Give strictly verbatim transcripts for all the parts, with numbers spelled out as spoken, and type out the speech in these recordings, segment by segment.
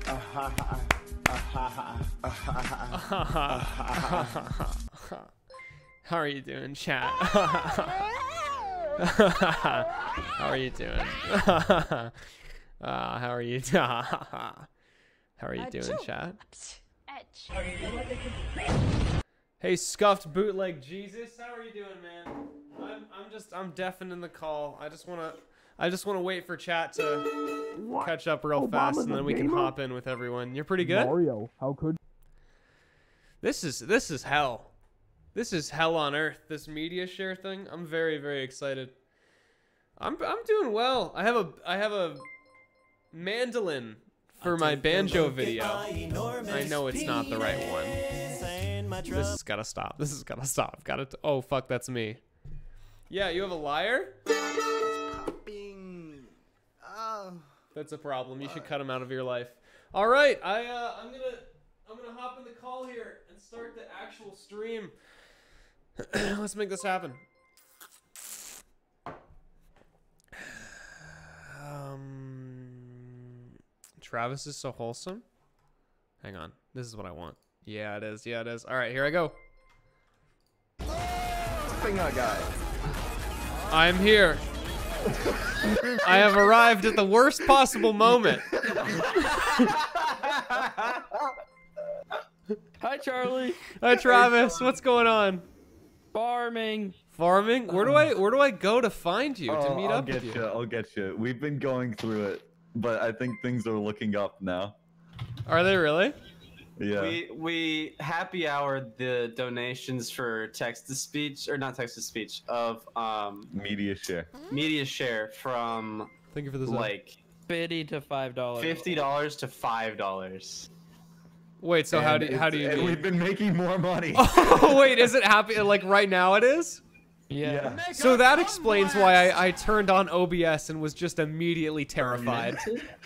How are you doing, chat? How are you doing? uh, how are you? How are you doing, chat? Hey, scuffed bootleg Jesus, how are you doing, man? I'm I'm just I'm deafening the call. I just wanna I just wanna wait for chat to what? catch up real Obama's fast, and then we gamer? can hop in with everyone. You're pretty good. Mario, how could? This is this is hell. This is hell on earth. This media share thing. I'm very very excited. I'm I'm doing well. I have a I have a mandolin for my banjo video. I know it's not the right one. This has gotta stop. This has gotta stop. Gotta. T oh fuck, that's me. Yeah, you have a liar. It's popping. Oh. That's a problem. You should cut him out of your life. All right, I uh, I'm gonna I'm gonna hop in the call here and start the actual stream. Let's make this happen. Um, Travis is so wholesome. Hang on, this is what I want. Yeah, it is. Yeah, it is. All right, here I go. Finger guy. I'm here. I have arrived at the worst possible moment. Hi, Charlie. Hi, Travis. What's going on? Farming. Farming? Where do I where do I go to find you oh, to meet I'll up get with you? you? I'll get you. We've been going through it, but I think things are looking up now. Are they really? Yeah. We we happy hour the donations for text to speech or not text to speech of um media share. Media share from Thank you for this. Like fifty to five dollars. Fifty dollars to five dollars. Wait, so and how do how do you? And mean? we've been making more money. Oh wait, is it happy? Like right now it is? Yeah. yeah. So that explains why I, I turned on O B S and was just immediately terrified.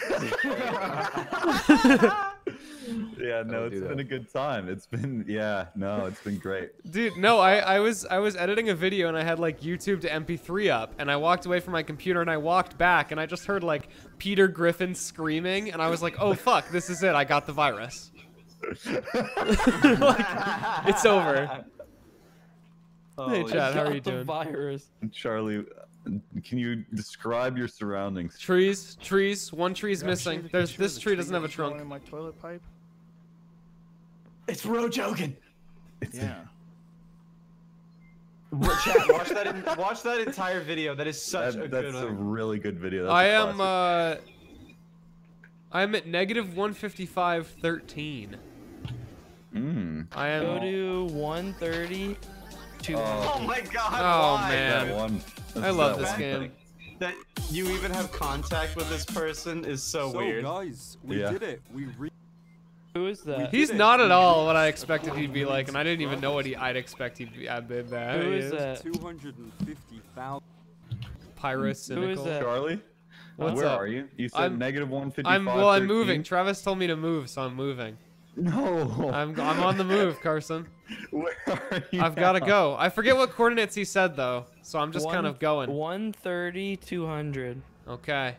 Yeah, no, it's been a good time. It's been, yeah, no, it's been great. Dude, no, I, I was I was editing a video and I had like YouTube to M P three up, and I walked away from my computer and I walked back and I just heard like Peter Griffin screaming, and I was like, oh fuck, this is it, I got the virus. Like, it's over. Oh, hey Chad, how are you the doing? Virus. Charlie, can you describe your surroundings? Trees, trees, one tree's Yeah, missing. There's this tree doesn't have a trunk. In my toilet pipe. It's Rojogan. Yeah. Chat, watch that. In, watch that entire video. That is such That, a that's good a one. really good video. That's I a am classic. uh I'm at negative one fifty-five thirteen. Mm. I am Go to one thirty. Oh, oh my god! Oh why? man, That one. I love that this one. game. That you even have contact with this person is so, so weird. guys, we Yeah. did it. We re Who is that? He's not at all what I expected he'd be like, and I didn't even know what he I'd expect he'd be. I did that. Who He is that? two hundred fifty thousand. Pyro Who is Cynical. that? Charlie, What's where up? are you? You said I'm- negative one fifty-five. I'm well. I'm thirteen? moving. Travis told me to move, so I'm moving. No. I'm I'm on the move, Carson. Where are you? I've got to go. I forget what coordinates he said though, so I'm just kind of going. one thirty, two hundred. Okay.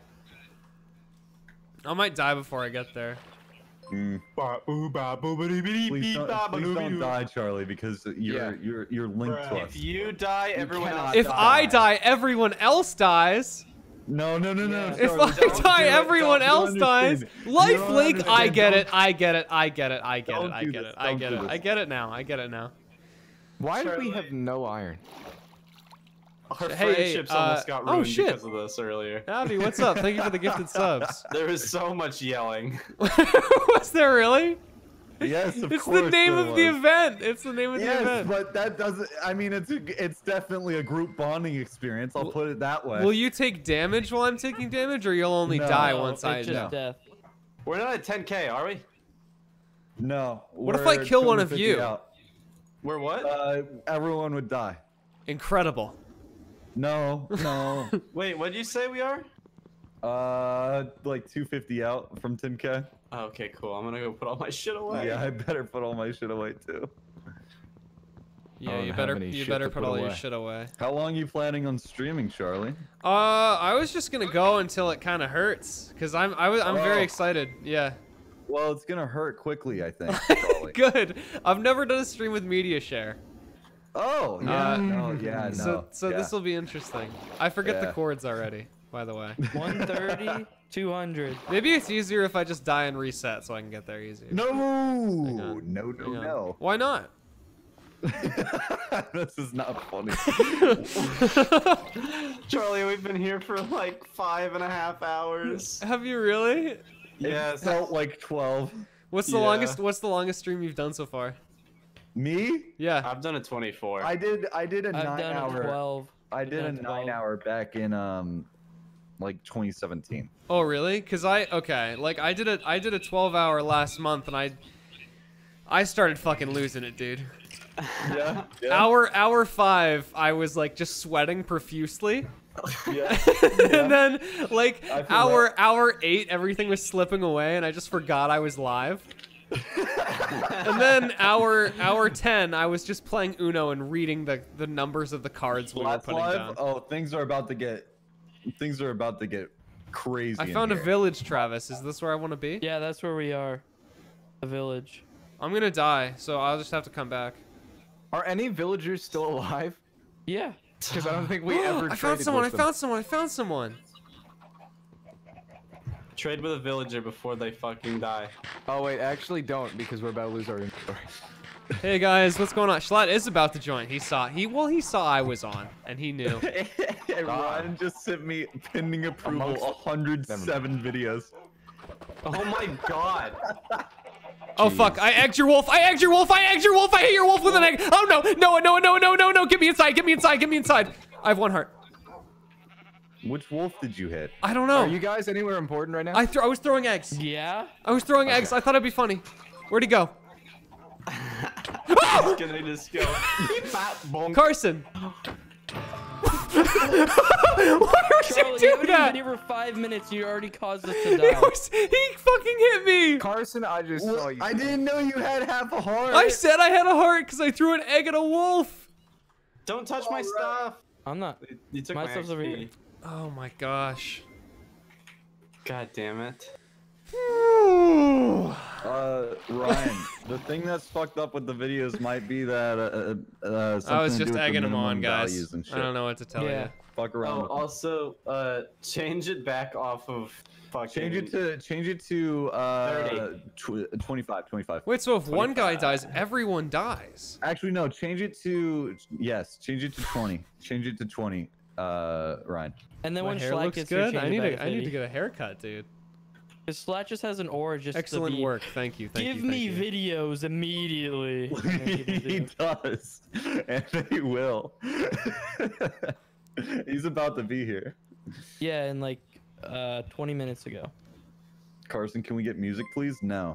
I might die before I get there. Mm. Please don't, please don't die, Charlie, because you're Yeah. you're you're linked to us. If you die, everyone else If dies. I die, everyone else dies. No, no, no, no. If Charlie, I don't die, do it. everyone Don't- else you dies. understand. You Life don't Link, I understand. get Don't- it. I get it. I get it. I get it. I get Don't it. I do get this. it. I Don't get do it. this. I get it now. I get it now. Why do we have no iron? Our Hey, friendships uh, almost got oh, ruined shit. because of this earlier. Howdy, what's up? Thank you for the gifted subs. There was so much yelling. Was there really? Yes, of It's course the name there of the was. event. It's the name of the Yes, event. but that doesn't. I mean, it's a, it's definitely a group bonding experience. I'll put it that way. Will you take damage while I'm taking damage, or you'll only No. die No, once It's I just know? death. We're not at ten K, are we? No. What if I we're kill one of 250 you? out. We're what? Uh, everyone would die. Incredible. No, no. Wait, what did you say we are? uh, like two fifty out from ten K. Oh, okay, cool. I'm gonna go put all my shit away. Yeah, I better put all my shit away too. Yeah, don't you have better any you shit better to put put all your away. shit away. How long you planning on streaming, Charlie? Uh, I was just gonna go until it kind of hurts, cause I'm I was I'm Oh. very excited. Yeah. well, it's gonna hurt quickly, I think. Probably. Good. I've never done a stream with media share. Oh, yeah, Uh, no, yeah, no. So so yeah. this will be interesting. I forget the Yeah. chords already, by the way. one thirty, two hundred. Maybe it's easier if I just die and reset so I can get there easier. No, on. no, no, Hang on. no. Why not? This is not funny. Charlie, we've been here for like five and a half hours. Have you really? It Yes. felt like twelve. What's the Yeah. longest what's the longest stream you've done so far? Me? Yeah. I've done a twenty-four. I did. I did a I've nine done a hour. twelve. I did a done twelve. nine hour back in um, like twenty seventeen. Oh really? Cause I okay, like I did a I did a twelve hour last month and I I started fucking losing it, dude. Yeah. Hour hour five, I was like just sweating profusely. Yeah. And then like I feel hour that. hour eight, everything was slipping away and I just forgot I was live. And then hour hour ten, I was just playing Uno and reading the the numbers of the cards we were Flats putting live. down. Oh, things are about to get. Things are about to get crazy. I in found a here. village, Travis. Is this where I want to be? Yeah, that's where we are. The village. I'm gonna die, so I'll just have to come back. Are any villagers still alive? Yeah. Because I don't think we ever I found traded someone. I with them. found someone. I found someone. Trade with a villager before they fucking die. Oh wait, actually don't because we're about to lose our inventory. Hey guys, what's going on? Schlatt is about to join. He saw. He well, he saw I was on, and he knew. And Ryan just sent me pending approval Amongst one hundred seven videos. Oh my god. Oh fuck! I egged your wolf. I egged your wolf. I egged your wolf. I hit your wolf with an egg. Oh no! No! No! No! No! No! No! Get me inside! Get me inside! Get me inside! I have one heart. Which wolf did you hit? I don't know. Are you guys anywhere important right now? I th I was throwing eggs. Yeah? I was throwing eggs. I thought it'd be funny. Where'd he go? He's gonna just go. Fat bonk. Carson. Why would Charlie, you you do haven't that? been here for five minutes. You already caused us to He, die. was, he fucking hit me. Carson, I just saw you. I didn't know you had half a heart. I said I had a heart because I threw an egg at a wolf. Don't touch my stuff. I'm not. You took My my, stuff's X P. over here. Oh my gosh. God damn it. Uh, Ryan, the thing that's fucked up with the videos might be that uh, uh, something I was to do just with the egging him minimum on, guys. values and shit. I don't know what to tell Yeah. you. Fuck around. Oh, with them. also, uh, change it back off of fucking. Change it to change it to uh thirty. tw twenty-five, twenty-five. Wait, so if one guy twenty-five. dies, everyone dies? Actually, no. Change it to yes. Change it to twenty. Change it to twenty. Uh, Ryan. And then My when hair Schlatt looks gets here, good. change I it need back to. I need to fifty. get a haircut, dude. Because Schlatt just has an aura just Excellent to be, work. Thank you. Thank Give you. me thank you. videos immediately. And then people He do. does, and they will. He's about to be here. Yeah, and like uh, twenty minutes ago. Carson, can we get music, please? No.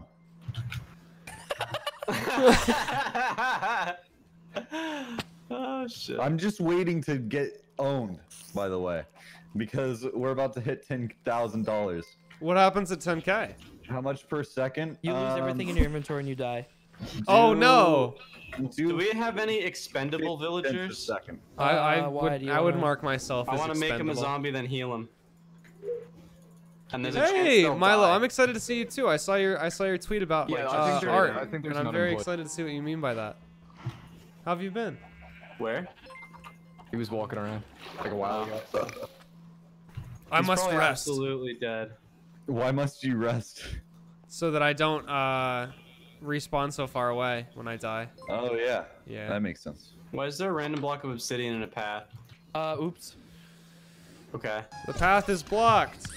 Oh shit. I'm just waiting to get owned, by the way, because we're about to hit ten thousand dollars. What happens at ten K? How much per second? You lose everything in your inventory and you die. Oh no! Do we have any expendable fifty cents a villagers? second. I, I Uh, why? would. Do you I would wanna- mark myself I as want to make him a expendable. zombie, then heal him. And there's a chance Hey, they'll Milo! die. I'm excited to see you too. I saw your. I saw your tweet about Yeah, like, I uh, think there- art, I think there's and I'm an very unemployed. excited to see what you mean by that. How have you been? Where? He was walking around like a while ago. I He's must probably rest Absolutely dead. Why must you rest? so that I don't uh, respawn so far away when I die. Oh yeah. Yeah. That makes sense. Why is there a random block of obsidian in a path? Uh, oops. Okay. The path is blocked.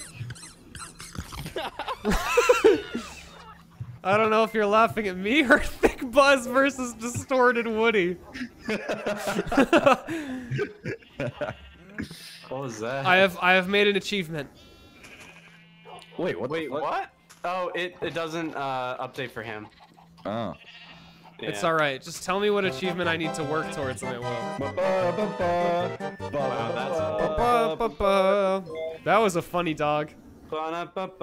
I don't know if you're laughing at me or Thick Buzz versus Distorted Woody. What was that? I have I have made an achievement. Wait, what? Wait, the fuck? what? Oh, it, it doesn't uh, update for him. Oh. It's Yeah. all right. Just tell me what achievement I need to work towards, and it will. Wow, that's a- Ba-ba-ba-ba. That was a funny dog. Dog, dog,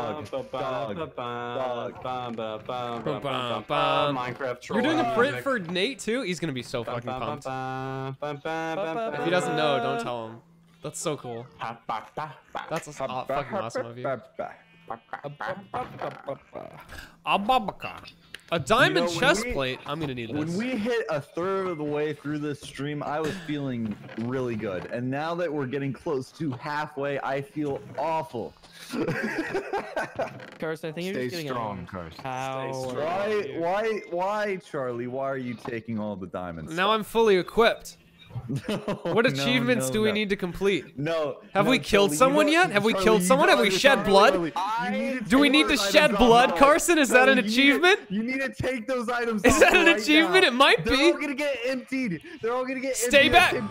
dog. Minecraft troll. You're doing a print music. for Nate too? He's gonna be so fucking pumped. If If he doesn't know, don't tell him. That's so cool. That's a, aw- fucking awesome of you. Ababaka. A diamond You know, when chest we- plate. I'm gonna need this. When we hit a third of the way through this stream, I was feeling really good. And now that we're getting close to halfway, I feel awful. Carson, I think you're Stay just getting strong, a Carson. power. Why, why, why, Charlie? Why are you taking all the diamonds? Now I'm fully equipped. No, What no, achievements no, do we no. need to complete? No. Have no, we killed Charlie, you someone don't- yet? Have we Charlie, killed you someone? don't Have we understand, shed blood? Charlie. You need to Do we take need to those shed items blood, off. Carson? Is that Charlie, an you need to- achievement? You need to take those items Is off that an right achievement? now. It might They're be. all gonna get emptied. They're all gonna get Stay emptied. back.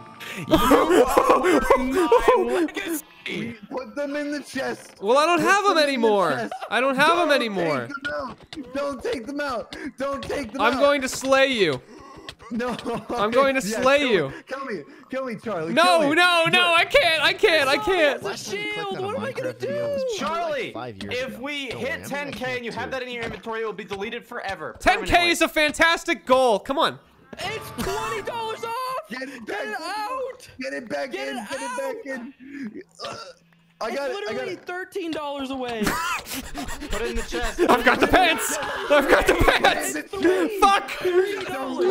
We put them in the chest. Well, I don't Put have them them in the anymore. chest. I don't have them Don't anymore. Take them out. Don't take them out. Don't take them I'm out. going to slay you. No. I'm going to Yes, slay kill you. me. Kill me. Kill me, Charlie. No, Kill me. no, no, I can't. I can't. I can't. Last time you clicked on a What am I gonna Minecraft video was probably Charlie, like five years if ago. we Don't hit worry, I'm ten gonna K and you hit have two. that in your inventory, it will be deleted forever. ten K is a fantastic goal. Come on. It's twenty dollars off. Get it Get back. it out. Get it back Get in. it Get it back in. Uh, I got it. It's I got literally it. thirteen dollars away. Put it in the chest. I've got the pants. I've got the pants. Three. Fuck. Three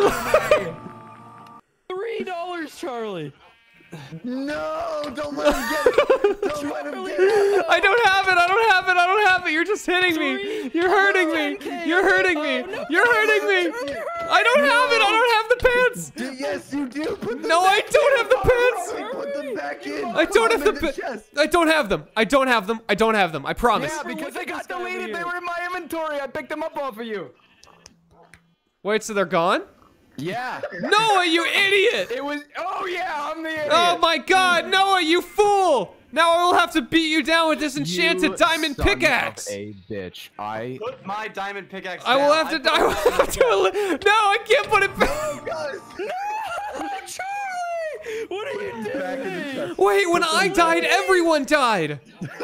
dollars, Charlie. No, don't let him get it. Don't let him get it. I don't have it. I don't have it. I don't have it. You're just hitting me. Three. You're hurting me. ten K. You're hurting me. Oh, no. You're hurting me. I don't have it. I don't have the pants. Do- Yes, you do. Put them No, I back don't in. have the pants. Charlie, put them back in. I Put don't them have in the the pa- chest. I don't have them. I don't have them. I don't have them. I promise. Yeah, because they got this guy over deleted. They here. were in my inventory. I picked them up off of you. Wait, so they're gone? Yeah. Noah, you idiot! It was. Oh yeah, I'm the idiot. Oh my God, Noah, you fool! Now I will have to beat you down with this enchanted You diamond son pickaxe. Of a bitch. I. Put my diamond pickaxe I will down. have to. put I will it have to. li- No, I can't put it back. Oh, guys. Charlie, what are you Back in the doing? chest. Wait, when I died, everyone died.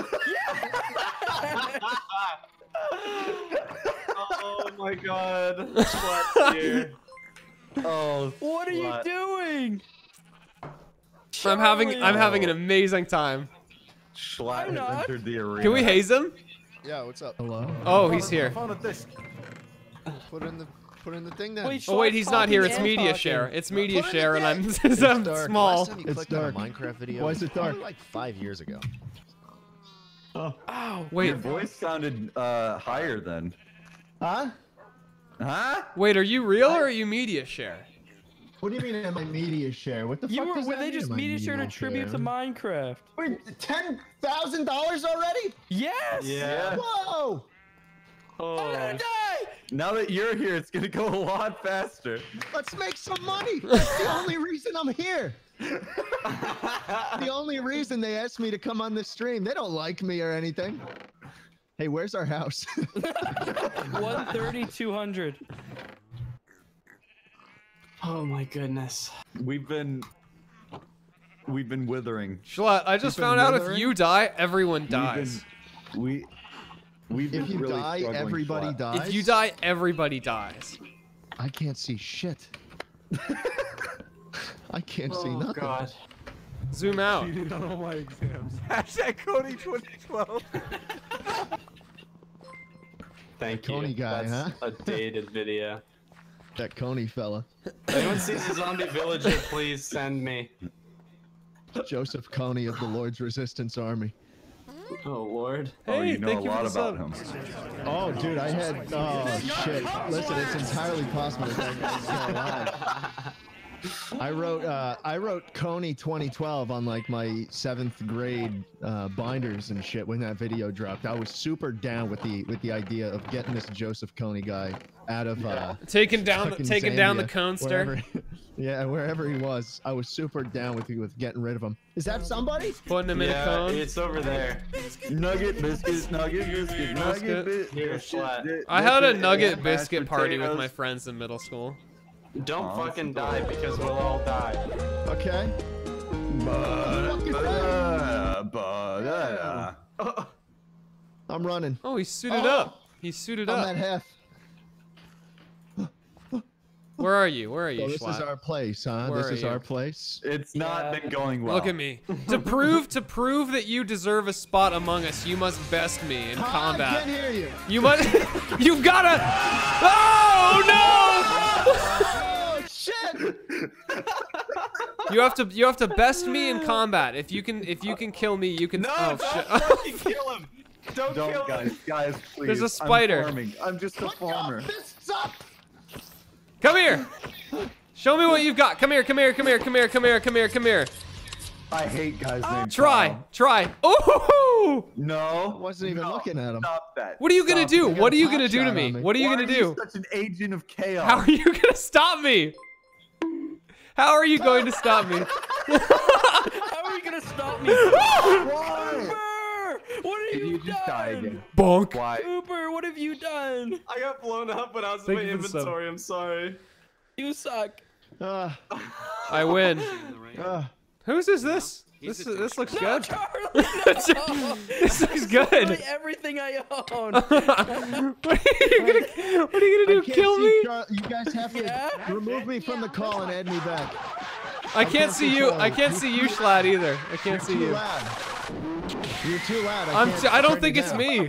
Oh my god. What here? Oh, What are you What? doing? I'm having. I'm Charlie. having an amazing time. Schlatt I'm has not. entered the arena. Can we haze him? Yeah, what's up? Hello. Oh, he's here. Found a disc. Put in the put in the thing then. Wait, Oh wait, he's not here. talking It's and media talking. share. It's media Put it in share, the and I'm, deck. I'm Dark. small. Last time you It's clicked dark. on a Minecraft video Why was is it probably dark? like five years ago. Ow. Wait, Your voice sounded uh higher then. Huh? Huh? wait, are you real or are you media share? What do you mean am I media share? What the You fuck were. does Were that they mean, just am I media shared a share? tribute to Minecraft? Wait, ten thousand dollars already? Yes. Yeah. Whoa! I'm gonna Oh. die. Now that you're here, it's gonna go a lot faster. Let's make some money. That's the only reason I'm here. The only reason they asked me to come on this stream. They don't like me or anything. Hey, where's our house? One thirty, two hundred. Oh my goodness. We've been we've been withering. Schlatt, I just You've been found out if withering? you die, everyone We've dies. been, we we've been If you really die, struggling, everybody Schlatt. dies. If you die, everybody dies. I can't see shit. I can't see Oh nothing. god. Zoom out. on all my exams. Hashtag Cody twenty twelve. Thank you. Coney guy, That's huh? a dated video. That Coney fella. If anyone sees a zombie villager, please send me. Joseph Coney of the Lord's Resistance Army. Oh lord. Oh, Hey, you know thank a you for lot the about sub. him. Oh, dude, I had. Oh, shit. Listen, it's entirely possible that that guy's still alive. I wrote, uh, I wrote Coney twenty twelve on like my seventh grade uh, binders and shit when that video dropped. I was super down with the with the idea of getting this Joseph Coney guy out of uh, Taking down, the, fucking taking down the Zambia, conster. wherever- yeah, wherever he was, I was super down with with getting rid of him. Is that somebody? Putting him in a Yeah, cone. it's over there. Nugget biscuit, nugget biscuit, nugget Biscuit. bi- Here, biscuit. Schlatt. bi- I had a biscuit, nugget mashed biscuit party with my potatoes. friends in middle school. Don't Aw, fucking that's die because we'll all die. Okay. Ba- Fuck is ba- ba- da- da. I'm running. Oh, he's suited Oh. up. He's suited I'm up. at half. Where are you? Where are you, So this Schlatt? is our place, huh? Where this are is you? our place. It's not Yeah. been going well. Look at me. to prove to prove that you deserve a spot among us, you must best me in I combat. can't hear you. You must. You've gotta. Oh no! Oh shit! You have to. You have to best me in combat. If you can. If you can kill me, you can. No, oh don't shit! fucking kill him. Don't, Don't, kill guys, him. guys, please. There's a spider. I'm farming. I'm just a farmer. Fists up! Come here. Show me what you've got. Come here. Come here. Come here. Come here. Come here. Come here. Come here. I hate guys named Try. Kyle. Try. Oh! I No. wasn't even no, looking at him. Stop that. What are you gonna Stop do? it. What are you got a gonna pot do to shot me? on me. What are you Why gonna are do? Such an agent of chaos. How are you gonna stop me? How are you going to stop me? How are you gonna stop me? Cooper! What have Did you, you just die done? again? Bonk. Why? Cooper, what have you done? I got blown up when I was in Thank my you for the sub. inventory. I'm sorry. You suck. Uh, I win. uh, Whose is this? This this looks No, good. Charlie, no. This looks Literally good. everything I own. what are you gonna What are you I gonna do? can't Kill see me? Char- you guys have to Yeah? remove me from the call and add me back. I can't see you. I can't see you, Schlatt, either. I can't see Too you. loud. You're too loud. I, I'm. can't T I don't turn think you it's down. me.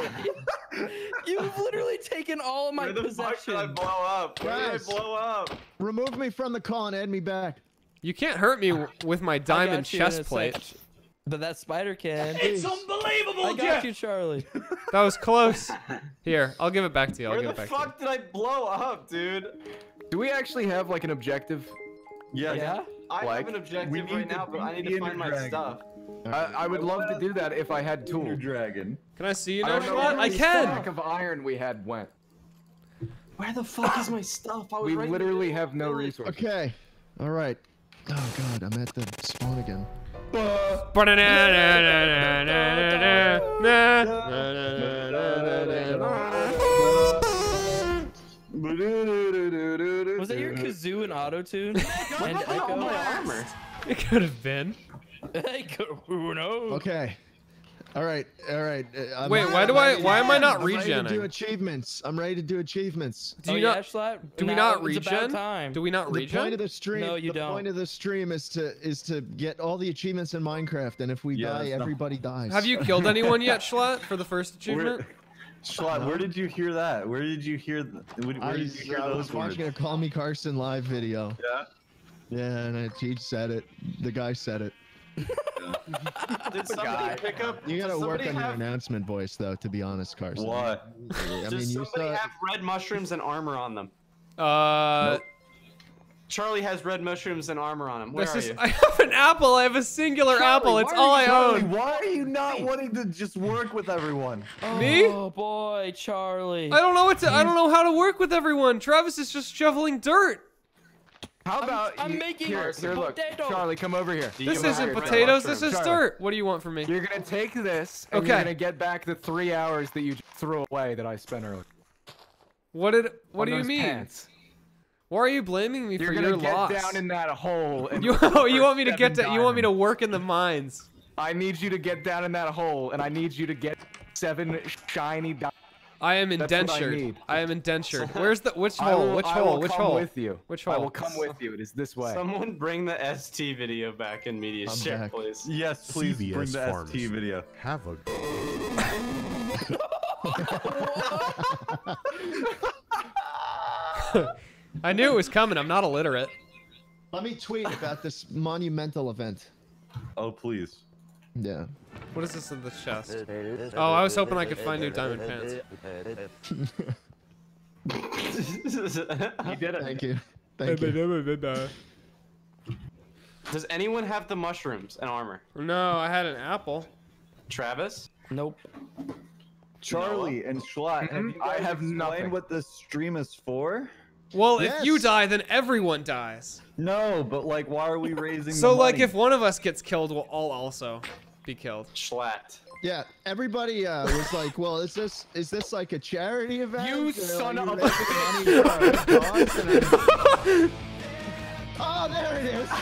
You've literally taken all of my Where the fuck did I possessions. blow up? Where did I Guys. blow up? Remove me from the call and add me back. You can't hurt me w- with my I diamond got you in a chest plate. sec. But that spider can. It's I unbelievable, got you, Charlie. That was close. Here, I'll give it back to you. I'll Where give the it back to fuck did I blow up, dude? Do we actually have like an objective? Yeah. Yeah? I Like, have an objective we need right to now, but I need beat to the find my dragon. stuff. I, I would love to do that if I had Ender tools. dragon. you. Can I see you I now, don't know Schlatt? where I the can. stack of iron we had went. Where the fuck is my stuff? I was We right literally there. have no resources. Okay. All right. Oh god, I'm at the spawn again. Was that your kazoo and auto-tune? and All echo? my armor. It could have been. Echo, who knows? Okay. All right. All right. uh, I'm- Wait, why I'm do I- ready- why am I not I'm ready to do regenning? achievements. I'm ready to do achievements. Do oh, you yeah, not? Schlatt? Do we Now not it's about regen? time. Do we not The regen? point of the stream. No, you the don't. point of the stream is to is to get all the achievements in Minecraft, and if we Yeah, die, that's not- everybody dies. Have you killed anyone yet, Schlatt, for the first achievement? Where, Schlatt, where did you hear that? Where did you hear? The, where, I where did was, you hear I those was words? watching a Call Me Carson live video. Yeah. Yeah, and I, he said it. The guy said it. Did somebody pick up? You gotta does work somebody on your have, announcement voice, though. To be honest, Carson. Why? I Does mean, you somebody saw. have red mushrooms and armor on them? Uh, Charlie has red mushrooms and armor on him. Where this are is. you? I have an apple. I have a singular apple. It's Why all are I you- Charlie, own. Why are you not wanting to just work with everyone? Me? Oh boy, Charlie. I don't know what to. I don't know how to work with everyone. Travis is just shoveling dirt. How about I'm you, making here, here, look, potato. Charlie, come over here. This you isn't have red potatoes. This mushrooms? is Charlie. dirt. What do you want from me? You're gonna take this, and you're Okay. gonna get back the three hours that you just threw away that I spent earlier. What did? What on do you those mean? Pants. Why are you blaming me You're for gonna your get loss? down in that hole. And You, look oh, you for want me to seven get to? You want me to diamonds. work in the mines? I need you to get down in that hole, and I need you to get seven shiny diamonds. I am That's what I indentured. need. I, am indentured. Where's the? Which I hole? will- Which I hole? will Which come hole? with you. Which I hole? will come with you. It is this way. Someone bring the S T video back in media I'm share, back. please. Yes, please C B S bring the Farms. S T video. Have a I knew it was coming. I'm not illiterate. Let me tweet about this monumental event. Oh, please. Yeah. What is this in the chest? Oh, I was hoping I could find new diamond pants. You did it. Thank you. Thank you. Does anyone have the mushrooms and armor? No, I had an apple. Travis? Nope. Charlie and Schlatt, have you I guys have explained nothing. what this stream is for? Well, if you Yes. die, then everyone dies. No, but like, why are we raising So, the like, money? if one of us gets killed, we'll all also be killed. Schlatt. Yeah. Everybody uh, was like, "Well, is this is this like a charity event?" You Or, son like, of you a raising money for our cause?" And I'm- Oh, there it is.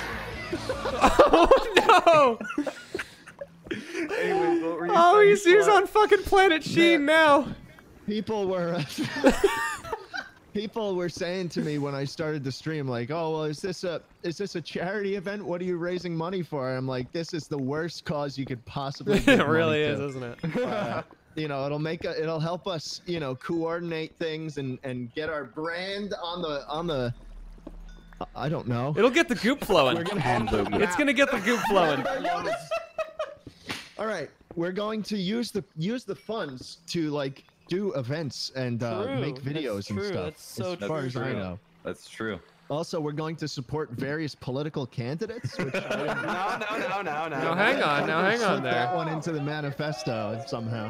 Oh no! Anyways, what were you Oh, saying, he's, he's Schlatt? on fucking Planet Sheen now. People were. Uh, People were saying to me when I started the stream, like, "Oh, well, is this a is this a charity event? What are you raising money for?" I'm like, "This is the worst cause you could possibly." It give really money is, to. isn't it? Uh, you know, it'll make a, it'll help us, you know, coordinate things and and get our brand on the on the. I don't know. It'll get the goop flowing. We're gonna It's gonna get the goop flowing. All right, we're going to use the use the funds to like do events and uh, True, make that's videos and true, stuff. that's so as far true. as I know. That's true. Also, we're going to support various political candidates. Which I No, no, no, no, no. Now hang on, now hang on slip that there. one into the manifesto somehow.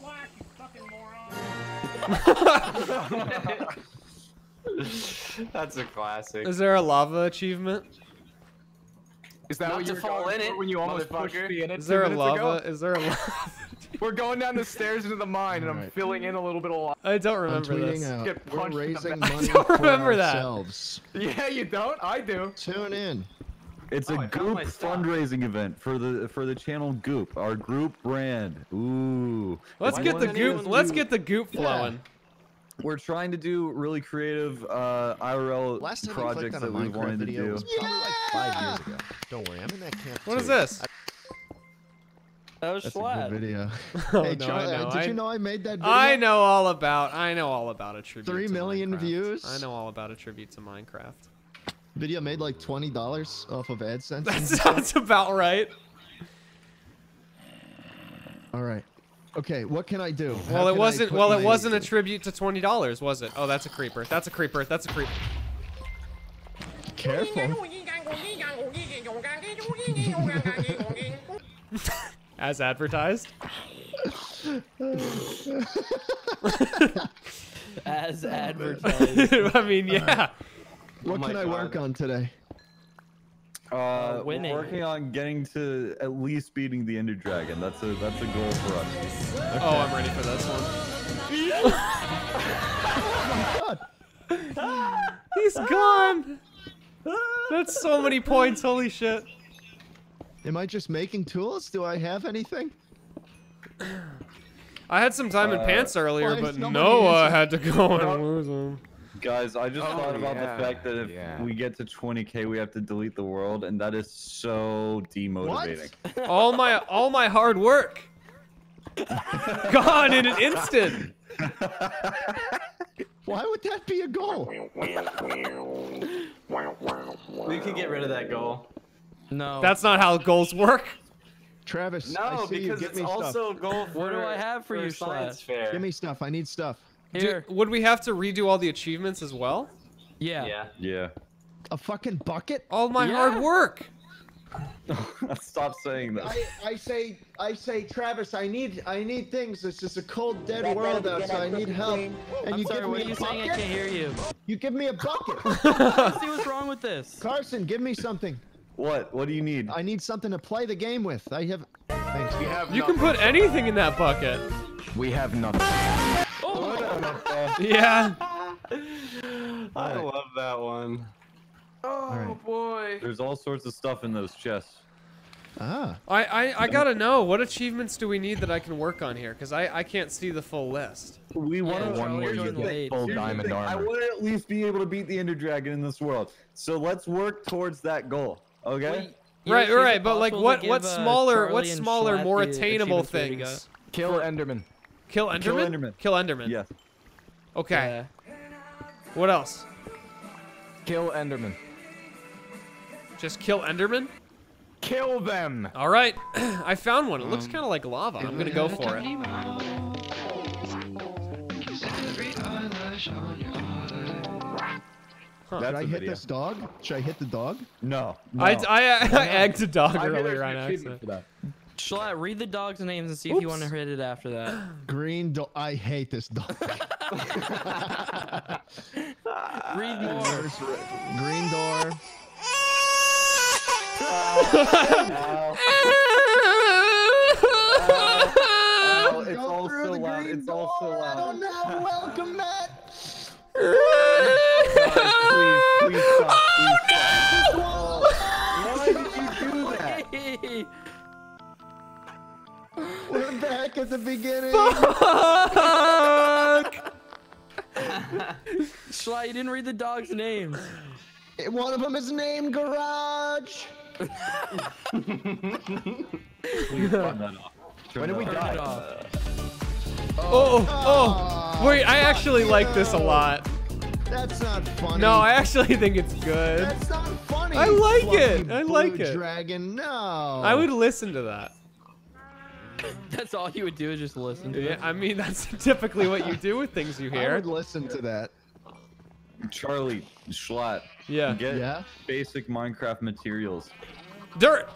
That's a classic. Is there a lava achievement? Is that Not what to you're fall going in for it, when you almost pushed motherfucker. me in it Is two there a minutes lava? ago? Is there a lava? We're going down the stairs into the mine, and I'm Alright. filling in a little bit of lava. I don't I'm remember tweeting this. out. Get We're punched in the raising back. money I don't for remember that. ourselves. Yeah, you don't? I do. Tune in. It's Oh, a I found Goop my stuff. fundraising event for the for the channel Goop, our group brand. Ooh. Let's Why get the don't goop. anyone Let's do- get the goop flowing. We're trying to do really creative uh, I R L Last time I projects clicked on that a we Minecraft wanted to video do. was probably like five years ago. Don't worry, I'm in that camp. What is too. this? That was That's a flat. good video. Oh, hey, no, Charlie, I know. did I- you know I made that video? I know all about. I know all about a tribute. Three to million Minecraft. views? I know all about a tribute to Minecraft. Video made like twenty dollars off of AdSense. That sounds about right. All right. Okay, what can I do? How Well, it can I wasn't. put Well, it my- wasn't a tribute to twenty dollars, was it? Oh, that's a creeper. That's a creeper. That's a creeper. Careful. As advertised. As advertised. I mean, yeah. What my can I work God. on today? Uh, we're winning. working on getting to at least beating the Ender Dragon. That's a that's a goal for us. Oh, I'm ready for this one. God. He's gone. That's so many points. Holy shit. Am I just making tools? Do I have anything? I had some time in Uh, pants earlier, why is but nobody Noah answering? had to go and lose them. Guys, I just Oh, thought about yeah, the fact that if yeah. we get to twenty K, we have to delete the world, and that is so demotivating. All my all my hard work gone in an instant. Why would that be a goal? We could get rid of that goal. No. That's not how goals work. Travis, I No, see you. because Get it's me also stuff. a goal for What do I have for a you, science Schlatt? fair. Give me stuff. I need stuff. Do, Here. would we have to redo all the achievements as well? Yeah. Yeah. Yeah. A fucking bucket? All my Yeah. hard work. Stop saying that. I, I say I say Travis, I need I need things. It's just a cold dead world outside. I need help. And I'm you sorry, give what me are you a saying? I bucket? can't hear you. You give me a bucket. Let's see what's wrong with this. Carson, give me something. What? What do you need? I need something to play the game with. I have thanks. We have You can nothing. put anything in that bucket. We have nothing. Yeah. I love that one. All right. Boy. There's all sorts of stuff in those chests. Ah. I, I, I gotta know, what achievements do we need that I can work on here? Because I, I can't see the full list. We want Yeah, to one where you joined get late. full Here's the diamond thing, I armor. want to at least be able to beat the Ender Dragon in this world. So let's work towards that goal. Okay? Wait, Right, Yoshi, is right, it but like possible to what give, what uh, smaller what Charlie and smaller Schlatt more the attainable achievements we already got? things? Kill Enderman. Kill Enderman? Kill Enderman. Kill Enderman. Yes. Okay. What else? Kill Enderman. Just kill Enderman? Kill them. All right. I found one. It looks kind of like lava. I'm going to go for it. Huh. That's Should I a hit video. this dog? Should I hit the dog? No. no. I, I, I egged a dog I earlier on accident. for that. Schlatt, read the dog's names and see if you want to Oops. hit it after that. Green dog. I hate this dog. Read more. There's re- Green door. Oh, it's Go all through so the loud. green It's all so door. I loud. don't know. Welcome, Matt. Please, please stop. Please stop. Why did you do that? We're back at the beginning. Fuck! Schley, you didn't read the dog's names. One of them is named Garage. When did we Turn it die? off. Oh, oh, wait, I actually like this a lot. That's not funny. No, I actually think it's good. That's not funny. I like fluffy it. I like blue it. Dragon, no. I would listen to that. That's all you would do is just listen to Yeah, it. I mean, that's typically what you do with things you I hear. would listen to that. Charlie, Schlatt. Yeah. Get Yeah? basic Minecraft materials. Dirt!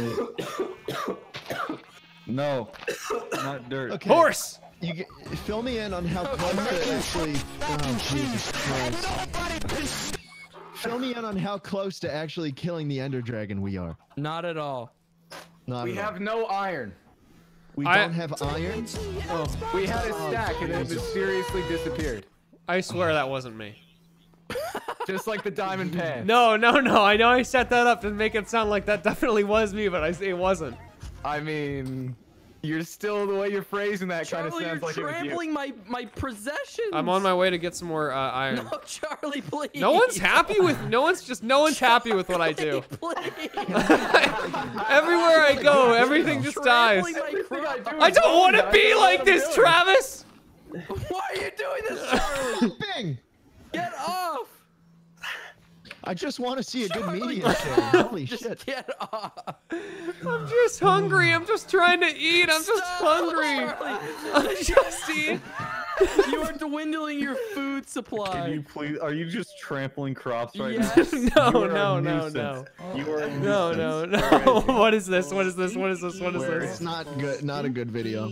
No, not dirt. Okay. Horse! You get, fill me in on how close to actually. Oh Jesus Christ! Fill me in on how close to actually killing the Ender Dragon we are. Not at all. Not We at have no iron. all. We I- don't have iron. We had a stack and it mysteriously disappeared. I swear that wasn't me. Just like the diamond pan. No, no, no. I know I set that up to make it sound like that definitely was me, but I it wasn't. I mean, you're still, the way you're phrasing that kind of Charlie, sounds you're like it was you. trampling my my possessions. I'm on my way to get some more uh, iron. No, Charlie, please. No one's happy with. No one's just. No one's happy with what I do. Please. Everywhere I go, everything just dies. Trampling my crop. I don't want to be like this, Travis. Why are you doing this, Charlie? Bing! Get off. I just want to see a good Charlie, medium channel. Holy Just shit! get off. I'm just hungry. I'm just trying to eat. I'm just Stop, hungry. Charlie. I'm just eating. You are dwindling your food supply. Can you please? Are you just trampling crops right Yes. now? No, You are a no, no, nuisance. no. You are a No, nuisance. no, no. What is this? What is this? What is this? What is It's this? not good. Not a good video.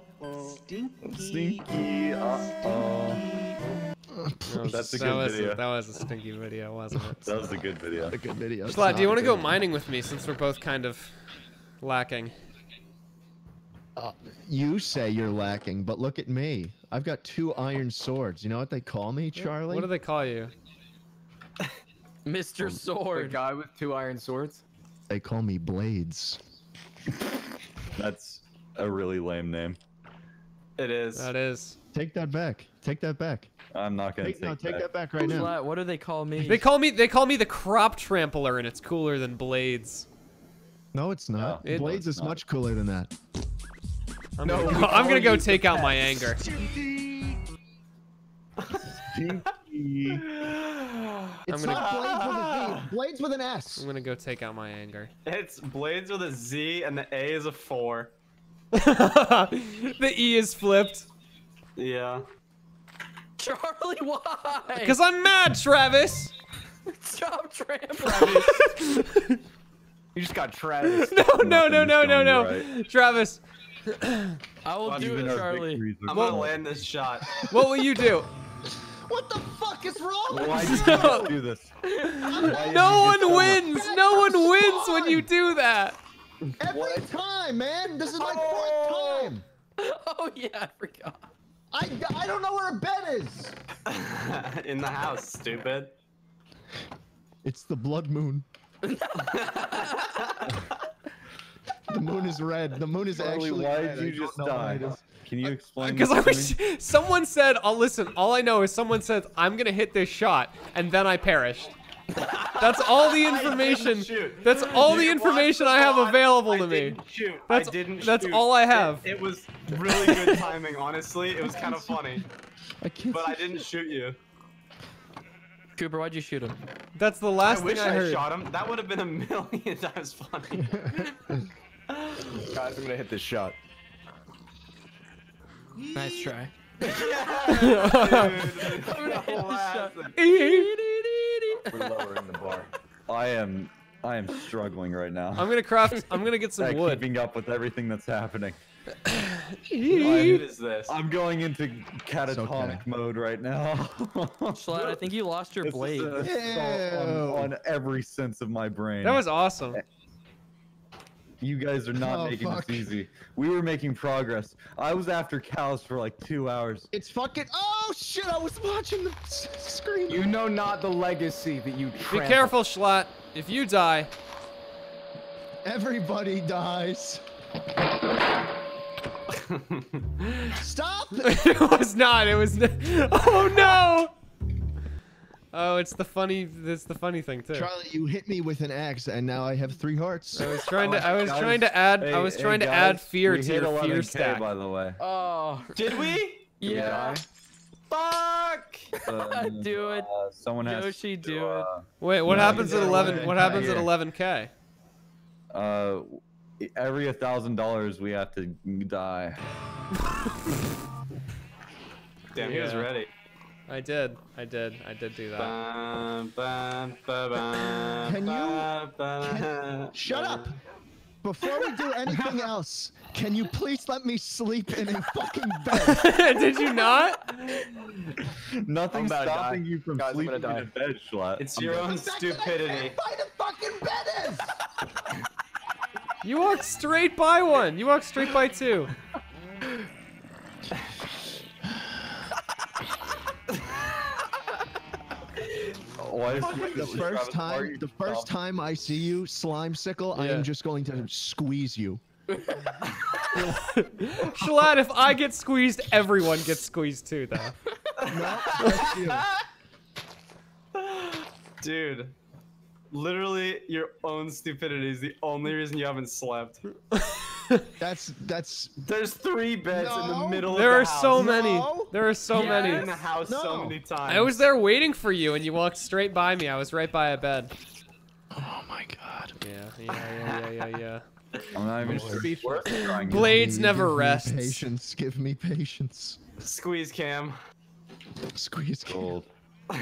Stinky. Uh-oh. No, That's a that good was video. that was a stinky video, wasn't it? That was a good video. A good video. It's Schlatt, do you not want a to go good mining with me since we're both kind of lacking? video. You say you're lacking, but look at me. I've got two iron swords. You know what they call me, Charlie? What do they call you? Mister The Sword. guy with two iron swords. They call me Blades. That's a really lame name. It is. That is. Take that back. Take that back. I'm not gonna Take, take, no, take that. that back right now. Schlatt, what do they call me? They call me. They call me the crop trampler, and it's cooler than Blades. No, it's not. No, it- Blades No, it's is not. much cooler than that. I'm No, gonna, we go, I'm call gonna go you take the out my pest. anger. Stinky. It's gonna- not Blades with a V. Blades with an S. I'm gonna go take out my anger. It's Blades with a Z and the A is a four. The E is flipped. Yeah. Charlie, why? Because I'm mad, Travis. Stop trampling. You just got Travis. No, no, no, Nothing no, is no, going no. right. Travis, I will do Even it, our Charlie. victories are I'm gonna small. land this shot. what will you do? What the fuck is wrong with Why you? did you guys do this? Why did No you get so one much- wins. No one wins when you do that. Every time, man. This is my fourth time. Oh yeah, I forgot. I, I don't know where a bed is. In the house, stupid. It's the blood moon. The moon is red. The moon is Charlie, actually why red. did I you don't just know why die? it is. Can you explain? Because this I to me? was. Someone said, "I'll listen." All I know is someone said, "I'm gonna hit this shot," and then I perished. That's all the information. shoot. That's all the You information watched I have the VOD, available I to me. didn't shoot. That's- I didn't that's shoot. all I have. It, it was really good timing, honestly. It was kind of funny, I can't but see I didn't shoot you. Cooper, why'd you shoot him? That's the I last wish thing I I heard. shot him. That would have been a million times funny. Guys, I'm gonna hit this shot. Nice try. Yeah, dude, We're lowering the bar. I am, I am struggling right now. I'm gonna craft. I'm gonna get some At wood. keeping up with everything that's happening. What is this? I'm going into catatonic okay. mode right now. Schlatt, I think you lost your This is blade. an assault on, on every sense of my brain. That was awesome. You guys are not Oh, making fuck. this easy. We were making progress. I was after cows for like two hours. It's fucking. Oh shit! I was watching the s- screen. You know not the legacy that you Be trampled. careful, Schlatt. If you die, Everybody dies. Stop! it was not. It was. n- Oh no! Oh, it's the funny. It's the funny thing too. Charlie, you hit me with an axe, and now I have three hearts. I was trying to. Oh, I was guys, trying to add. hey, I was hey, trying to guys, add fear we to hit your eleven fear K, stack. by the way. Oh. Did we? Yeah. Fuck! Uh, Do it. uh, someone has Yoshi, to, do it. uh, Wait, what No, happens you at gotta eleven? wait. What happens at Yeah. eleven K? Uh, every a thousand dollars we have to die. Damn, he was Yeah. ready. I did. I did. I did do that. Bum, bum, ba, bum, Can you- ba, ba, Can- Shut up! Before we do anything else, can you please let me sleep in a fucking bed? Did you not? Nothing's about to stopping die. you from Guys, I'm sleeping gonna in a bed, Schlatt. It's your own stupidity. Find a fucking bed is! You walked straight by one. You walked straight by two. Why is The first time, the first time I see you, Slimecicle, I Yeah. am just going to squeeze you. Schlatt, if I get squeezed, everyone gets squeezed too, though. No, that's you. Dude, literally your own stupidity is the only reason you haven't slept. That's that's. There's three beds in the No. middle There are of the house. so many. No. There are so Yeah, in many. the house so No. many times. I was there waiting for you, and you walked straight by me. I was right by a bed. Oh my god. Yeah, yeah, yeah, yeah, yeah, yeah. I'm not even sure it's worth trying. Blades never Give me rests. Patience. Give me patience. Squeeze cam. Squeeze. Gold. Uh,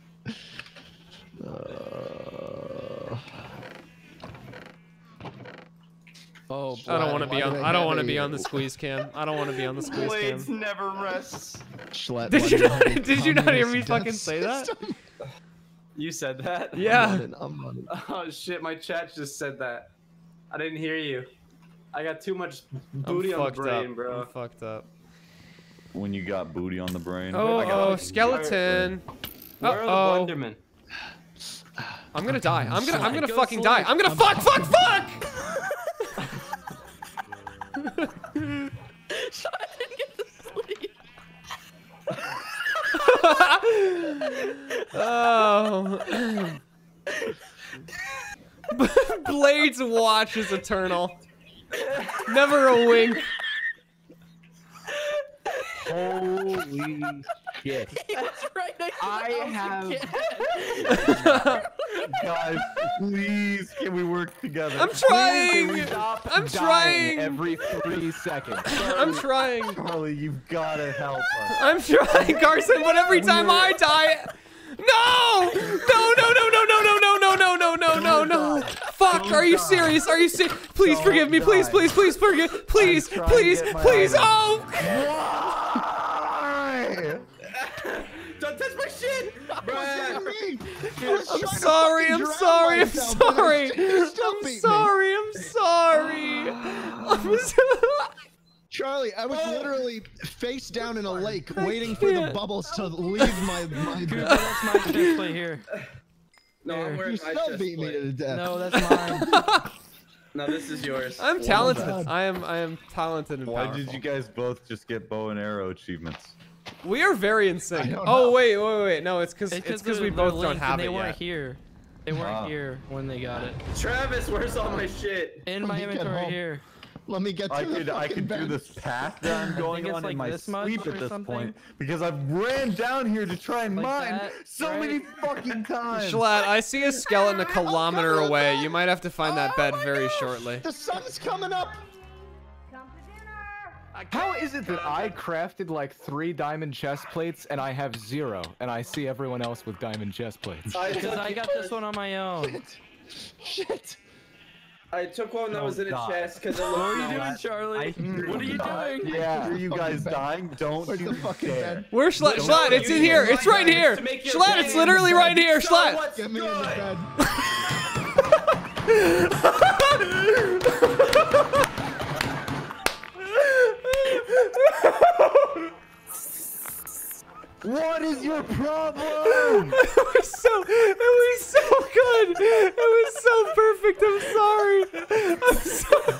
Oh, I don't want to why be do on. they I don't have want to a- be on the squeeze cam. I don't want to be on the squeeze Blades cam. never rests. Schlatt, Did why you do not? have a Did you not hear me communist fucking death say that? system? You said that? I'm Yeah. on it, I'm on it. Oh shit, my chat just said that. I didn't hear you. I got too much booty I'm on the fucked brain, up. bro. I'm fucked up. When you got booty on the brain. Oh, I got oh, like- skeleton. Where Uh-oh. are the Blundermen? I'm gonna die. I'm gonna. I'm gonna Go fucking sleep. die. I'm gonna fuck, fuck, fuck. I didn't get to sleep. Oh. Blades watch is eternal. Never a wink. Holy shit. He was right next to I the house have- again. Guys, please, can we work together? I'm trying. Stop I'm dying trying. every three seconds. I'm trying. Charlie, you've got to help us. I'm trying, Carson, but every time I die. No! No, no, no, no, no, no, no, no, no, no, no, no, no. Fuck, are you serious? Are you serious? Please forgive me. Please, please, please forgive. Please, trying to please, get my please. item. Oh! Why? Don't touch my shit! I'm sorry, I'm sorry, I'm sorry. I'm sorry, I'm sorry. I'm sorry. Charlie, I was literally face down in a lake, waiting for the can't. bubbles to leave my my. Dude, that's my chest plate here. No, I'm Here. wearing You my still chest beat me plate. to death. No, that's mine. No, this is yours. I'm talented. I am I am talented and Why powerful. did you guys both just get bow and arrow achievements? We are very in sync. I don't Oh know. wait, wait, wait. No, it's because It's it's because because we they're- they're both don't linked have and they it weren't yet. here. They weren't Wow. here when they got it. Travis, where's all my shit? In Let my me get inventory home. here. Let me get to I the could I fucking could do bed. this path that I'm going it's on like in my this much sleep or at this something. point because I've ran down here to try and Like mine that, so right? many fucking times. Schlatt, I see a skeleton a kilometer away. You might have to find that bed very shortly. The sun's coming up. How is it that I crafted like three diamond chest plates and I have zero, and I see everyone else with diamond chest plates? I Because took, I got this one on my own. Shit. I took one that Oh, was in a God. chest because it What are looked you doing, nice. Charlie? What are you doing? Yeah, are you guys dying? Don't Where's you the fucking dare. bed? Where's Schlatt? Don't Schlatt, it's in here. It's right here. To make your Schlatt, it's plan. literally right here. So Schlatt. what's Get me in the good? bed. What is your problem? It was so, it was so good. It was so perfect. I'm sorry. I'm sorry.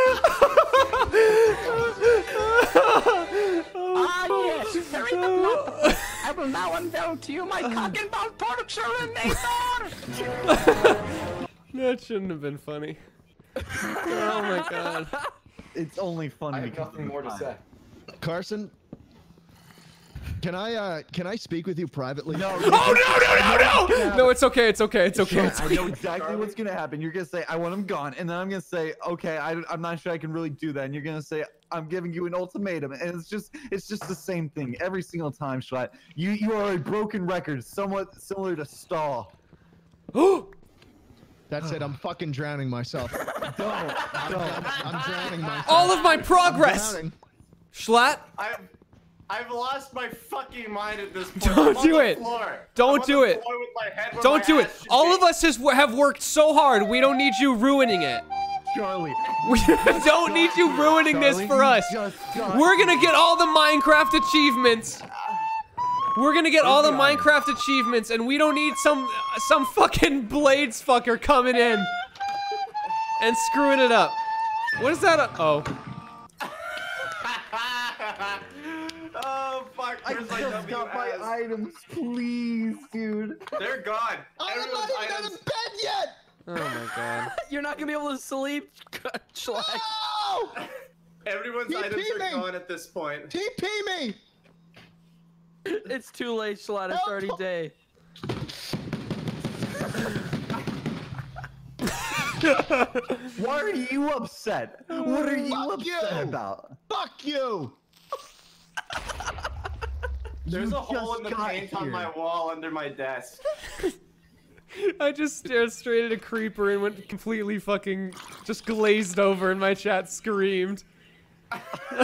Oh, Ah, yes! Hurry the blood! I will now unveil to you my cock and ball torture Nathan! That shouldn't have been funny. Oh my god. It's only fun. I have because nothing of more to time. say. Carson, can I uh can I speak with you privately? No. Oh no no no no! No, it's okay. It's okay. It's okay. It's I okay. know exactly what's gonna happen. You're gonna say, "I want him gone," and then I'm gonna say, "Okay, I, I'm not sure I can really do that." And you're gonna say, "I'm giving you an ultimatum," and it's just, it's just the same thing every single time, Schlatt. You, you are a broken record, somewhat similar to Stall. That's it. I'm fucking drowning myself. Don't, I'm, don't. I'm drowning myself. All of my I'm progress. drowning. Schlatt, I've, I've lost my fucking mind at this point. Don't I'm on do the it. Floor. Don't I'm on do the it. floor with my head where don't my do it. ass should All be. of us has, have worked so hard. We don't need you ruining it. Charlie. We don't need you ruining this Charlie, for you us. just got We're gonna get all the Minecraft achievements. We're gonna get all the Where's the Minecraft achievements, and we don't need some some fucking Blades fucker coming in and screwing it up. What is that? A oh. Oh fuck! I Where's my just got my W S? items, please, dude. They're gone. I'm Everyone's not even out items. of bed yet. Oh my god. You're not gonna be able to sleep, Schlag. Oh! Everyone's T P items are me. gone at this point. T P me. It's too late, Schlag. It's Help. already day. Why are you upset? What are you Fuck upset you. about? Fuck you. There's You a hole just in the got paint on here. my wall under my desk. I just stared straight at a creeper and went completely fucking just glazed over, and my chat screamed. I'm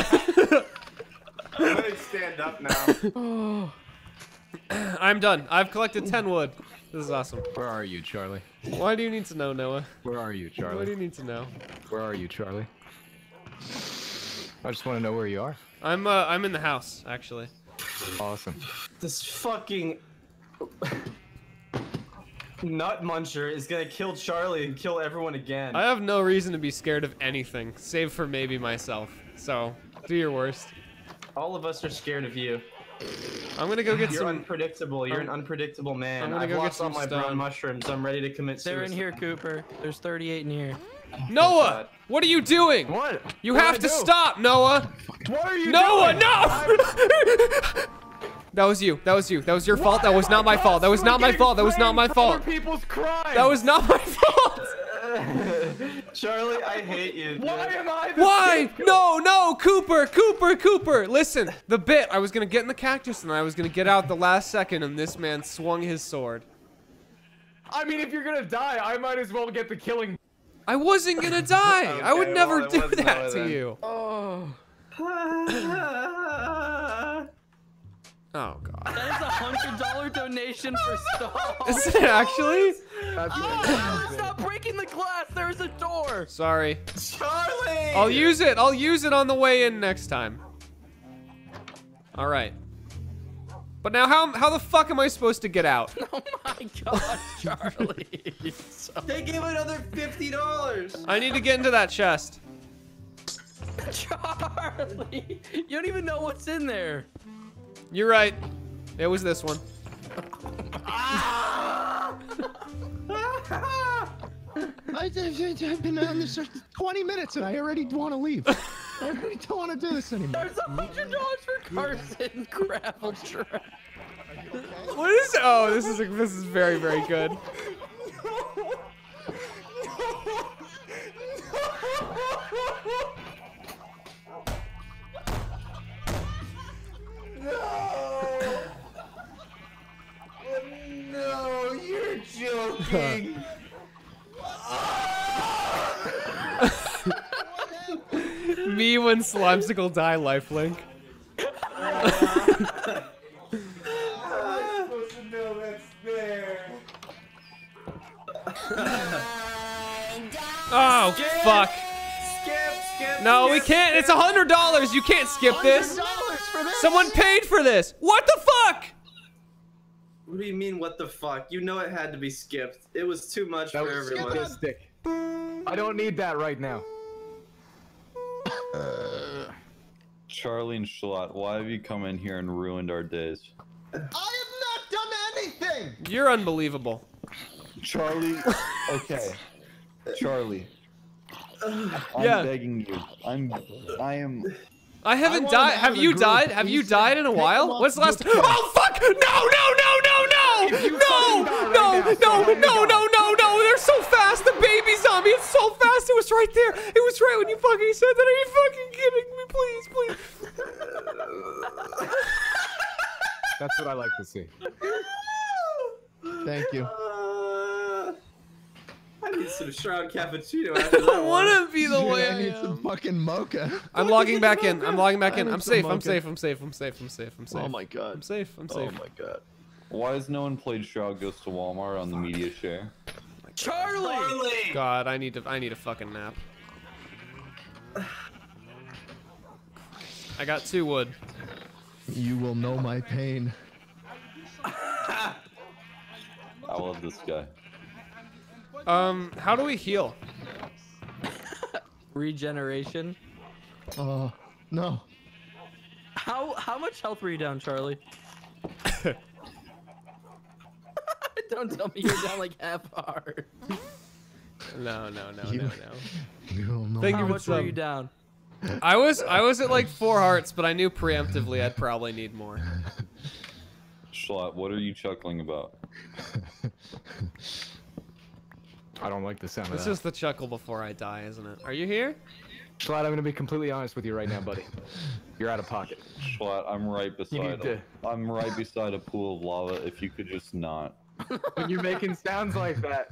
gonna stand up now. I'm done. I've collected ten wood. This is awesome. Where are you, Charlie? Why do you need to know, Noah? Where are you, Why do you Charlie? need to know? Where are you, Charlie? I just want to know where you are. I'm uh, I'm in the house, actually. Awesome. This fucking nut muncher is gonna kill Charlie and kill everyone again. I have no reason to be scared of anything, save for maybe myself. So, do your worst. All of us are scared of you. I'm gonna go get You're some. unpredictable. You're an I'm- unpredictable man. I'm gonna I've go get lost all some my stone. brown mushrooms. I'm ready to commit suicide. They're in here, Cooper. There's thirty-eight in here. Noah, what are you doing? What? You What have did to I do? stop, Noah. What are you Noah, doing? no! That was you. That was you. That was your fault. That was not my fault. That was not my fault. That was not my fault. People's crimes. That was not my fault. Charlie, I hate you. Dude. Why am I the Why? scapegoat? No, no, Cooper, Cooper, Cooper. Listen, the bit. I was gonna get in the cactus and I was gonna get out the last second, and this man swung his sword. I mean, if you're gonna die, I might as well get the killing. I wasn't gonna die. I would Okay, never well, it do was that Noah to then. you. Oh. Oh god. That is a hundred dollar donation for stall. Is it actually? Oh, stop breaking the glass. There's a door. Sorry. Charlie! I'll use it. I'll use it on the way in next time. All right. But now, how how the fuck am I supposed to get out? Oh my god, Charlie. So- They gave another fifty dollars. I need to get into that chest. Charlie, you don't even know what's in there. You're right. It was this one. I, have been on this for twenty minutes and I already want to leave. I already don't want to do this anymore. There's a hundred dollars for Carson gravel truck. What is? Oh, this is this is very very good. No, you're joking. Me when Slimecicle die lifelink. I'm supposed to know that's there. Oh fuck. Skip, skip. No, we skip, can't. skip. It's a hundred dollars. You can't skip this. dollars for this. Someone paid for this. What the fuck? What do you mean, what the fuck? You know it had to be skipped. It was too much That for was everyone. sadistic. I don't need that right now. Charlie and Schlatt, why have you come in here and ruined our days? I have not done anything. You're unbelievable. Charlie, okay. Charlie. I'm Yeah. begging you. I'm, I am. I haven't want died. him out Have of the you group. died? Have He you said died in a take him while? off What's the last? the cast. Oh fuck! No! No! No! No! No! No! No! No! No! No! No! No! They're so fast. The baby zombie. It's so fast. It was right there. It was right when you fucking said that. Are you fucking kidding me? Please, please. That's what I like to see. Thank you. Uh, I need some Shroud cappuccino after I that don't one. want to be the Dude, way I I need some am. fucking mocha. I'm logging back in. I'm logging back I in. need I'm some safe. I'm mocha. safe. I'm safe. I'm safe. I'm safe. I'm safe. Oh my god. I'm safe. I'm Oh safe. my god. Why has no one played Shroud Goes to Walmart on the media share? Charlie! Charlie! God, I need to. I need a fucking nap. I got two wood. You will know my pain. I love this guy. Um, how do we heal? Regeneration. Oh no. How how much health were you down, Charlie? Don't tell me you're down like half heart. No, no, no, You- no, no. You will know. Thank How you for much were sub. you down? I was I was at like four hearts, but I knew preemptively I'd probably need more. Schlatt, what are you chuckling about? I don't like the sound of This that. is the chuckle before I die, isn't it? Are you here? Schlatt, I'm gonna be completely honest with you right now, buddy. You're out of pocket. Schlatt, I'm right You beside need a, I'm right beside a pool of lava. If you could just not. When you're making sounds like that,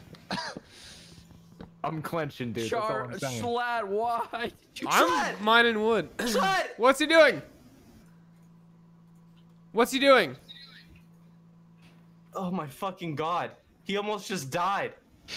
I'm clenching, dude. That's all Char I'm saying. Schlatt, why did you I'm mining wood. Schlatt! What's he doing? What's he doing? Oh my fucking god. He almost just died.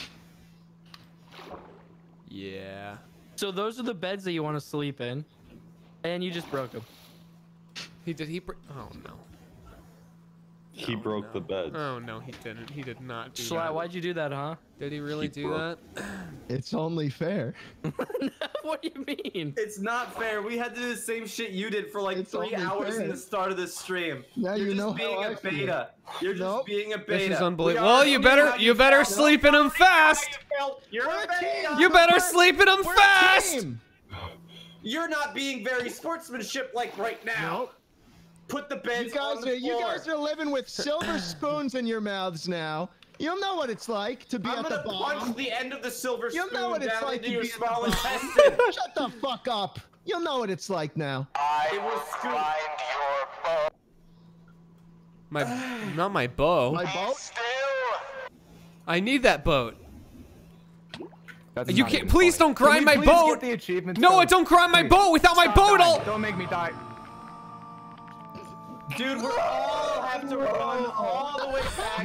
Yeah. So those are the beds that you want to sleep in, and you just broke them. He did. He. Br oh no. He No, broke no. the bed. Oh no, he didn't. He did not do Schlatt, that. why'd you do that, huh? Did he really He do broke- that? It's only fair. What do you mean? It's not fair. We had to do the same shit you did for like It's three only hours fair. in the start of this stream. Now You're you just know being how a I feel. beta. You're just Nope. being a beta. This is We unbelievable. already Well, you knew better how you better felt. sleep in them fast. You're a beta. You better sleep in them We're a fast. team. You're not being very sportsmanship like right now. Nope. Put the You beds on guys the are you floor. guys are living with silver spoons in your mouths now. You'll know what it's like to be I'm at the gonna bottom. punch the end of the silver You'll spoon know what it's down like into to your be at the small bottom. intestine. Shut the fuck up. You'll know what it's like now. It was scoop. My, not my bow. My boat. I need that boat. That's You not can't. even Please funny. don't grind Can my we please boat. Get the achievements No, done? I don't grind my Please. boat. Without my Stop boat, dying. I'll. Don't make me die. Dude, we're all have to run all the way back.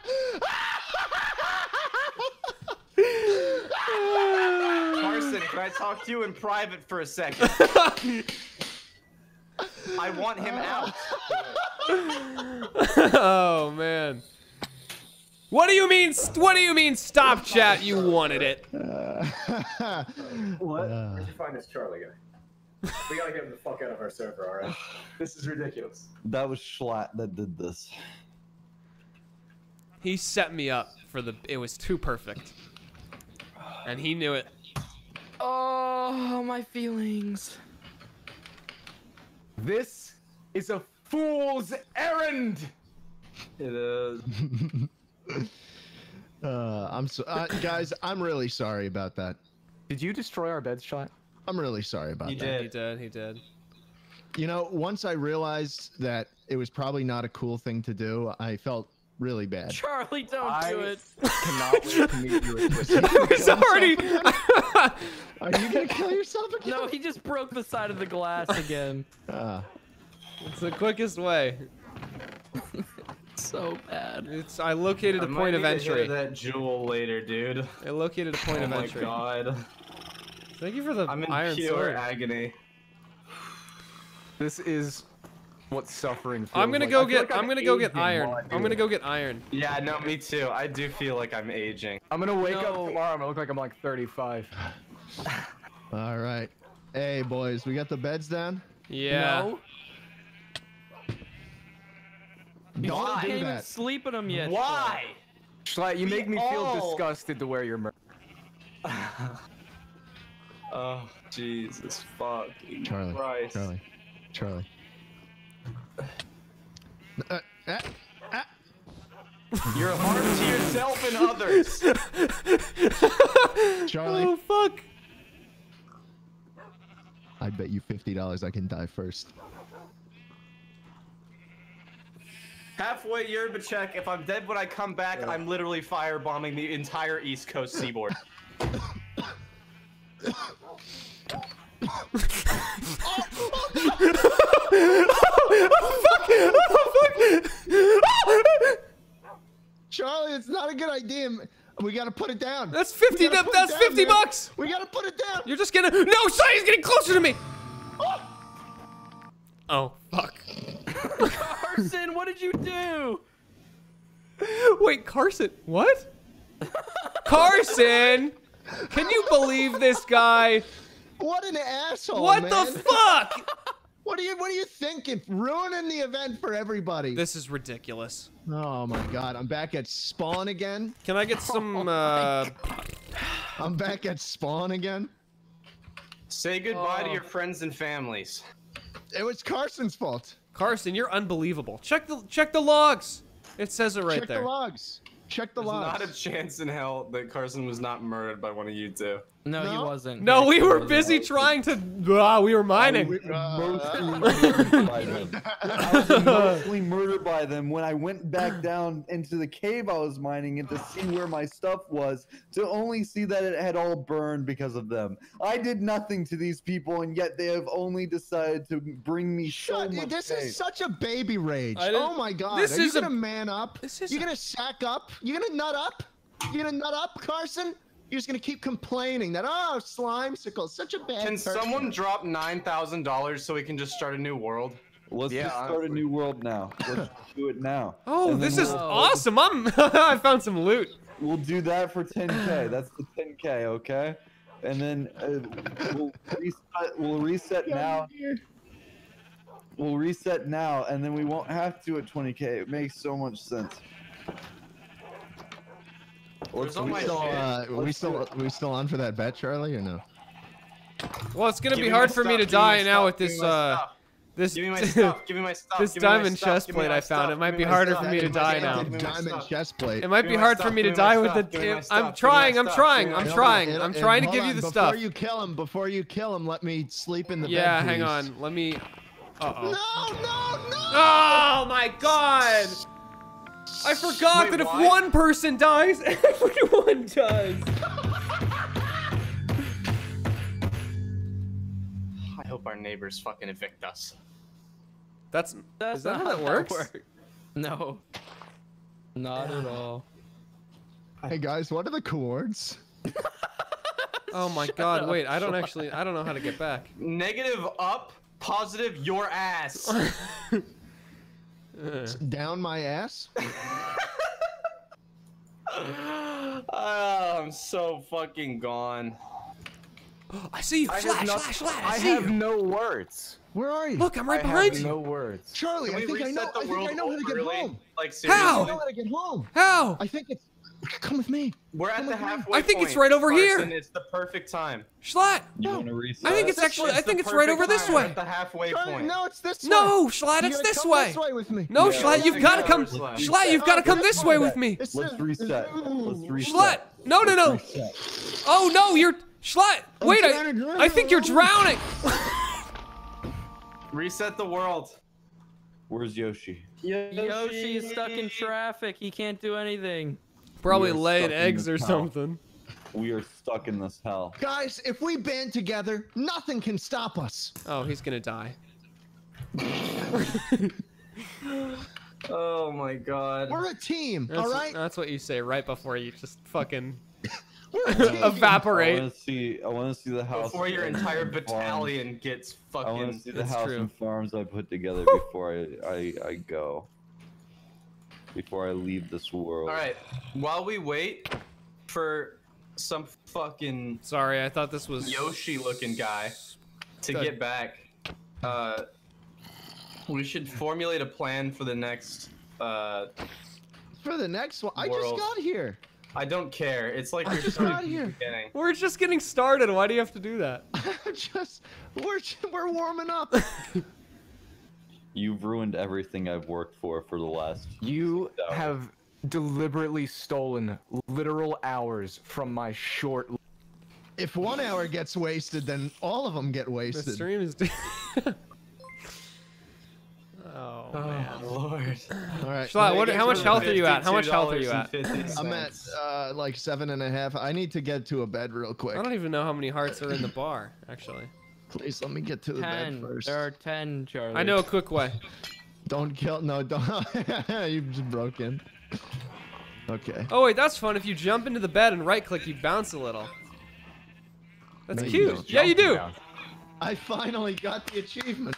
Carson, can I talk to you in private for a second? I want him out. Oh man. What do you mean? What do you mean? Stop, chat. You wanted it. What? Where'd you find this Charlie guy? We gotta get him the fuck out of our server, alright? This is ridiculous. That was Schlatt that did this. He set me up for the. It was too perfect, and he knew it. Oh, my feelings. This is a fool's errand. It is. Uh, I'm so, uh, guys. I'm really sorry about that. Did you destroy our beds, Schlatt? I'm really sorry about You that. He did. He did. You know, once I realized that it was probably not a cool thing to do, I felt really bad. Charlie, don't I- do it. Cannot wait to meet you at Twisted. It was already. Are you gonna kill yourself again? No, he just broke the side of the glass again. Ah. It's the quickest way. So bad. It's. I located I a might point of need to hit entry. that jewel later, dude. I located a point Oh of my entry. god. Thank you for the I'm in iron pure sword. agony. This is what suffering feels I'm gonna like. go I feel get. like I'm gonna go get aging iron. while I do I'm gonna it. go get iron. Yeah, no, me too. I do feel like I'm aging. I'm gonna wake up No. tomorrow. I'm gonna look like I'm like thirty-five. All right. Hey, boys, we got the beds down. Yeah. No. Don't You do can't even that. sleep in them yet. Why? Schlatt, you We make me feel all- disgusted to wear your merch. Oh, Jesus fucking Charlie, Christ. Charlie, Charlie. Uh, uh, uh. You're harm to yourself and others. Charlie, Oh fuck. I bet you fifty dollars I can die first. Halfway yerba check. If I'm dead when I come back, I'm literally firebombing the entire East Coast seaboard. Charlie, it's not a good idea. We gotta put it down. That's fifty. We gotta put it That's down, fifty man. bucks. We gotta put it down. You're just gonna. No, Shai's getting closer to me. Oh fuck. Carson, what did you do? Wait, Carson. What? Carson. Can you believe this guy? What an asshole, What man. the fuck? What are you What are you thinking? Ruining the event for everybody. This is ridiculous. Oh my God, I'm back at spawn again. Can I get some? uh... I'm back at spawn again. Say goodbye Oh. to your friends and families. It was Carson's fault. Carson, you're unbelievable. Check the check the logs. It says it right Check there. the logs. Check the There's logs. not a chance in hell that Carson was not murdered by one of you two. No, he No? wasn't. No, we He were wasn't. busy trying to. Ah, we were mining. Mostly murdered by them. I was mostly murdered by them when I went back down into the cave I was mining in to see where my stuff was, to only see that it had all burned because of them. I did nothing to these people, and yet they have only decided to bring me so Shut, much this pain. is such a baby rage. I didn't- Oh my God. this Are is you a- gonna man up? this is you a- gonna sack up? You gonna nut up? You gonna nut up, Carson? You're just gonna keep complaining that, oh, Slimecicle is such a bad Can person. someone drop nine thousand dollars so we can just start a new world? Let's Yeah, just start a honestly. new world now. Let's do it now. Oh, And then this is we'll- awesome. I'm. I found some loot. We'll do that for ten K. That's the ten K, okay? And then uh, we'll reset. We'll reset now. We'll reset now, and then we won't have to at twenty K. It makes so much sense. Where's all we my still, shit? uh, we Let's still, do it. we still on for that bet, Charlie, or no? Well, it's gonna Give be me my hard for me stuff, to give me my die now stuff, with give this. me my uh, stuff. this. Give me my stuff. Give me my stuff. this give me my diamond stuff, chest give me plate my I found. stuff, It might give be me my harder stuff, for me to give me my die stuff, now. give me my Diamond stuff. chest plate. It might Give be me my hard for stuff, me to give me my die with stuff, give me the. my I'm stuff, give me my trying. I'm stuff, trying. give me I'm my trying. And- I'm and trying to hold give you on, the before stuff. you kill him, before you kill him, let me sleep in the Yeah, bed, hang please. on. Let me. Uh oh. No, no, no! Oh my God! I forgot Wait, that if what? one person dies, everyone does. I hope our neighbors fucking evict us. That's. That's Is that not how that works? No. Not at all. Hey guys, what are the chords? Oh my God! Wait, I don't actually. I don't know how to get back. Negative up, positive your ass. Uh, Down my ass? Oh, I'm so fucking gone. I see you. I Slash, have, no, slash, slash. I, I see have you. no words. Where are you? Look, I'm right I behind have you. no words. Charlie, Can I we think I know. reset the I think world I know how to get early? home. Like How? I seriously? know how to get home. How? I think it's. Come with me. We're at Come the with me. halfway I think it's point, right over here. Carson. It's the perfect time. Schlatt. You No. want to reset? I think it's This actually. way. I the think it's right perfect over this time. We're way. at the halfway Charlie, point. no, it's this way. No, Schlatt, You it's gotta this come way. This way with me. No, Yeah, Schlatt, let's you've do got to that. come. Let's reset. Schlatt, you've got to Oh, come this this way. way with me. It's Let's this- reset. Let's reset. Schlatt. No, no, no. Let's reset. Oh no, you're Schlatt. Wait, trying to I. drown. I think you're drowning. Reset the world. Where's Yoshi? Yoshi is stuck in traffic. He can't do anything. Probably We are laying stuck in eggs this or house. something. We are stuck in this hell. Guys, if we band together, nothing can stop us. Oh, he's gonna die. Oh my god. We're a team, That's, all right? that's what you say right before you just fucking We're a team. I evaporate. want to see. I want to see the house. Before your and entire farms. battalion gets I want to fucking. see the It's house true. and farms I put together before I, I I go. Before I leave this world. Alright, while we wait for some fucking Sorry, I thought this was Yoshi looking guy to Good. get back, Uh, we should formulate a plan for the next. Uh, For the next one, I World. just got here. I don't care. It's like I we're just starting got from the here. beginning. We're just getting started. Why do you have to do that? just we're we're warming up. You've ruined everything I've worked for for the last. You six hours. have deliberately stolen literal hours from my short. If one hour gets wasted, then all of them get The wasted. stream is. Oh, Oh man. Lord. All right. Schlatt, what, how much health are you at? How much health are you at? I'm at uh, like seven and a half. I need to get to a bed real quick. I don't even know how many hearts are in the bar, actually. Please let me get to the ten. bed first. There are ten, Charlie. I know a quick way. Don't kill. No, don't. You just broke in. Okay. Oh wait, that's fun. If you jump into the bed and right click, you bounce a little. That's No, you cute. don't. Yeah, you do. Down. I finally got the achievement.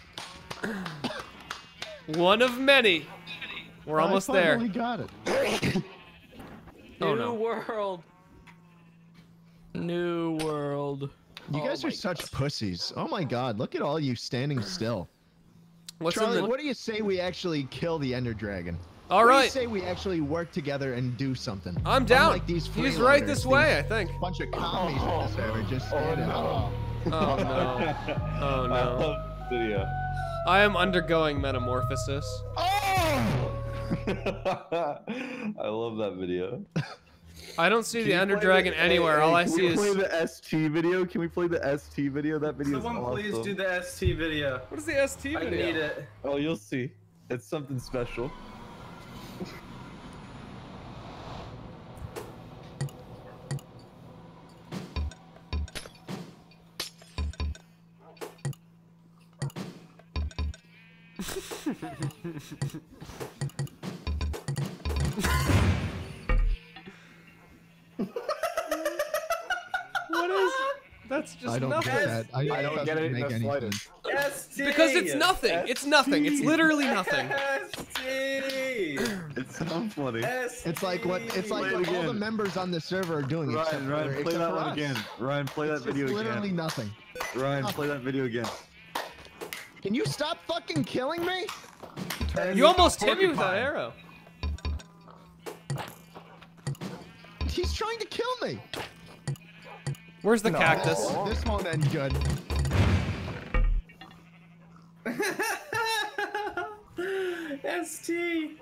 One of many. We're almost I there. finally got it. Oh New no. world. New world. You Oh guys are my such pussies. Oh my god, look at all you standing still. What's Charlie, in the... what do you say we actually kill the Ender Dragon? All What do you right. say we actually work together and do something? I'm down. Unlike these He's right freeloaders, this these way, I think. Bunch of commies in this server just standing. Oh, Oh no. Oh I no. love this video. I am undergoing metamorphosis. I love that video. I don't see Can the you Ender play Dragon the- anywhere. hey, All hey, I can see we is. play the S T video? Can we play the S T video? That video is Someone awesome. please do the S T video. What is the S T I video? need it. Oh, you'll see. It's something special. What is? That's just I don't nothing. get that. I, I don't that get doesn't it in make the any slightest. sense. S T. Because it's nothing. It's nothing. It's literally nothing. S T. It's so funny. S T. It's like what it's like Play it what all the again. members on the server are doing. except Ryan, for- Ryan, play except that for one us. again. Ryan, play It's that video just literally again. nothing. Ryan, play that video again. Can you stop fucking killing me? You almost hit me with that arrow. He's trying to kill me. Where's the No, cactus? This, this won't end good. S T.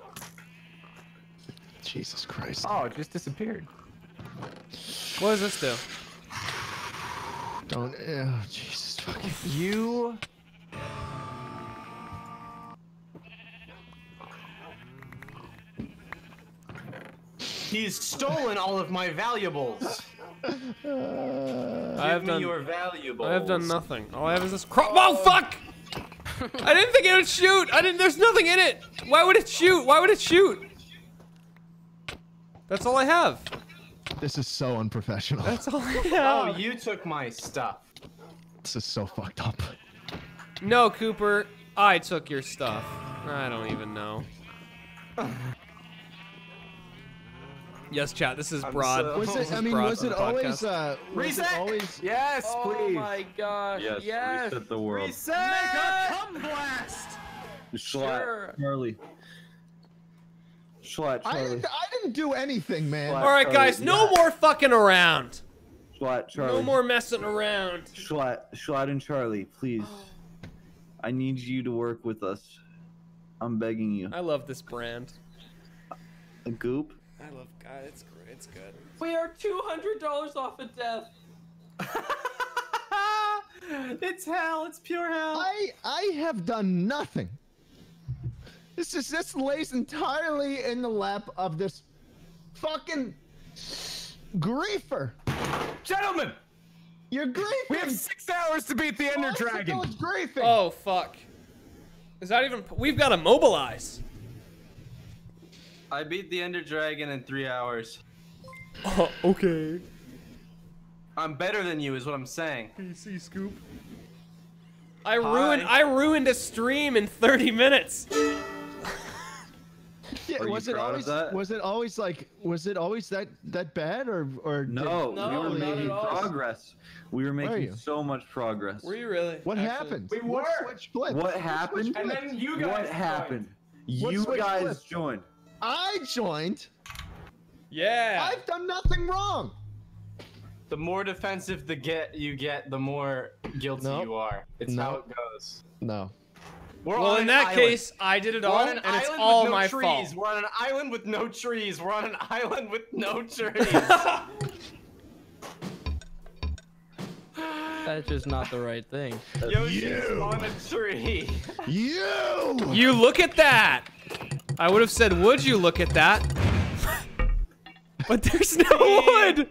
Jesus Christ. Oh, it just disappeared. What does this do? Don't. Oh, Jesus fucking. You. He's stolen all of my valuables. I have Give me done. your valuables. I have done nothing. All I have is this crop. Oh fuck! I didn't think it would shoot. I didn't. There's nothing in it. Why would it shoot? Why would it shoot? That's all I have. This is so unprofessional. That's all I Oh, have. you took my stuff. This is so fucked up. No, Cooper. I took your stuff. I don't even know. Yes, chat. This is I'm broad. so- Was This it? is I mean, broad was for it the always? podcast. Uh, was Reset! it always? Yes, Oh please. my gosh. Yes, Yes. reset the world. Reset! Come blast! Schlatt, Sure. Charlie. Schlatt, I Charlie. didn't. I didn't do anything, man. What? All right, guys. No more fucking around. Schlatt, Charlie. No more messing around. Schlatt, Schlatt and Charlie, please. I need you to work with us. I'm begging you. I love this brand. A Goop? I love God. It's great. It's good. We are two hundred dollars off of death. It's hell. It's pure hell. I I have done nothing. This is this lays entirely in the lap of this fucking griefer. Gentlemen, You're griefing. we have six hours to beat the Ender Months ago Dragon. it's griefing. Oh fuck. Is that even? We've got to mobilize. I beat the Ender Dragon in three hours. Oh, okay. I'm better than you, is what I'm saying. P C Scoop. I ruined. I ruined a stream in thirty minutes. Yeah, Are you was it proud of always that? was it always like was it always that that bad or or did- No, No, we were not making at all. progress. We were Were making you? so much progress. Were you really? what Actually? happened? We What were. switch flipped? What What happened? switch And flipped? then you guys What joined. happened? What You switch guys flipped? joined. I joined. Yeah. I've done nothing wrong. The more defensive the get you get, the more guilty Nope. you are. It's how Nope. it goes. No. We're Well, on in an that island. case, I did it We're all, on and an it's island all with no my trees. fault. We're on an island with no trees. We're on an island with no trees. That's just not the right thing. Yoshi's on a tree. You. You look at that. I would have said, would you look at that? But there's no wood.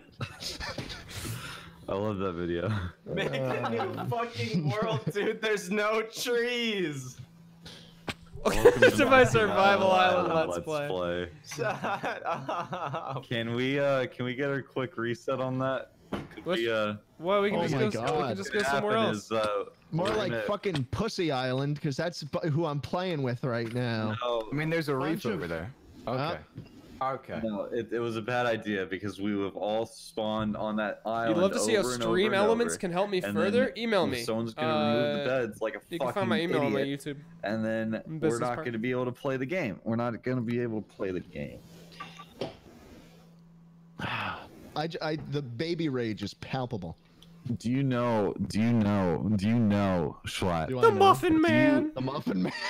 I love that video. Make a new fucking world, dude. There's no trees. Okay, to my survival island let's play. Shut up. Can we uh can we get a quick reset on that? Could What? we uh Well, we can Oh just my go. We God. can just go what somewhere happened else. is, uh, More we're like gonna- fucking Pussy Island, because that's bu- who I'm playing with right now. No, I mean, there's a Bunch reef of- over there. Okay. Okay. no, it, it was a bad idea because we would have all spawned on that island. You'd love to see how over and over stream and elements over. can help me And further? then Email me. Someone's gonna remove the Uh, beds like a You fucking can find my email on my idiot, YouTube. and then we're Business not part. gonna be able to play the game. We're not gonna be able to play the game. I, j- I- the baby rage is palpable. Do you know? Do you know? Do you know, Schlatt? Do I The know? Muffin Man. The Muffin Man.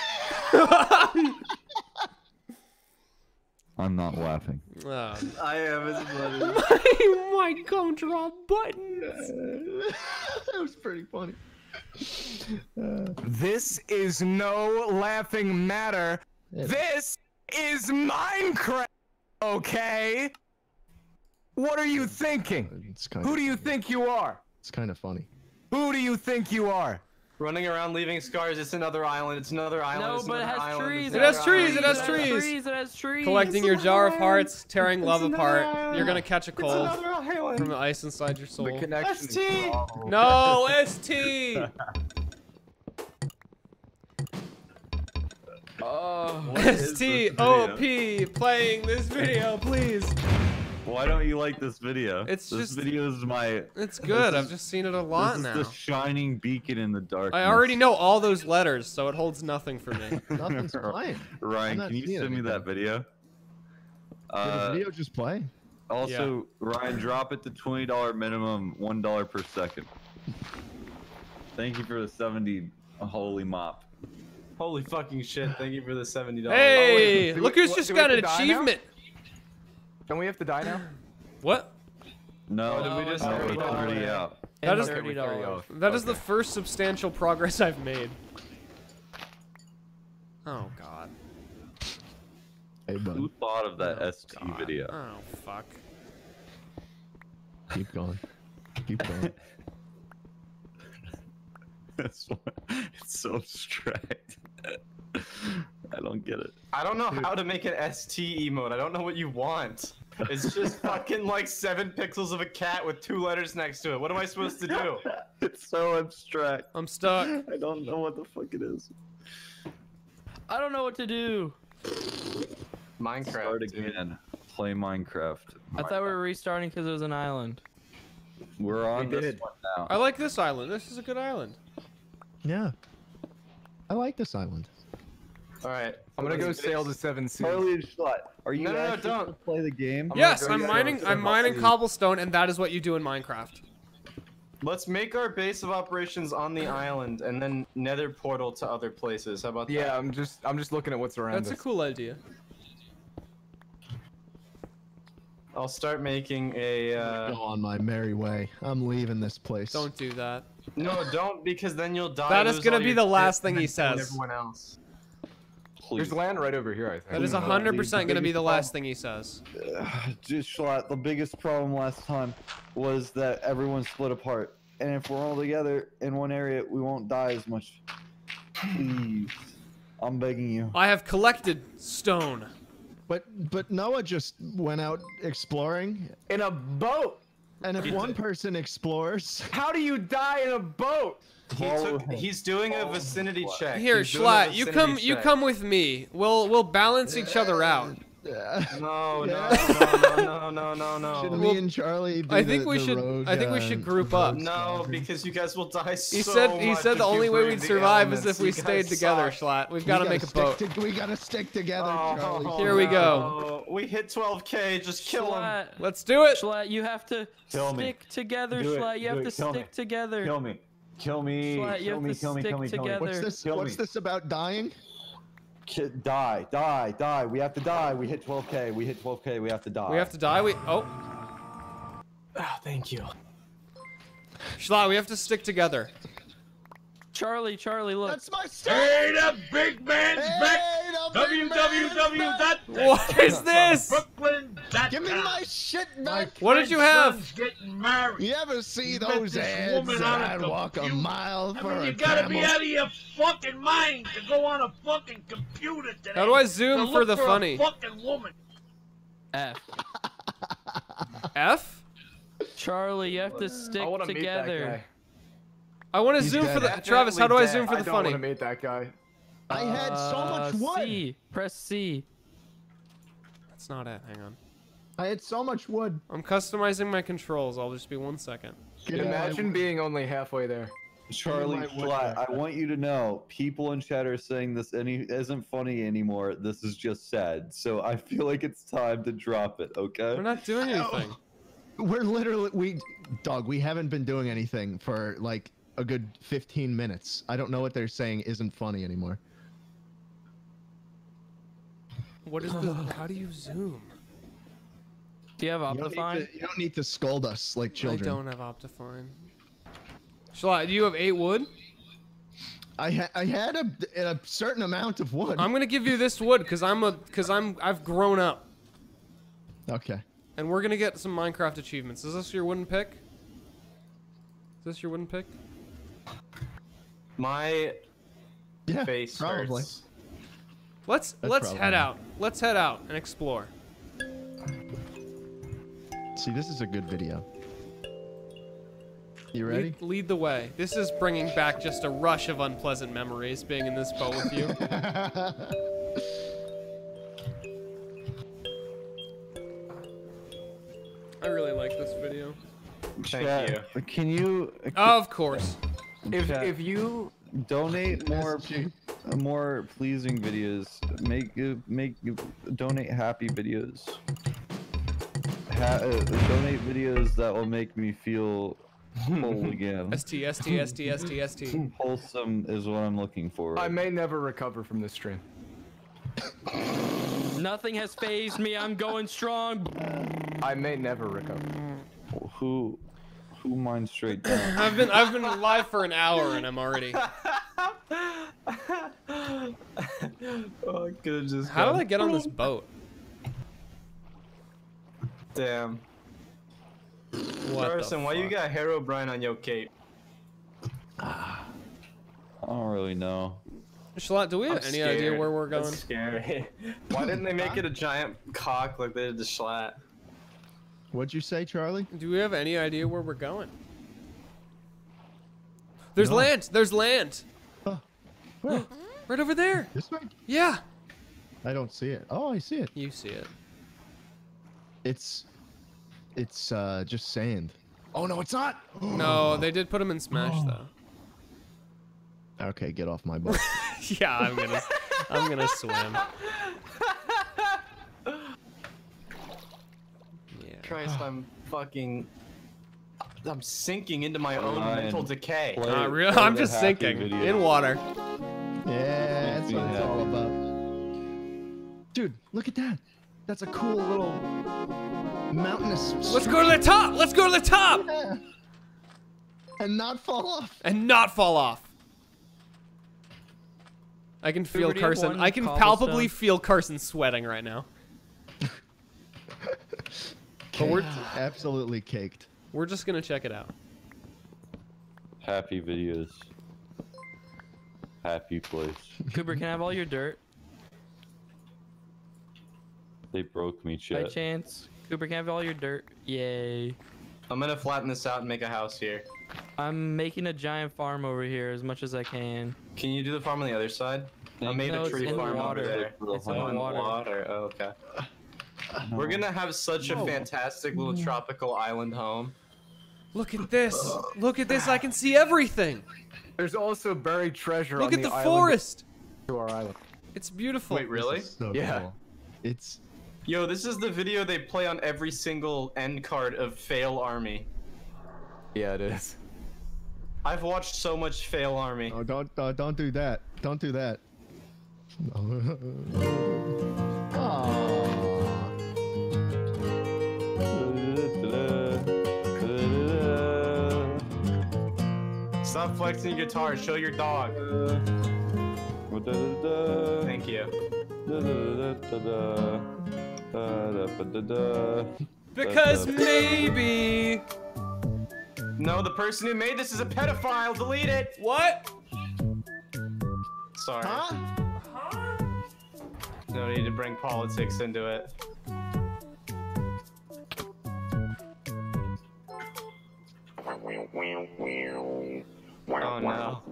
I'm not laughing. Oh. I am as bloody. My mic don't drop buttons. That was pretty funny. This is no laughing matter. Yeah. This is Minecraft. Okay. What are you thinking? It's kind Who of do you think you are? it's kind of funny. Who do you think you are? Running around leaving scars. It's another island. It's another island. No, it's but it another has island, trees. it's It has another trees, island, it has it's trees. another- trees. It has trees. Collecting your jar of hearts, tearing love another apart. island. You're gonna catch a It's cold another island. from the ice inside your soul. The connection. S T. No, S T. Oh. What is S T this O video? P playing this video, please. Why don't you like this video? It's this just- video is my. It's good. This I've is- just seen it a lot This is now. the shining beacon in the darkness. I already know all those letters, so it holds nothing for me. Nothing's playing. I'm Ryan, not can you seeing send me anything. that video? Did the Uh, video just play? also, Ryan, drop it to twenty dollar minimum, one dollar per second. Thank you for the seventy holy mop. Holy fucking shit! Thank you for the seventy dollars. Hey, do look we- who's what- just do we got have an to die now? achievement. Don't we have to die now? What? No, Oh, did we just no, already it's die? already out. That is thirty dollars. That is the first substantial progress I've made. Oh god. Hey, bud, Who thought of that Oh, S T God. video? Oh fuck. keep going. Keep going. That's why it's so abstract. I don't get it. I don't know how to make an S T emote. I don't know what you want. It's just fucking like seven pixels of a cat with two letters next to it. What am I supposed to do? It's so abstract. I'm stuck. I don't know what the fuck it is. I don't know what to do. Minecraft. Start dude. again. Play Minecraft. I thought we were restarting because it was an island. We're on We this did. one now. I like this island. This is a good island. Yeah. I like this island. All right. I'm gonna go sail the seven seas. Charlie and Schlatt, are you No, no, no, actually don't. gonna play the game? I'm Yes, gonna I'm go mining. down I'm some mining trees. cobblestone, and that is what you do in Minecraft. Let's make our base of operations on the island and then nether portal to other places. How about that? Yeah, I'm just I'm just looking at what's around That's a us. cool idea. I'll start making a. Uh... Go on my merry way. I'm leaving this place. Don't do that. No, don't, because then you'll die. That is lose gonna all be your the shit, last thing and he then kill says. Everyone else. Please. There's land right over here, I think. That is No, hundred the percent gonna be biggest the problem- last thing he says. Just Schlatt, the biggest problem last time was that everyone split apart. And if we're all together in one area, we won't die as much. Please. I'm begging you. I have collected stone. But but Noah just went out exploring. In a boat. And if one person explores, how do you die in a boat? He took, he's doing a vicinity check. Here, He's doing a Schlatt, you come vicinity you check. come with me. We'll we'll balance each other out. No, no, no, no, no, no, no, should no. me and Charlie be I think the, we the should rogue, I think we uh, should group up. No, because you guys will die so He said he much said the if you only way breathe we'd the survive is elements. if we You stayed guys together, suck. Schlatt. We've We got to gotta make a stick boat. to- we gotta stick together, Oh, Charlie. Here we go. no. We hit twelve K. Just kill him. Schlatt, Let's do it. Schlatt, you have to Kill me. stick together, Do it, Schlatt. You do have it, to kill me. stick together. Kill me. Kill me. Schlatt, you Kill have me. to Kill me. stick Kill me. Kill me. together. What's this? Kill What's me. this about dying? Ki- Die. Die. Die. We have to die. We hit twelve K. We hit twelve K. We have to die. We have to die. We oh, Oh, thank you. Schlatt, we have to stick together. Charlie, Charlie, look. That's my stick. Hey, the big man's back. w w w dot What is this? brooklyn dot com. Give me my shit back. What did you have? Getting married. You ever see You met those this ads woman that on a I'd walk a computer? mile I for mean, a you gotta be camel? out of your fucking mind to go on a fucking computer today. How do I zoom to for look the for funny? A fucking woman. F. F? Charlie, you have to stick I want to meet that together. guy. I want to He's zoom dead. for the Travis. How do I zoom for I the don't funny? want to meet that guy. I had so much Uh, wood. C. Press C. That's not it. Hang on. I had so much wood. I'm customizing my controls. I'll just be one second. Get out of Imagine my- being only halfway there. Charlie, my wood Schlatt, back. I want you to know, people in chat are saying this any isn't funny anymore. This is just sad. So I feel like it's time to drop it. Okay. We're not doing anything. We're literally we, dog. We haven't been doing anything for like a good fifteen minutes. I don't know what they're saying isn't funny anymore. What is the? How do you zoom? Do you have You don't, need Optifine? to, you don't need to scold us like children. I don't have Optifine. Schlatt, do you have eight wood? I ha I had a, a certain amount of wood. I'm gonna give you this wood because I'm a because I'm I've grown up. Okay. And we're gonna get some Minecraft achievements. Is this your wooden pick? Is this your wooden pick? My Yeah. face probably. hurts. Let's That's let's probably head it. out. Let's head out and explore. See, this is a good video. You ready? Lead, lead the way. This is bringing back just a rush of unpleasant memories being in this boat with you. I really like this video. Thank Chat, you. Can you? Oh, of course. If Chat, if you donate more, S G. more pleasing videos. Make uh, make donate happy videos. Ha uh, donate videos that will make me feel whole again. S T, S T, S T, S T, S T. Wholesome is what I'm looking for. I may never recover from this stream. Nothing has phased me. I'm going strong. I may never recover. Who, who mind straight down? I've been I've been live for an hour and I'm already. Oh, I could've just How did gone, I get on this boat? Damn. What Carson, the why you fuck? got Herobrine on your cape? I don't really know. Schlatt, do we have I'm any idea scared. where we're going? That's scary. Why didn't they make it a giant cock like they did the Schlatt? What'd you say, Charlie? Do we have any idea where we're going? There's No. land. There's land. Huh. Where? Right over there. This way? Yeah. I don't see it. Oh, I see it. You see it. It's, it's uh, just sand. Oh no, it's not. No, they did put them in Smash though. Okay, get off my boat. Yeah, I'm gonna, I'm gonna swim. Yeah. Christ, I'm fucking... I'm sinking into my own Ryan, mental decay. play- Not real. play I'm the just happy sinking video. in water. Yeah, that's what it's all about. Dude, look at that. That's a cool little mountainous. Let's go to the top. Let's go to the top Yeah. And not fall off. and not fall off. I can feel Uber, do you have Carson. one I can cobblestone? palpably feel Carson sweating right now. But we're Absolutely caked. we're just gonna check it out. Happy videos. Happy place. Cooper, can I have all your dirt They broke me, by chat. chance? Cooper, can I have all your dirt? Yay. I'm gonna flatten this out and make a house here. I'm making a giant farm over here as much as I can. Can you do the farm on the other side? I made No, a it's tree in the farm water. over there. It's in Oh, the water. Oh, okay. We're gonna have such a No. fantastic little tropical island home. Look at this. Look at this. I can see everything. There's also buried treasure Look on at the island forest. To our island. It's beautiful. Wait, really? So Yeah. cool. It's Yo, this is the video they play on every single end card of Fail Army. Yeah, it is. I've watched so much Fail Army. oh, don't uh, don't do that. Don't do that. Stop flexing your guitar. Show your dog. Thank you. Because maybe. No, the person who made this is a pedophile. Delete it. What? Sorry. No need to bring politics into it. Oh no.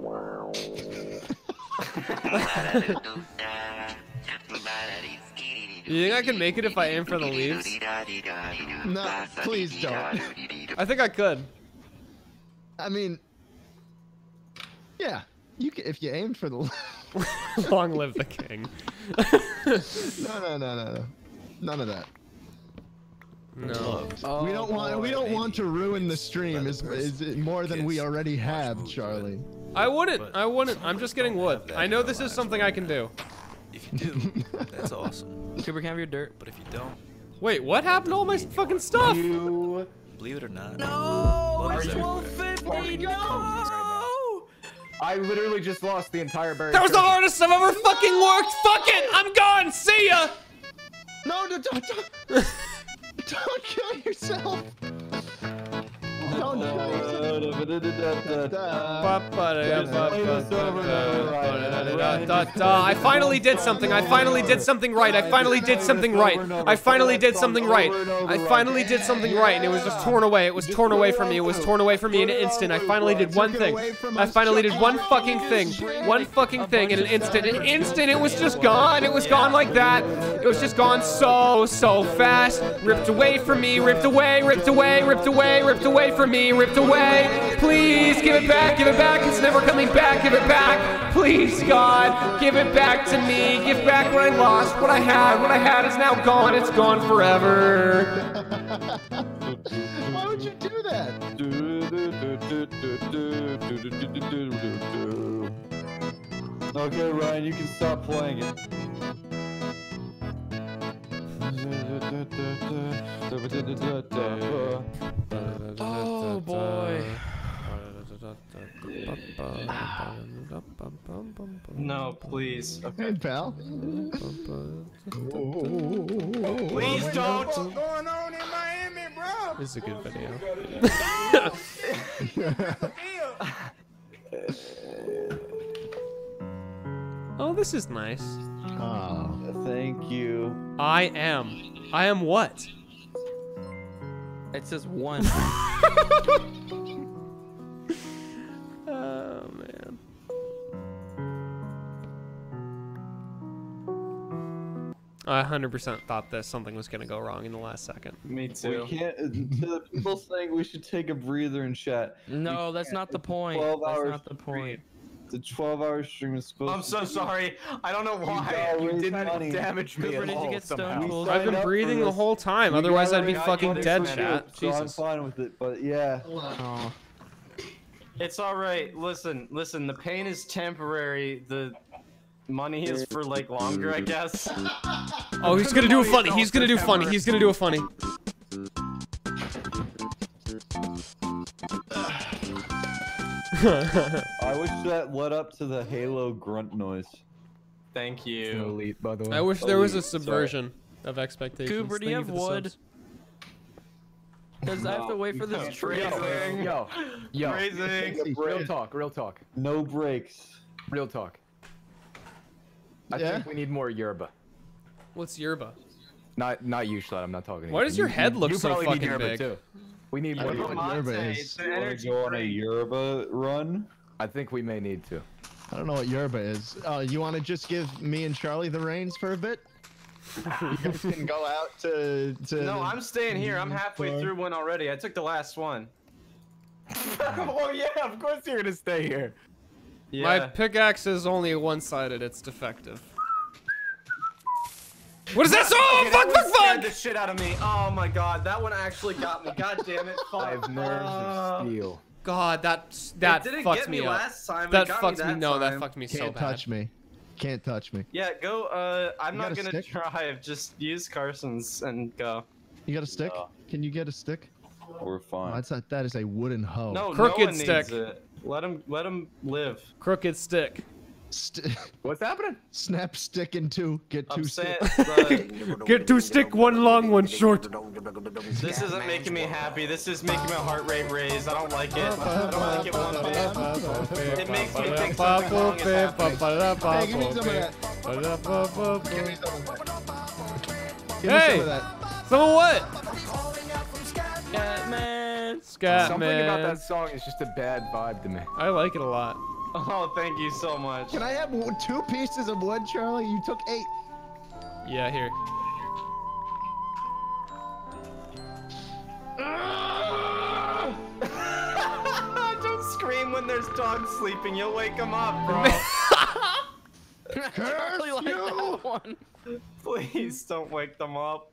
You think I can make it if I aim for the leaves? No, please don't. I think I could. I mean, yeah, you can, if you aim for the. Long live the king. no, no, no, no, no, none of that. No. Oh, we don't want. We don't boy. want to ruin the stream. Is is it more than we already have, Charlie? I wouldn't. I wouldn't. I'm just getting wood. I know this is something I can do. If you do, that's awesome. Cooper, can I have your dirt? But if you don't, Wait, what happened to all my fucking stuff? You. believe it or not, No, Bugs it's everywhere. twelve fifty. No. I literally just lost the entire buried That was the treasure. hardest I've ever fucking worked. Fuck it. I'm gone. See ya. No, no, don't, don't, don't kill yourself. Don't kill yourself. I finally did something. I finally did something right. I finally did something right. I finally did something right. I finally did something right, and it was just torn away. It was torn away from me. It was torn away from me in an instant. I finally did one thing. I finally did one fucking thing. One fucking thing in an instant. In an instant, it was just gone. It was gone like that. It was just gone so, so fast. Ripped away from me. Ripped away. Ripped away. Ripped away. Ripped away from me. Ripped away. Please give it back. Give it back. It's never coming back. Give it back. Please, God, give it back to me. Give back what I lost. What I had. What I had is now gone. It's gone forever. Why would you do that? Okay, Ryan, you can stop playing it. Oh boy. No, please. Hey, pal. Please don't. What's going on in Miami, bro? This is a good video. Oh, this is nice. Oh. Thank you. I am. I am what? It says one. Oh, man. I one hundred percent thought that something was going to go wrong in the last second. Me We too. can't. To the people saying we should take a breather and chat. No, that's not the point. twelve That's hours not the point. The twelve-hour stream is supposed. I'm so sorry. I don't know why. gotta You raise didn't money. Damage me Cooper, at did you all get stone somehow. tools? I've signed been up for breathing the this. whole time. We Otherwise, gotta I'd be raise fucking money dead, for chat. it, so I'm Jesus. fine with it, but yeah. Oh. It's all right. Listen, listen. The pain is temporary. The money is for like longer, I guess. Oh, he's gonna do a funny. He's gonna do funny. He's gonna do a funny. I wish that led up to the Halo grunt noise. Thank You're you. elite, by the way. I wish there was a Elite, sorry. subversion of expectations. Cooper, do you Thank have for the wood? subs. Because I have to wait for No, this tree. phrasing. Yo, yo, Phrasing. real talk, real talk, No breaks. real talk. I Yeah? think we need more yerba. What's yerba? Not, not you, Schlatt. I'm not talking. to Why you. does your You- head you- look you so probably need fucking yerba big? Too. We need I don't know one. what yerba Latte, is. it's an You wanna energy go on a drink. yerba run? I think we may need to. I don't know what yerba is. Uh, you want to just give me and Charlie the reins for a bit? You guys can go out to to. No, I'm staying here. I'm halfway Sorry. through one already. I took the last one. Oh yeah, of course you're gonna stay here. Yeah. My pickaxe is only one-sided. It's defective. What is that? Oh, Okay, fuck, that fuck, one scared fuck! the shit out of me. Oh my god, that one actually got me. God damn it. I have nerves Uh, of steel. God, that that it didn't fucked get me me up. last time. That it got fucked me. me. That No, that time. fucked me so Can't bad. touch me. Can't touch me. Yeah, go. Uh, I'm You not got a gonna stick? drive. Just use Carson's and go. You got a stick? No. Can you get a stick? We're Oh, fine. that's not. That is a wooden hoe. No, Crooked no one stick. needs it. Let him. Let him live. Crooked stick. St What's happening? Snap stick in two. Get two I'm saying. sticks. the- Get two stick, one long, one short. This isn't making me happy. This is making my heart rate raise. I don't like it. I don't like it one bit. It makes me think something wrong is happening. Hey, give me some of that. Give me some of that. Give me Hey! some of that. Some of what? Scatman. Scat Something man. about that song is just a bad vibe to me. I like it a lot. Oh, thank you so much. Can I have w- two pieces of wood, Charlie? You took eight. Yeah, here. Don't scream when there's dogs sleeping. You'll wake them up, bro. Curse Like you! that one. Please don't wake them up.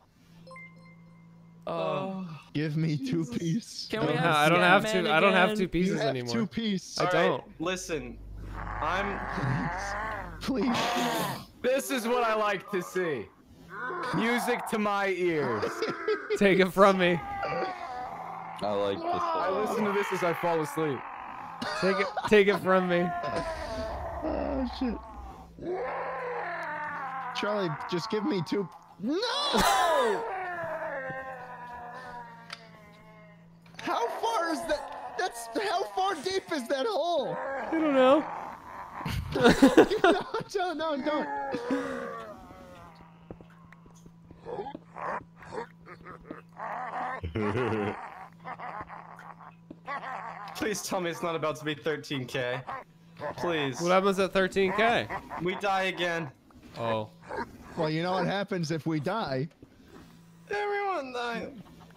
Oh. Give me two piece. Can I we don't, have ha- I don't have Scatman two. I don't have again? two You pieces have anymore. two piece. I All right, don't. listen, I'm. Please. This is what I like to see. Music to my ears. Take it from me. I like this. I listen to this as I fall asleep. Take it. Take it from me. Oh shit. Charlie, just give me two. No! How far is that? That's how far deep is that hole? I don't know. no, no, no, don't. Please tell me it's not about to be thirteen K. Please. What happens at thirteen K? We die again. Oh. Well, you know what happens if we die? Everyone dies.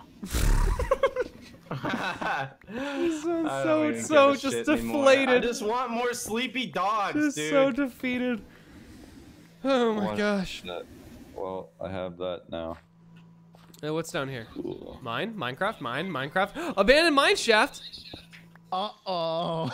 This sounds I so don't even so give a just shit anymore. deflated. I just want more sleepy dogs, Just dude. so defeated. Oh my One gosh. that- Well, I have that now. Uh, what's down here? Cool. Mine? Minecraft? Mine? Minecraft? Abandoned mine shaft! Uh oh.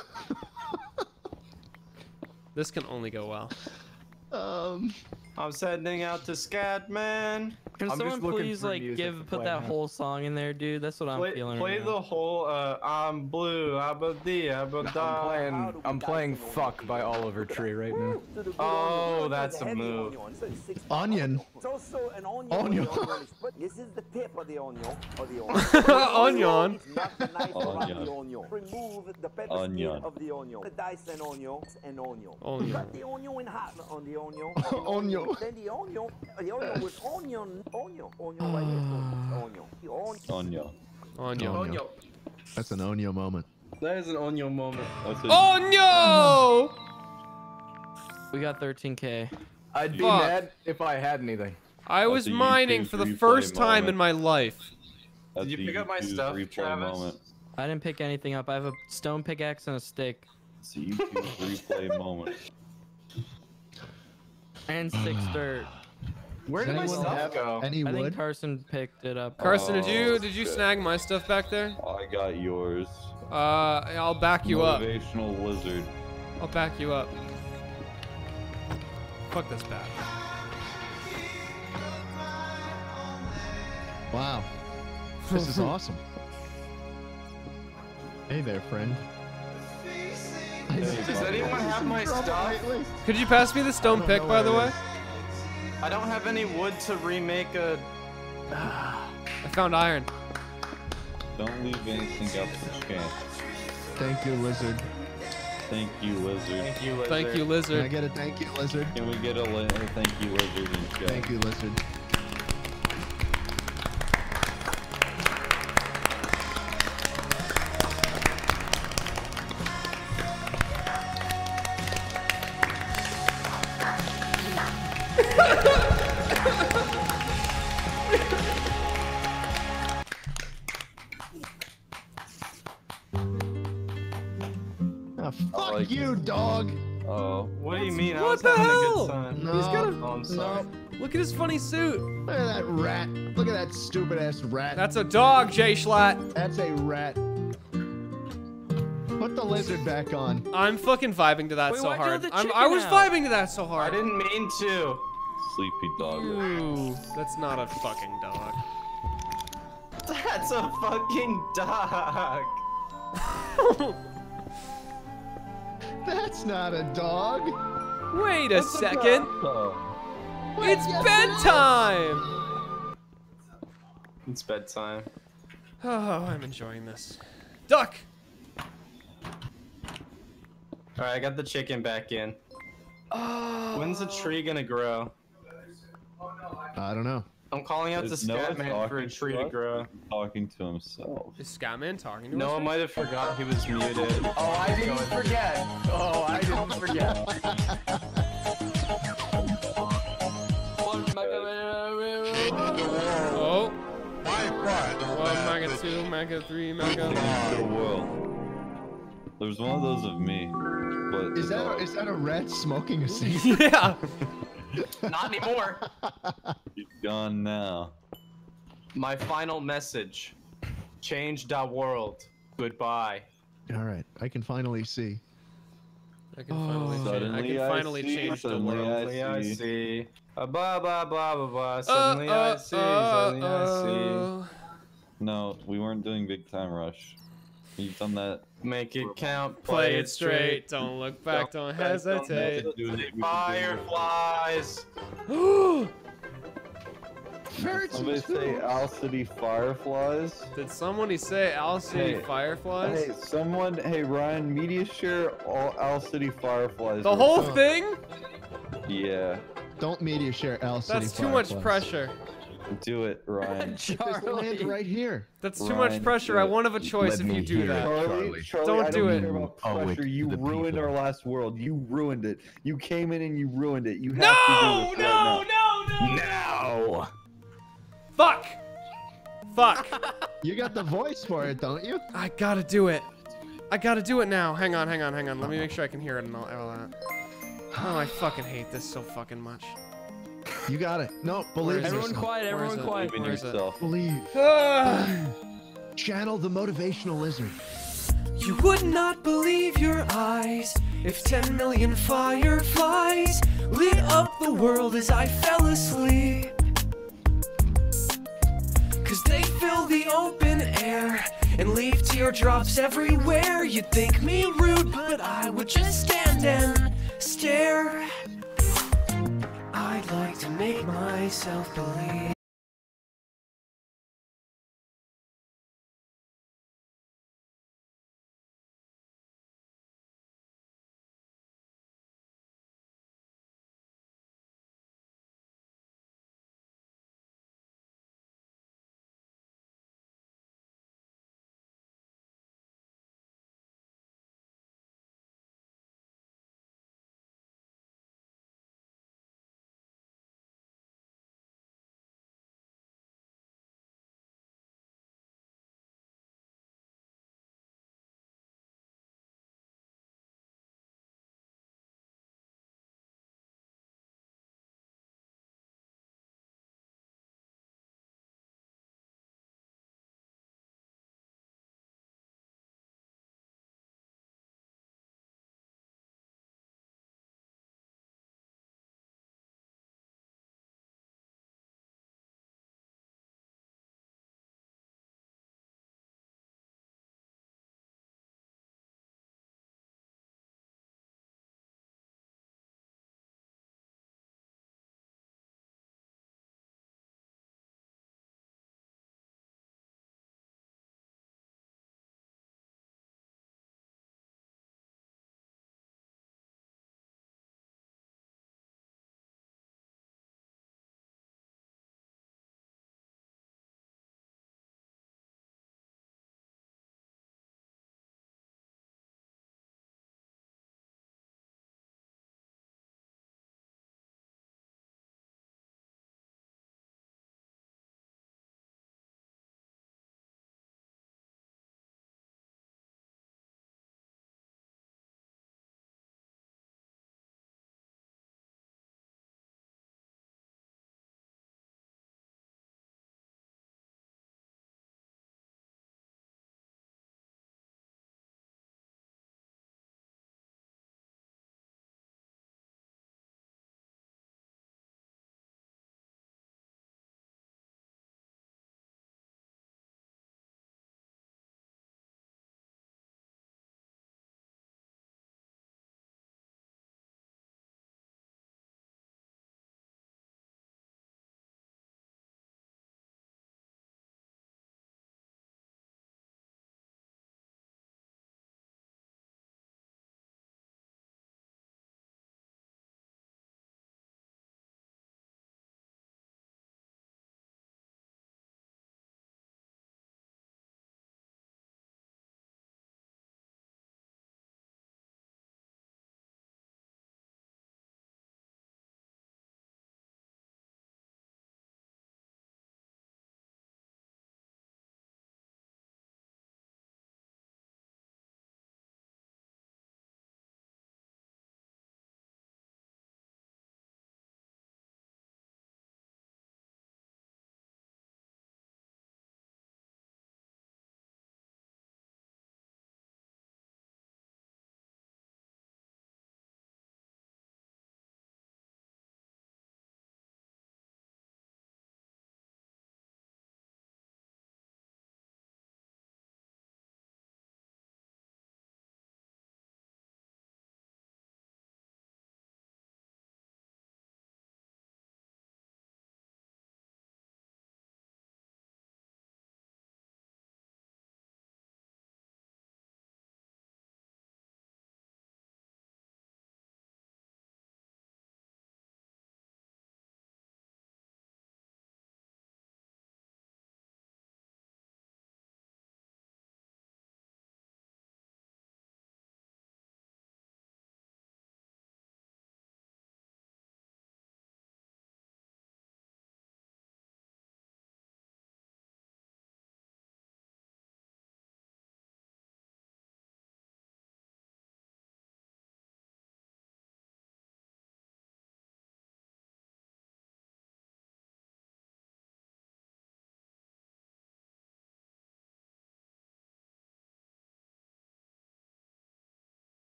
This can only go well. um. I'm sending out to Scatman. Can I'm just someone looking please for like music give to put play that now. whole song in there, dude? That's what I'm Play, feeling play right the now. whole uh, I'm blue, abadi, abada. I'm playing, I'm playing Fuck by Oliver Tree right now. Oh, that's a move. Onion. It's also an onion. Onion. The onion is put- this is the tip of the onion. Of the onion. Onion. It's not the knife around Onion. the onion. Remove the pepper Onion. skin of the onion. Dice an onion. An onion. Onion. Cut the onion in half on the onion. Onion. Then the onion. The onion with onion. Onion. Onion right there. Onion. The onion. Onion. Onion. Onion. That's an Onyo moment. That is an onion moment. That's it. Oh no! We got thirteen K. I'd be Fuck. mad if I had anything. I was a mining YouTube for the replay first time moment. in my life. That's Did you a pick up my YouTube stuff, replay Travis? moment. I didn't pick anything up. I have a stone pickaxe and a stick. It's a YouTube replay moment. And six dirt. Where did my Does anyone stuff have go? Any I think wood? Carson picked it up. Carson, did you Oh, did you shit. snag my stuff back there? I got yours. Uh, I'll back you up. Motivational lizard. I'll back you up. Fuck this bad. Wow. This is awesome. Hey there, friend. Does anyone have my stuff? Could you pass me the stone pick, by the way? I don't have any wood to remake a. I found iron. Don't leave anything up to chance. Thank you, lizard. Thank you, lizard. Thank you, lizard. Thank you, Can I lizard. get a thank you, lizard? Can we get a li- thank you, lizard, in chat? Thank you, lizard. Fuck you, dog. Oh. What do you mean? I What was the having a hell? good time. No, He's got a- Oh, I'm sorry. no. Look at his funny suit. Look at that rat. Look at that stupid ass rat. That's a dog, Jay Schlatt. That's a rat. Put the lizard back on. I'm fucking vibing to that Wait, so why'd you hard. have the I'm, chicken I was out? vibing to that so I hard. didn't mean to. Sleepy dog. Ooh, that's not a fucking dog. That's a fucking dog. That's not a dog. Wait a second. It's yes, bedtime. It's bedtime. Oh, I'm enjoying this. Duck. All right, I got the chicken back in. Oh. When's the tree gonna grow? I don't know. I'm calling out There's the no scat man for a talking tree to to us. grow. Talking to himself. Is Scatman talking to us? Noah right? might have forgot he was muted. Oh, I didn't forget. Oh, I didn't forget. Oh. One, mega two, mega three, mega. There will. There's one of those of me, but Is that a, is that a rat smoking a cigarette? Yeah. Not anymore. he's gone now. My final message. Change the world. Goodbye. All right, I can finally see. I can finally, change, I Suddenly can I finally see, change the suddenly world. I Suddenly I see. see. Uh, ba ba ba ba ba. Suddenly Uh, I see. Suddenly I uh, No, we weren't doing Big Time Rush. You've done that. see. Make it count. Play it straight. Don't look back. Don't hesitate. Fireflies. Somebody say Owl City Fireflies. Did somebody say Owl City Hey, Fireflies? Hey, someone, hey Ryan, media share all Owl City Fireflies. The real whole quick. thing? Yeah, Don't media share Al City That's too much Fireflies. pressure. do it, Ryan. There's the land right here. That's too much Ryan, pressure. do I it. won't have a choice Let if me you do hear that. it. Charlie, Charlie. Charlie, Don't I do don't it. care about Owe it pressure. to You the ruined people. our last world. You ruined it. You came in and you ruined it. You have No! to do this No! right No! No! No. Fuck! Fuck! You got the voice for it, don't you? I gotta do it. I gotta do it now. Hang on, hang on, hang on. Let me make sure I can hear it and all, all that. Oh, I fucking hate this so fucking much. You got it. No, Where believe is it? Everyone yourself. quiet, Where everyone is it? quiet. now. Where is it? yourself. Believe. Ah. Channel the motivational lizard. You would not believe your eyes if ten million fireflies lit up the world as I fell asleep. Cause they fill the open air and leave teardrops everywhere. You'd think me rude, but I would just stand and stare. I'd like to make myself believe.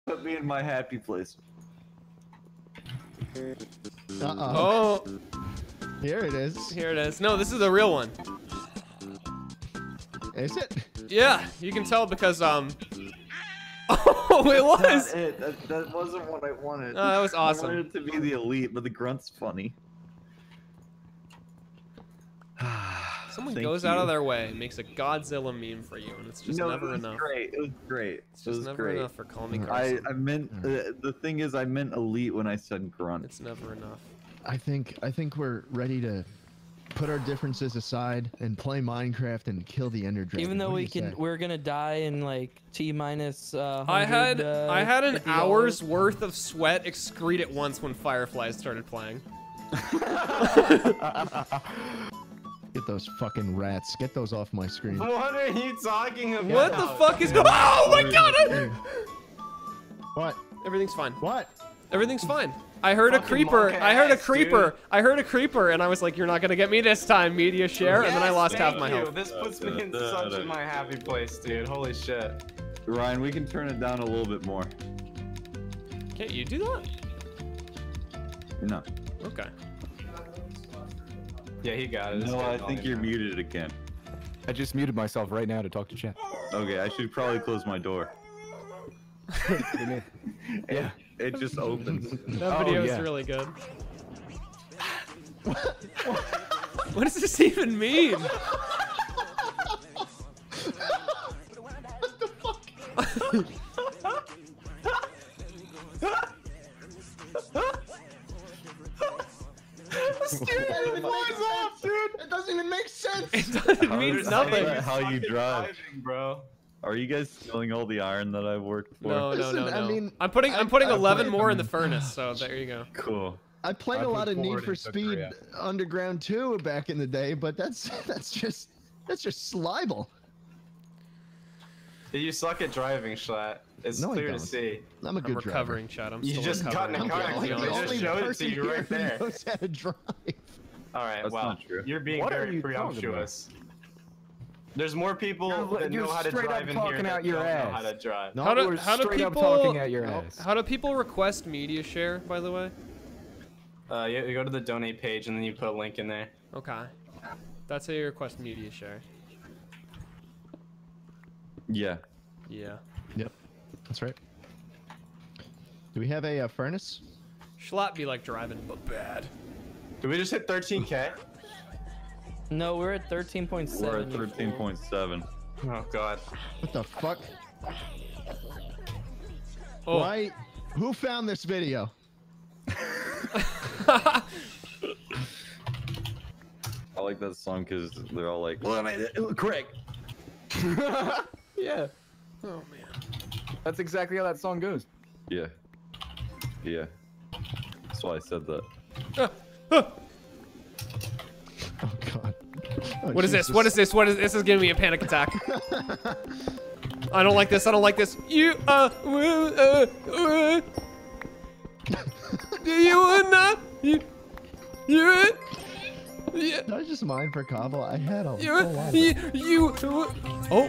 Put me in my happy place. Uh-oh. Oh. Here it is. Here it is. No, this is the real one. Is it? Yeah, you can tell because um. Oh, it was. That's not it. That, that wasn't what I wanted. Oh, that was awesome. I wanted it to be the elite, but the grunt's funny. Someone Thank goes you. out of their way, makes a Godzilla meme for you, and it's just no, never it was enough. Great. It was great. It's it just was never great. enough for Call Me I, Carson. I meant uh, the thing is I meant elite when I said grunt. It's never enough. I think I think we're ready to put our differences aside and play Minecraft and kill the Ender Dragon. Even though What do we you can, say? we're gonna die in like T minus. Uh, I had uh, I had an fifty hour's hours. worth of sweat excrete at once when Fireflies started playing. Get those fucking rats. Get those off my screen. What are you talking about? What the fuck is? Oh my god! What? Everything's fine. What? Everything's fine. I heard a Fucking creeper. monk I heard a ass, creeper. dude. I heard a creeper, and I was like, "You're not gonna get me this time." Media share, and then I Yes, lost half thank my you. health. This puts me in such a my happy place, dude. Holy shit. Ryan, we can turn it down a little bit more. Can't you do that? No. Okay. Yeah, he got it. No, I think you're muted again. I just muted myself right now to talk to chat. Okay, I should probably close my door. Yeah. It just opens. That Oh, video is yeah. really good. What does this even mean? It doesn't even make sense. It doesn't mean nothing. How you drive, Driving, bro. Are you guys stealing all the iron that I worked for? No, no, Listen, no, I no. mean, I'm putting I'm I- putting I eleven played more in the them. furnace, so there you go. Cool. I played I a lot put of Need forward for into Speed Korea. Underground two back in the day, but that's that's just that's just libel. You suck at driving, Schlatt. It's No, I clear to don't. see. I'm a I'm good driver. recovering, Chad. I'm You still just got in a recovering. car I'm accident. gonna be They honest just with you. showed it to you right there. Knows how to drive. All right, That's well, not true. you're being What are very you talking about? presumptuous. There's more people You're- that you're know how to straight up drive in here talking that out your don't know ass. how to drive. No, How do we're how do straight up people talking at your how- ass. how do people request media share? By the way. Uh, you, you go to the donate page and then you put a link in there. Okay. That's how you request media share. Yeah. Yeah. Yep, that's right. Do we have a uh, furnace? Schlatt be like driving, but bad. Did we just hit thirteen K? No, we're at thirteen point seven. We're at thirteen point seven. Oh god. What the fuck? Oh. Why? Who found this video? I like that song because they're all like, "Well, I made it, Craig." Yeah, Oh man. that's exactly how that song goes. Yeah. Yeah. That's why I said that. Oh god. Oh, What is this? Jesus. What is this? What is this? Is giving me a panic attack. I don't like this. I don't like this. You uh, uh, uh, uh. Do you want not? You, you, you, Did I just mine for Cabo? I had a you, whole lot of you, it. you. Oh.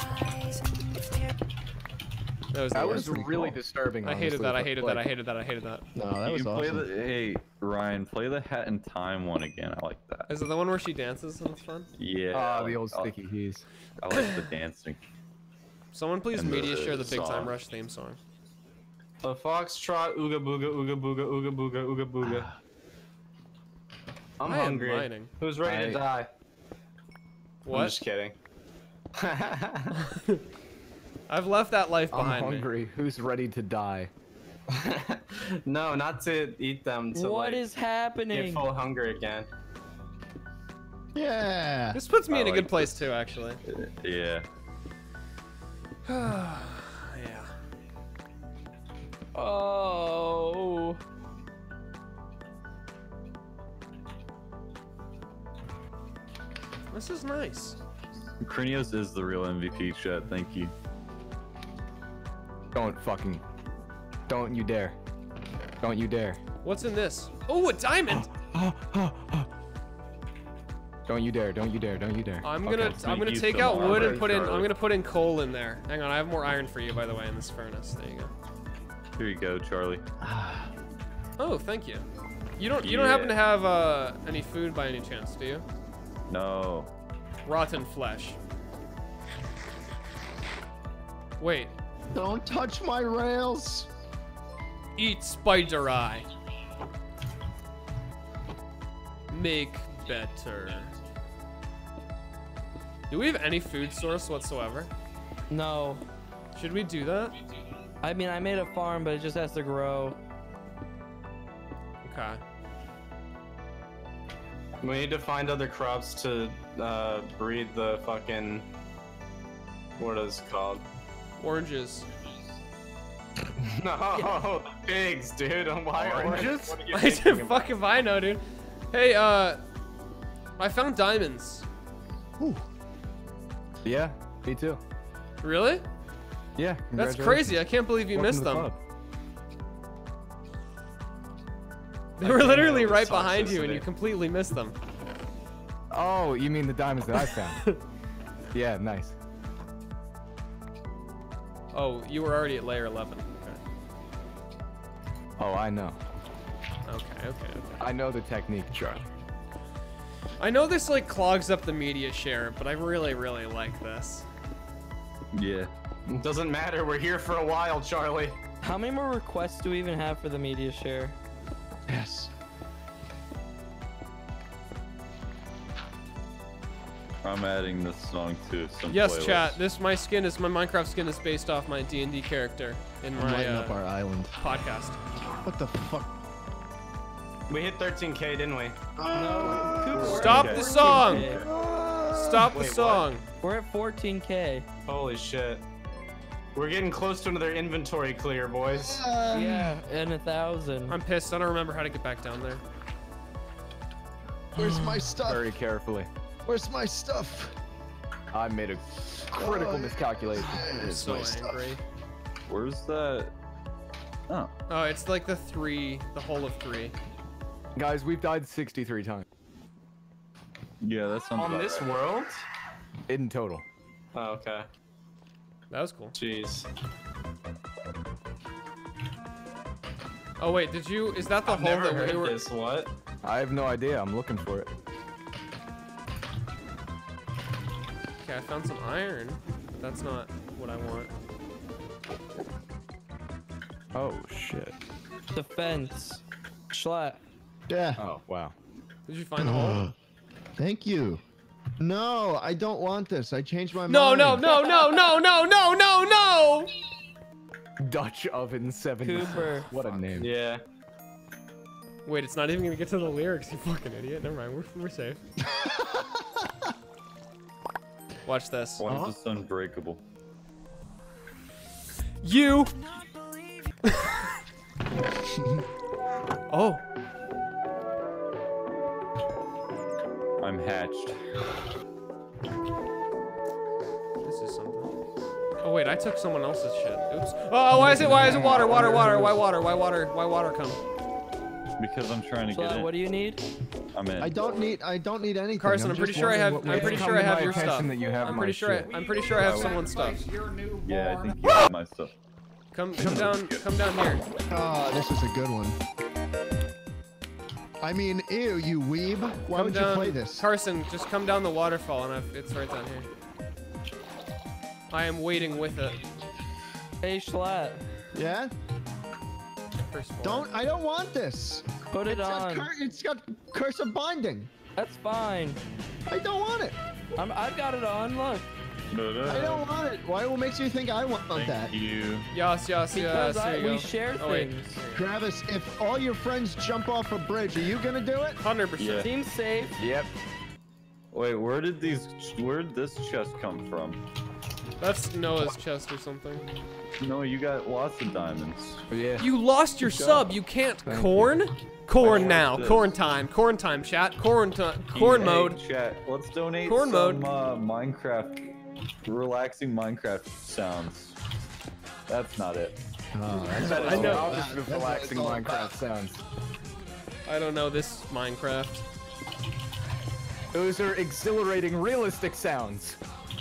That was, That the was worst. really disturbing. I hated honestly, that. I but, hated like, that. I hated that. I hated that. No, that You was play awesome. the hey Ryan, play the Hat in Time one again. I like that. Is it the one where she dances and it's fun? Yeah. Ah, I the like- old I- sticky keys. I like the dancing. Someone please And the media share the Big Time song. Rush theme song. A foxtrot, ooga booga, ooga booga, ooga booga, ooga booga. I'm I am hungry. mining. Who's ready I- to die? I'm What? just kidding. I've left that life I'm behind me. hungry. Who's ready to die? No, not to eat them. To What like, is happening? get full hunger again. Yeah. This puts me I in a like good place too, actually. Yeah. Yeah. Oh. This is nice. Krinios is the real M V P, chat. Thank you. Don't fucking. Don't you dare. Don't you dare. What's in this? Oh, a diamond! Don't you dare. Don't you dare. Don't you dare. I'm Okay. gonna I'm Thank gonna you take so out much. wood and put in I'm Charlie. gonna put in coal in there. Hang on, I have more iron for you by the way in this furnace. There you go. Here you go, Charlie. Oh, thank you. You don't you don't happen to have uh, any food by any chance, do you? No. Rotten flesh. Wait. Don't touch my rails. Eat spider eye. Make better. Do we have any food source whatsoever? No. Should we do that? I mean, I made a farm, but it just has to grow. Okay. We need to find other crops to uh, breed the fucking. What is it called? Oranges. No, pigs, dude. Why Oranges? What are you I thinking didn't about? fuck if I know, dude. Hey, uh, I found diamonds. Ooh. Yeah, me too. Really? Yeah. That's crazy. I can't believe you Welcome missed to the them. club. They I were can't literally handle right this behind you, and toxicity. you completely missed them. Oh, you mean the diamonds that I found? Yeah, nice. Oh, you were already at layer eleven. Okay. Oh, I know. Okay, okay, okay. I know the technique, Charlie. I know this like clogs up the media share, but I really, really like this. Yeah. It doesn't matter. We're here for a while, Charlie. How many more requests do we even have for the media share? Yes. I'm adding this song to some Yes, playlists. chat. This my skin is my Minecraft skin is based off my D and D character in I'm my lighting uh, up our island. podcast. What the fuck? We hit thirteen K, didn't we? No. Stop Okay. the song! Stop Wait, the what? song! We're at fourteen K. Holy shit. We're getting close to another inventory clear, boys. Yeah, and a thousand. I'm pissed. I don't remember how to get back down there. Where's my stuff? Very carefully. Where's my stuff? I made a critical Oh, miscalculation. I'm so angry. Where's that? Oh. Oh, it's like the three, the whole of three. Guys, we've died sixty-three times. Yeah, that sounds On about this right. world? In total. Oh, okay. That was cool. Jeez. Oh wait, did you? Is that the I've hole never that heard we were? this. What? I have no idea. I'm looking for it. Okay, I found some iron. That's not what I want. Oh shit. The fence. Schlatt. Yeah. Oh wow. Did you find the hole? Thank you. No, I don't want this. I changed my No, mind. no, no, no, no, no, no, no, no! Dutch oven seventy. Cooper. What a name. Yeah. Wait, it's not even gonna get to the lyrics, you fucking idiot. Never mind, we're, we're safe. Watch this. Why is this unbreakable? You! Oh. I'm hatched. This is something. Oh wait, I took someone else's shit. Oops. Oh, why is it? Why is it water? Water? Water? Why water? Why water? Why water come? Because I'm trying to get Schlatt, in. what do you need? I'm in. I don't need. I don't need anything. Carson, I'm, pretty just sure I have. wondering I'm what pretty we- sure I come to have my your attention stuff. that you have I'm my pretty sure. I, shit. I'm pretty sure I have someone's stuff. Yeah, I think you have my stuff. Come, come down. Come down here. Oh, this is a good one. I mean, ew, you weeb. Why Come would down, you play this? Carson, just come down the waterfall, and I've, it's right down here. I am waiting with it. Hey, Schlatt. Yeah. First floor. Don't. I don't want this. Put it It's got on. cur- it's got curse of binding. That's fine. I don't want it. I'm, I've got it on. Look. I don't want it. Why? What makes you think I want Thank that? you. Yes, yes, yes. Because I, Here you we go. share Oh, wait. things. Travis, if all your friends jump off a bridge, are you gonna do it? one hundred percent. Yeah. Seems safe. Yep. Wait, where did these? Where did this chest come from? That's Noah's chest or something. No, you got lots of diamonds. Yeah. You lost your Good job. sub. You can't. Thank Corn? Corn What's now. this? Corn time. Corn time, chat. Corn time. Corn Hey, mode. Chat. Let's donate Corn some mode. Uh, Minecraft, relaxing Minecraft sounds. That's not it. Oh, That is I know. the opposite of relaxing Minecraft sounds. I don't know this Minecraft. Those are exhilarating, realistic sounds.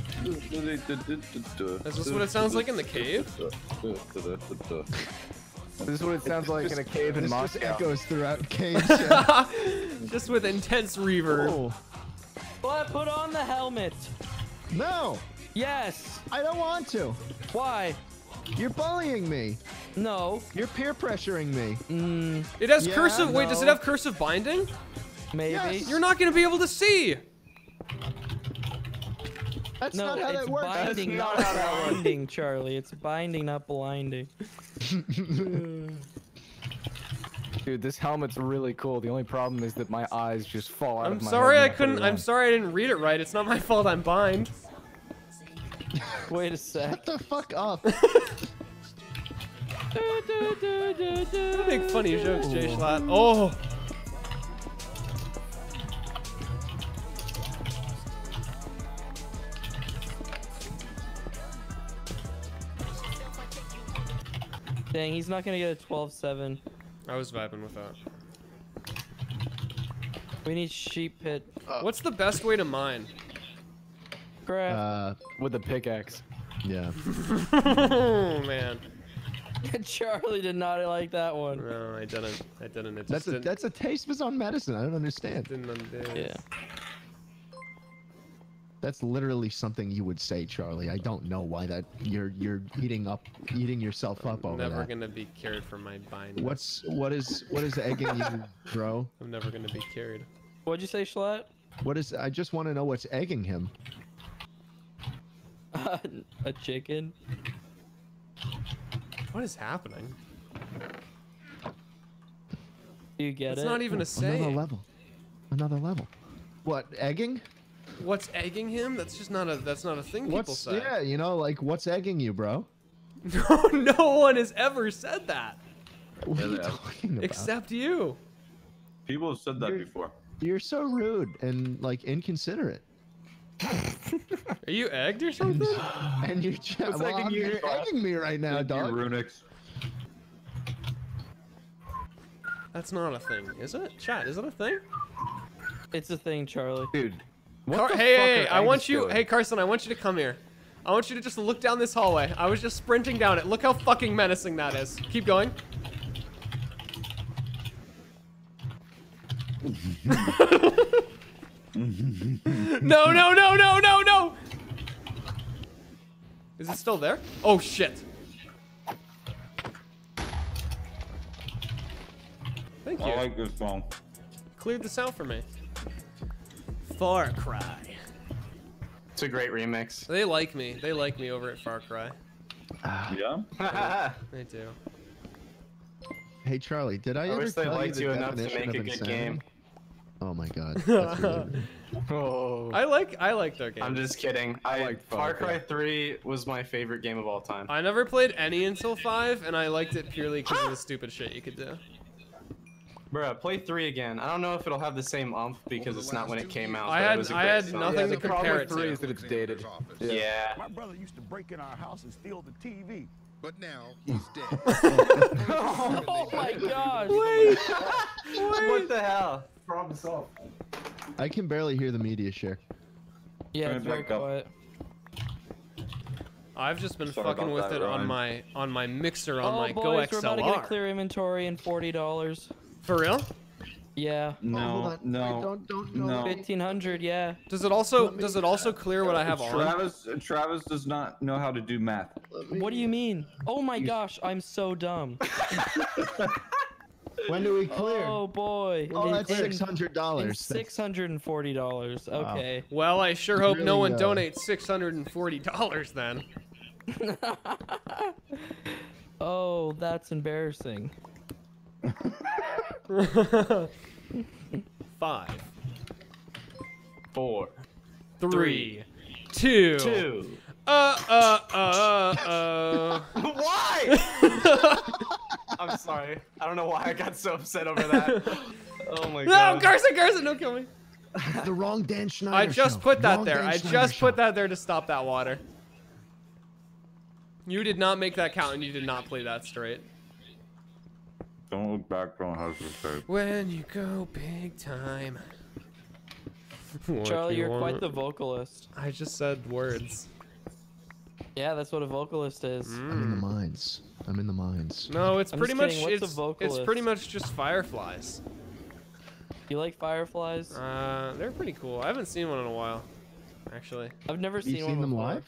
Is this what it sounds like in the cave? This is what it sounds like in a cave in This just Moscow. echoes throughout caves. Yeah. Just with intense reverb. Oh. What? Put on the helmet. No, Yes. I don't want to. Why? You're bullying me. No. You're peer pressuring me. Mm, It has Yeah, cursive. Wait, does it no. have cursive binding? maybe. Yes. You're not gonna be able to see. That's No, not how it's that works. binding, That's not not how that works. blinding, Charlie. It's binding, not blinding. Dude, this helmet's really cool. The only problem is that my eyes just fall out I'm of my sorry head I when put couldn't. it I'm on. sorry I didn't read it right. It's not my fault. I'm blind. Wait a sec. Shut the fuck up. You make funny jokes, Jay Schlatt. Oh. Dang, he's not gonna get a twelve seven. I was vibing with that. We need sheep pit. What's the best way to mine? Crap. Uh, With the pickaxe. yeah. Oh man. Charlie did not like that one. No, I didn't. I didn't. It just That's a didn't, that's a taste of his own medicine. I don't understand. didn't understand. Yeah. That's literally something you would say, Charlie. I don't know why that you're you're eating up eating yourself up over Never that. gonna be cured from my bind. What's what is what is egging you, bro? I'm never gonna be cured. What'd you say, Schlatt? What is? I just want to know what's egging him. A chicken. What is happening? Do you get It's it? not even a Another saying. level. Another level. What egging? What's egging him? That's just not a. That's not a thing people What's say. yeah? You know, like what's egging you, bro? No, no one has ever said that What are you Yeah. talking about? except you. People have said that You're- before. You're so rude and like inconsiderate. Are you egged or something? And you're, ch- What's well, egging I'm- you? you're egging me right now, Thank you, dog. Runix. That's not a thing, is it? Chat, is it a thing? It's a thing, Charlie. Dude. What Car- the hey, fuck hey, are I want eggs you. doing? Hey, Carson, I want you to come here. I want you to just look down this hallway. I was just sprinting down it. Look how fucking menacing that is. Keep going. No, no, no, no, no, no! Is it still there? Oh, shit. Thank you. I like this song. Cleared this out for me. Far Cry. It's a great remix. They like me. They like me over at Far Cry. Yeah? They do. Hey Charlie, did I, I ever wish they tell liked the you enough to definition make a of good insanity? game. Oh my god. That's really Oh. I like I like their games. I'm just kidding. I, liked Far Far Cry Cry. three was my favorite game of all time. I never played any until five, and I liked it purely because of the stupid shit you could do. Bruh, play three again. I don't know if it'll have the same umph because it's not when it came out. I but it had- was a I great had song. nothing Yeah, to the problem compare with it three to. is that it's dated. Yeah. My brother used to break in our house and steal the T V, but now he's dead. Oh my gosh. Wait, What the hell? Problem solved. I can barely hear the media share. Yeah, Turn it's it very back up. quiet. I've just been Sorry fucking about with that, it on Ryan. my on my mixer on Oh my Go boys, we're about to get a X L R. clear inventory and forty dollars. For real? Yeah. Oh, hold No, on. no, Wait, don't, don't, don't. no. Fifteen hundred. Yeah. Does it also does it also clear what I have on? Travis, Travis does not know how to do math. What do you mean? Oh my gosh, I'm so dumb. When do we clear? Oh boy. Oh, that's It's in- six hundred dollars. Six hundred and forty dollars. Okay. Well, I sure hope no Really, one uh, donates six hundred and forty dollars then. Oh, that's embarrassing. Five, Four. three, two, Two. uh, uh, uh, uh. Why? I'm sorry. I don't know why I got so upset over that. Oh my No, god. Carson, Carson, don't kill me. The wrong Dan Schneider I just show. put that Wrong there. Dan I Schneider just show. put that there to stop that water. You did not make that count, and you did not play that straight. Don't look back, don't hesitate. When you go big time. What Charlie, you you're quite want? the vocalist. I just said words. Yeah, that's what a vocalist is. I'm in the mines. I'm in the mines. No, it's I'm pretty just much kidding, what's a it's it's vocalist? pretty much just fireflies. You like fireflies? Uh, they're pretty cool. I haven't seen one in a while, actually. I've never Have you seen, seen one them before. live?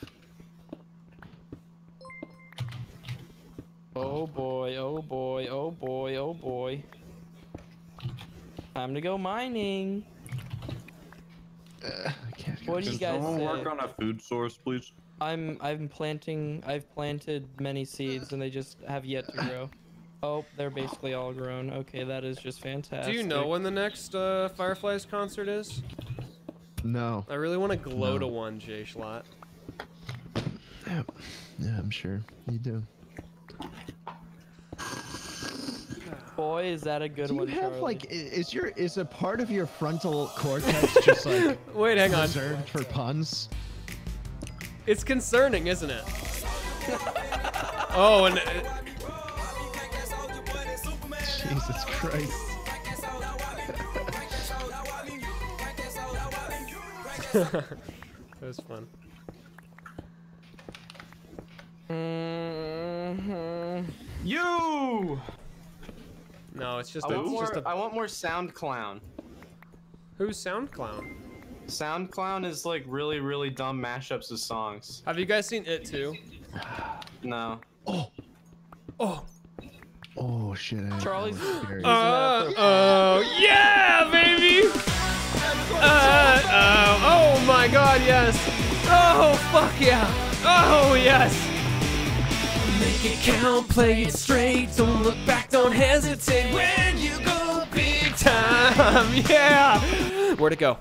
Oh boy, oh boy, oh boy, oh boy. Time to go mining. Uh, I can't. What do you guys Someone say? work on a food source, please? I'm I'm planting. I've planted many seeds and they just have yet to grow. Oh, they're basically all grown. Okay, that is just fantastic. Do you know when the next uh, Fireflies concert is? No. I really want to glow No. to one, Jay Schlatt. Yeah, yeah, I'm sure you do. Boy, is that a good Do you one, have Charlie. like, i- is your is a part of your frontal cortex just like Wait, hang on. reserved for puns? It's concerning, isn't it? Oh, and uh, Jesus Christ. that was fun. Mm-hmm. You! No, it's just I a, want it's more. just a I want more Sound Clown. Who's Sound Clown? Sound Clown is like really, really dumb mashups of songs. Have you guys seen It too? No. Oh. Oh. Oh shit. I Charlie's- scary. Uh, oh, yeah, baby! Uh, uh, oh my god, yes! Oh, fuck yeah! Oh, yes! Make it count, play it straight, don't look back, don't hesitate when you go big time, yeah! Where'd it go?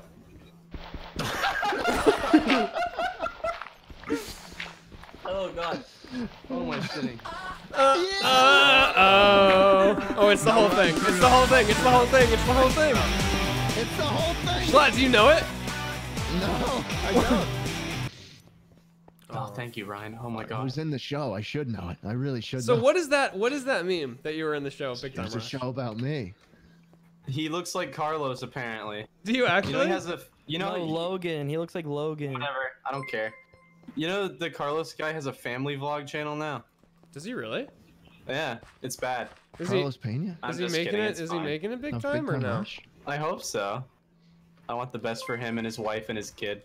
Oh god. Oh my shitting. Uh, uh, oh. Oh, it's the whole thing. It's the whole thing. It's the whole thing. It's the whole thing. It's the whole thing. Schlatt, do you know it? No, I don't. Oh, thank you, Ryan. Oh my I god. was in the show. I should know it. I really should So know. what is that? What does that mean that you were in the show, Big Time It's a Rush? show about me. He looks like Carlos, apparently. Do you actually? You know he has a. You know. No, Logan. He looks like Logan. Whatever. I don't care. You know the Carlos guy has a family vlog channel now. Does he really? Yeah, it's bad. Is Carlos he? Pena? I'm Is he just making kidding, it? it's Is fine. he making it big Of time or no? Rush? I hope so. I want the best for him and his wife and his kid.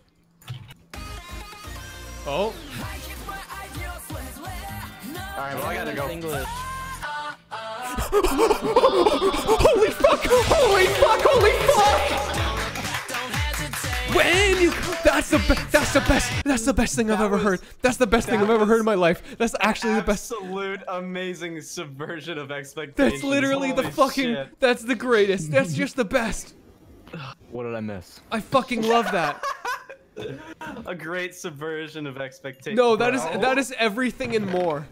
Oh. Alright, well I gotta go. English. Holy fuck! Holy fuck! Holy fuck! When you, that's the best. That's the best. That's the best thing I've ever heard. That's the best thing I've ever heard in my life. That's actually the best. Absolute amazing subversion of expectations. That's literally the Holy fucking. shit. That's the greatest. That's just the best. What did I miss? I fucking love that. A great subversion of expectations. No, that is bro. that is everything and more.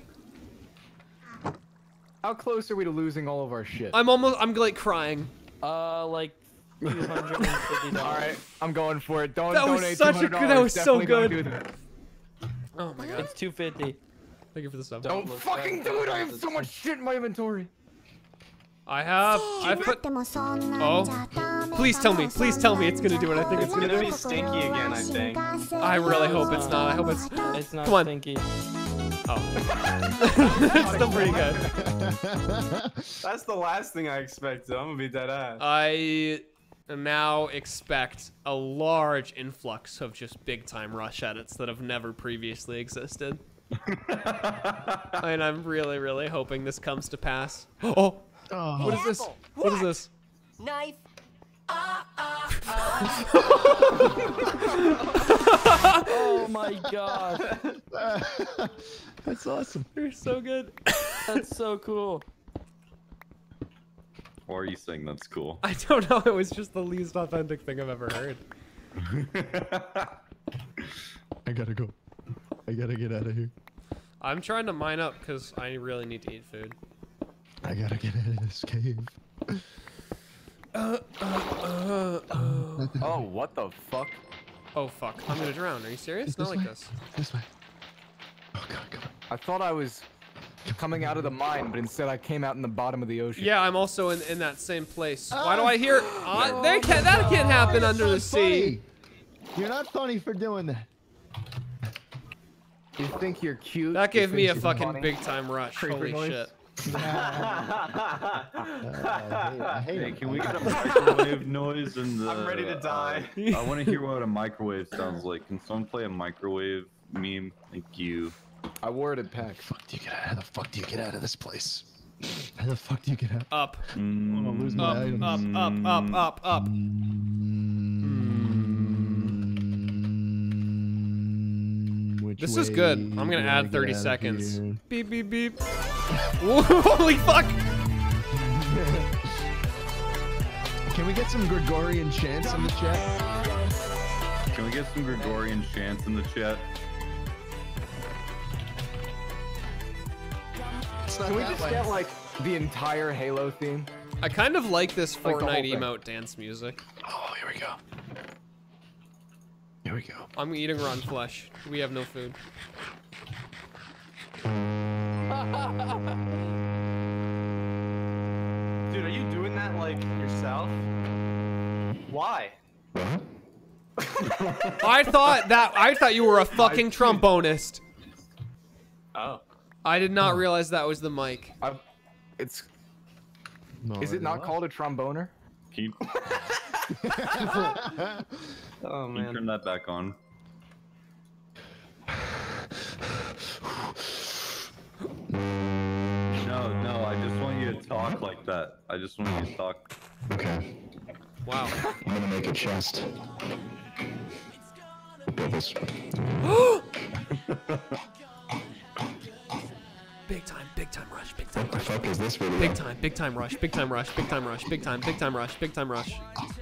How close are we to losing all of our shit? I'm almost. I'm like crying. Uh, like two hundred fifty dollars. All right, I'm going for it. Don't That was donate such a two hundred good- dollars. that was so Definitely don't good. do that. Oh my god. It's two fifty. Thank you for the sub. Don't look fucking back. do it! I have so much shit in my inventory. I have. I put. Oh. Please tell me. Please tell me it's gonna do what I think it's It's gonna gonna do. be stinky again, I think. I really hope it's not. I hope it's. It's not Come on. stinky. Oh. It's still pretty good. That's the last thing I expected. I'm gonna be dead ass. I now expect a large influx of just big time Rush edits that have never previously existed. And I'm really, really hoping this comes to pass. Oh! Oh. What is this? What is this? Knife. Oh my god. That's awesome. You're so good. That's so cool. Why are you saying that's cool? I don't know. It was just the least authentic thing I've ever heard. I gotta go. I gotta get out of here. I'm trying to mine up because I really need to eat food. I gotta get out of this cave. Uh, uh, uh, uh. Oh, what the fuck? Oh fuck! I'm gonna drown. Are you serious? It's Not this like way. this. This way. Oh god, come on. I thought I was coming out of the mine, but instead I came out in the bottom of the ocean. Yeah, I'm also in, in that same place. Why do I hear? Uh, they can't. That can't happen under the sea. You're not funny for doing that. You think you're cute? That you gave me a think you're fucking funny? big time rush. Creeper Holy noise? shit. Uh, I hate, I hate Hey, it. can we get a microwave noise in the? I'm ready to die. Uh, I want to hear what a microwave sounds like. Can someone play a microwave meme? Thank you. I worded pack. Fuck do you get out? How the fuck do you get out of this place? How the fuck do you get out? Up. Mm, I'm losing my Up, items. up, up, up, up, up. Mm, which This is way good. I'm do gonna I add get thirty out of seconds. here? Beep, beep, beep. Holy fuck! Can we get some Gregorian chants in the chat? Can we get some Gregorian chants in the chat? It's not Can we that just way. get like the entire Halo theme? I kind of like this Like the whole Fortnite thing. emote dance music. Oh, here we go. Here we go. I'm eating raw flesh. We have no food. Dude, are you doing that like yourself? Why? I thought that I thought you were a fucking trombonist. Oh. I did not realize that was the mic. I've, it's. No, Is it not what? called a tromboner? Can you, Oh can you man. turn that back on? No, no, I just want you to talk like that. I just want you to talk. Okay. Wow. I'm gonna make a chest. Bubbles. Big time, big time rush, big time What the rush. fuck is this video? Big time, big time rush, big time rush, big time rush, big time, big time rush, big time rush.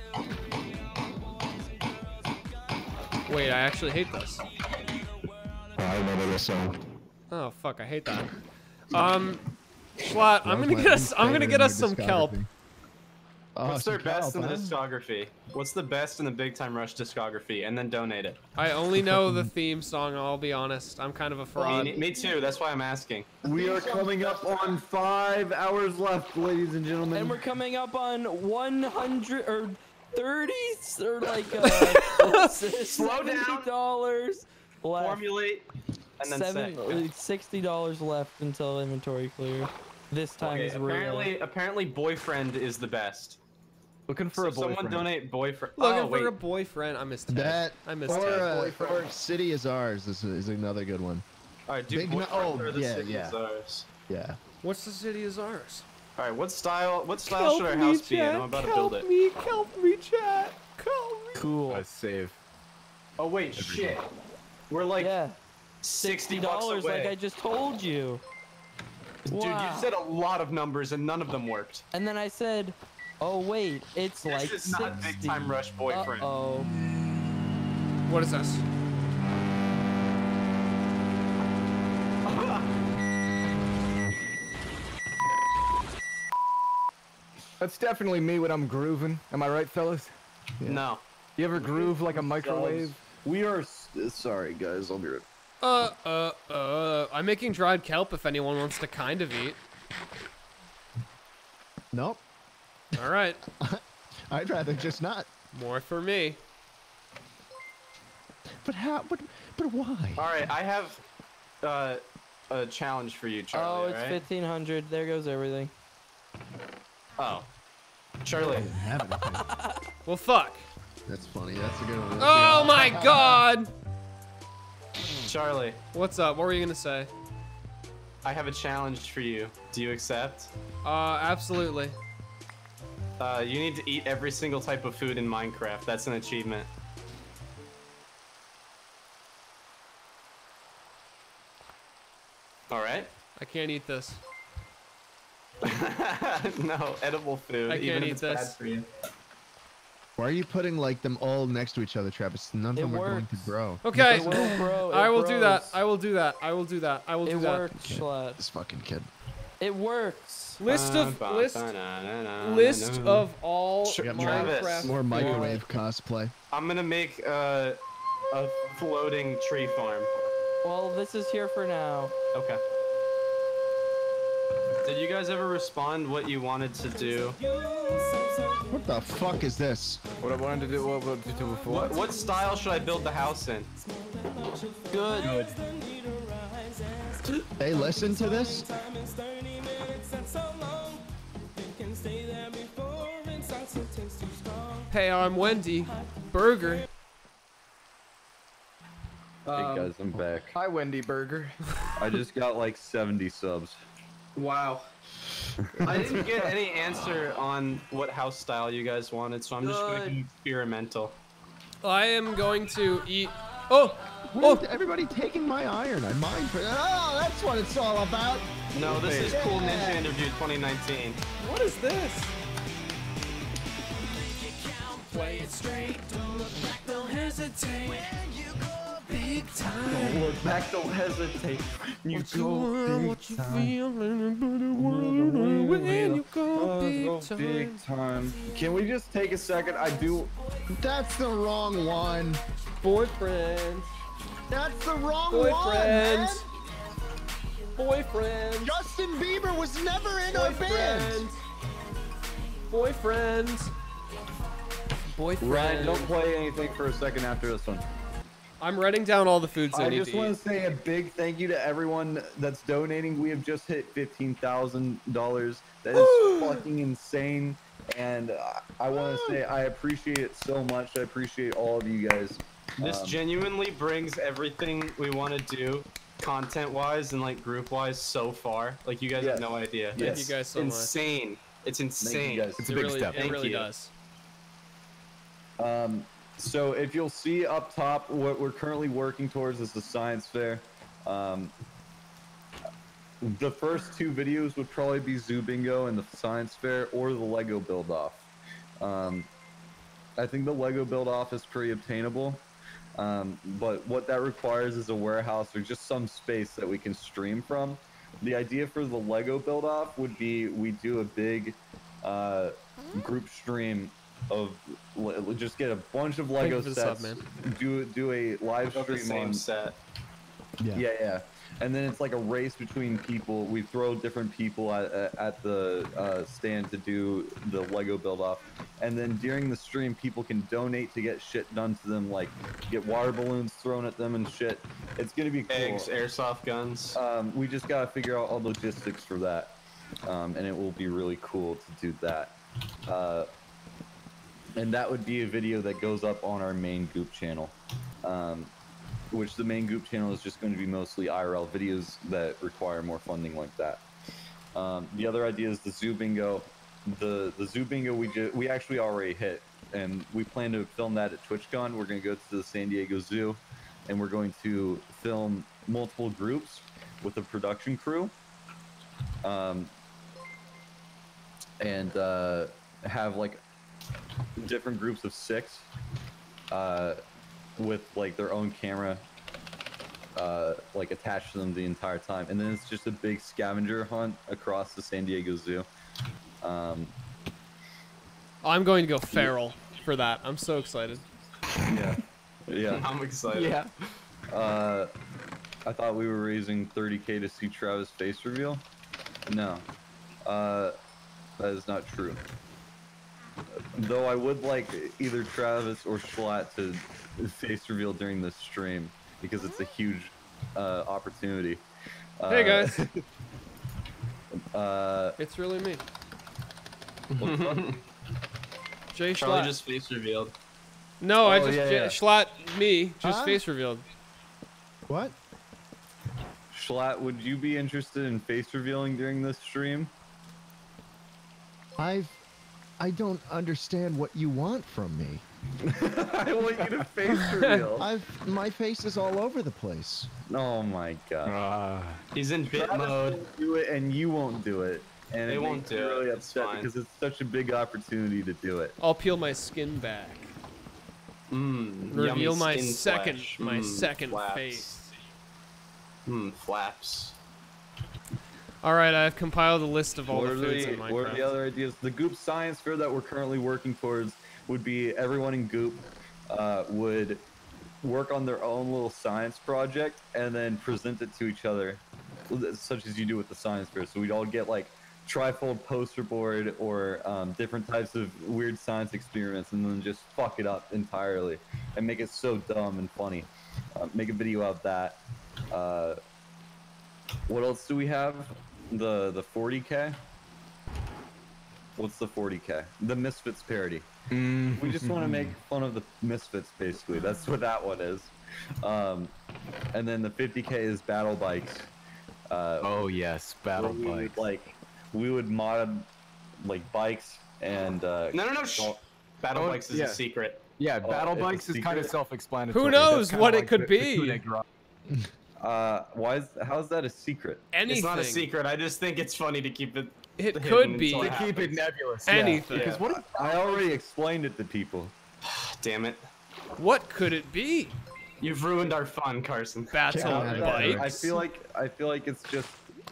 Wait, I actually hate this. Oh, I remember this song. Oh fuck, I hate that. Um, Schlatt, I'm That was gonna my get us. least I'm gonna favorite get in us your some kelp. discography. Oh, What's their some best in kelp, the huh? discography? What's the best in the Big Time Rush discography? And then donate it. I only know the theme song. I'll be honest. I'm kind of a fraud. Me, me too. That's why I'm asking. We are coming up on five hours left, ladies and gentlemen. And we're coming up on one hundred or thirty or like uh, Slow down. dollars left. Formulate and then Seven, say. like sixty dollars left until inventory clear. This time Okay, is real. apparently, apparently, boyfriend is the best. Looking for So a boyfriend. someone donate boyfriend. Looking oh, wait. for a boyfriend. I missed That I missed or, that. uh, or City is Ours is, is another good one. All right, do Big Ma- boyfriend oh, or the yeah, city yeah. is ours. Yeah. What's the city is ours? All right, what style? What style should our house be in? I'm about to build it. me, help me, chat. Help me. Cool. I save. Oh wait, shit. We're like Yeah. sixty dollars, bucks away. like I just told you. Dude, Wow. you said a lot of numbers and none of them worked. And then I said, "Oh wait, it's This like is not sixty." Big Time Rush boyfriend. Uh-oh. What is this? That's definitely me when I'm grooving. Am I right, fellas? No. You ever groove like a microwave? We are s- sorry, guys. I'll be right. Uh, uh, uh. I'm making dried kelp if anyone wants to kind of eat. Nope. All right. I'd rather just not. More for me. But how? But but why? All right, I have uh, a challenge for you, Oh, Charlie. it's right? fifteen hundred. There goes everything. Oh, Charlie. Well, fuck. That's funny. That's a good one. Oh my god. Charlie, What's up? What were you gonna say? I have a challenge for you. Do you accept? Uh, absolutely. Uh, you need to eat every single type of food in Minecraft. That's an achievement. All right. I can't eat this. No, edible food. I can't even if eat it's this. bad for you. Why are you putting like them all next to each other, Travis? None of It them are going to works. grow. Okay. It will grow. It I will do that. grows. I will do that. I will do that. I will do It that. works, Schlatt. This fucking kid. It works. List of Ba, ba, list ba, na, na, na, list na. of all Tra- Minecraft. Travis. More food. microwave cosplay. I'm gonna make uh, a floating tree farm. Well, this is here for now. Okay. Did you guys ever respond what you wanted to do? What the fuck is this? What I wanted to do, what, what to do before? What, what style should I build the house in? Good. They listen to this? Hey, I'm Wendy. Burger. Hey guys, I'm back. Hi, Wendy Burger. I just got like seventy subs. Wow. I didn't get any answer on what house style you guys wanted, so I'm just going to be experimental. I am going to eat. Oh! Oh! Everybody taking my iron. I mine for. Oh, that's what it's all about. No, this is Cool Yeah. Ninja Interview twenty nineteen. What is this? Play it straight, don't look back, don't hesitate. When you go big time. Don't look back, don't hesitate. You What you go want, what big you time. feel, when you go big Go time. big time. Can we just take a second? I do. That's the wrong one. Boyfriend. That's the wrong Boyfriend. one. Boyfriend. Man. Justin Bieber was never in our band. Boyfriend. Boyfriend. Ryan, don't play anything for a second after this one. I'm writing down all the foods I, I need just to want eat. to say a big thank you to everyone that's donating. We have just hit fifteen thousand dollars. That is fucking insane. And I, I want to say I appreciate it so much. I appreciate all of you guys. This Um, genuinely brings everything we want to do, content-wise and like group-wise, so far. Like you guys Yes. have no idea. Thank it's you guys so much. insane. It's insane. guys. It's a It big really, step. It Thank really you. does. Um, so if you'll see up top, what we're currently working towards is the science fair. Um, the first two videos would probably be Zoo Bingo and the science fair, or the Lego build off. Um, I think the Lego build off is pretty obtainable. Um, but what that requires is a warehouse or just some space that we can stream from. The idea for the Lego build off would be we do a big uh, group stream of l- just get a bunch of Lego you for the sub, sets, man. do do a live Of the stream same on set. Yeah. yeah, yeah. And then it's like a race between people. We throw different people at, at, at the uh, stand to do the Lego build off. And then during the stream, people can donate to get shit done to them, like get water balloons thrown at them and shit. It's gonna be cool. Eggs, airsoft guns. Um, we just gotta figure out all logistics for that. Um, and it will be really cool to do that. Uh, and that would be a video that goes up on our main Goop channel. Um, which the main Goop channel is just going to be mostly I R L videos that require more funding like that. Um, the other idea is the Zoo Bingo. The the Zoo Bingo we ju- we actually already hit, and we plan to film that at TwitchCon. We're going to go to the San Diego Zoo, and we're going to film multiple groups with a production crew, um, and uh, have like different groups of six. Uh, with like their own camera uh like attached to them the entire time, and then it's just a big scavenger hunt across the San Diego Zoo. um I'm going to go feral for that. I'm so excited. yeah yeah I'm excited. Yeah. uh I thought we were raising thirty K to see Travis face reveal. No, uh that is not true, though I would like either Travis or Schlatt to face reveal during this stream, because it's a huge uh, opportunity. Uh, Hey guys, uh, it's really me, what's up? Jay Charlie Schlatt. just face revealed. No, I Oh, just yeah, Jay- yeah. Schlatt me just Huh? face revealed. What? Schlatt, would you be interested in face revealing during this stream? I've. I don't understand what you want from me. I want you to face reveal. I've. My face is all over the place. Oh my god. Uh, He's in bit Travis mode. won't do it, and you won't do it. And They it won't makes me do it, really it's upset fine. because it's such a big opportunity to do it. I'll peel my skin back. Mmm. Reveal my second, my second flaps. face. Mmm, flaps. All right, I've compiled a list of all What the are foods the, in what are the Minecraft. other ideas? The Goop Science Fair that we're currently working towards would be everyone in Goop uh, would work on their own little science project and then present it to each other, such as you do with the Science Fair. So we'd all get like trifold poster board or um, different types of weird science experiments, and then just fuck it up entirely and make it so dumb and funny. Uh, make a video of that. Uh, What else do we have? The the forty K. What's the forty K? The Misfits parody. Mm. We just want to make fun of the Misfits, basically. That's what that one is. Um, and then the fifty K is battle bikes. Uh, oh yes, battle we bikes. Would, like we would mod like bikes and. Uh, no, no, no. Shh. Battle oh, bikes is yeah. a secret. Yeah, Oh, battle it's a bikes is kind of secret? self-explanatory. Who knows what it could be? Uh, why is how's that a secret? Anything. It's not a secret. I just think it's funny to keep it. It hidden could be. until To keep it happens. nebulous. Anything. Yeah. Because what? If, I already explained it to people. Damn it! What could it be? You've ruined our fun, Carson. Battle Yeah, bikes. I feel like I feel like it's just.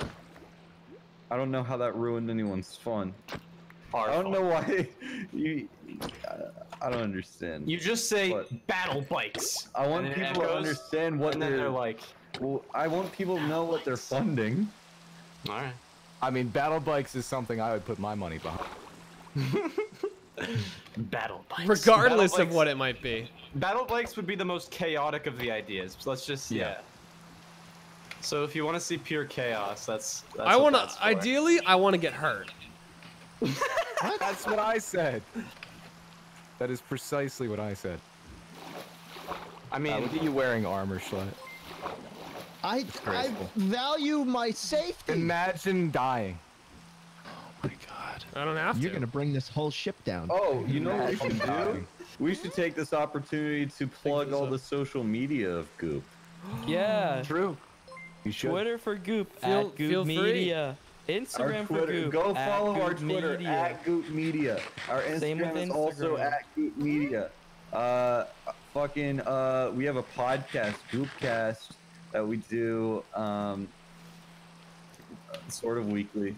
I don't know how that ruined anyone's fun. Our I don't fun. know why you. I, I don't understand. You just say But- battle bikes. I want and then people it to echoes, understand what and then they're, they're like. Well, I want people to know what they're funding. All right. I mean, battle bikes is something I would put my money behind. Battle bikes. Regardless Battle of bikes- what it might be. Battle bikes would be the most chaotic of the ideas. So let's just yeah. Yeah. So if you want to see pure chaos, that's. that's I want want to. Ideally, I want to get hurt. That's what I said. That is precisely what I said. I mean, Uh, look at you wearing armor, Schlatt. I I Disgraceful. value my safety. Imagine dying. I don't have to. You're gonna bring this whole ship down. Oh, you know what we should do? Imagine. We should take this opportunity to plug all the social media of Goop. Yeah. True. You should. Twitter for Goop. Feel- at Goop feel free. Media. Our Instagram for Twitter, Goop. go at follow our Goop Twitter Media. at Goop Media. Our Same with Instagram is also Instagram. at Goop Media. Uh, fucking uh, we have a podcast, Goopcast, that we do um, sort of weekly.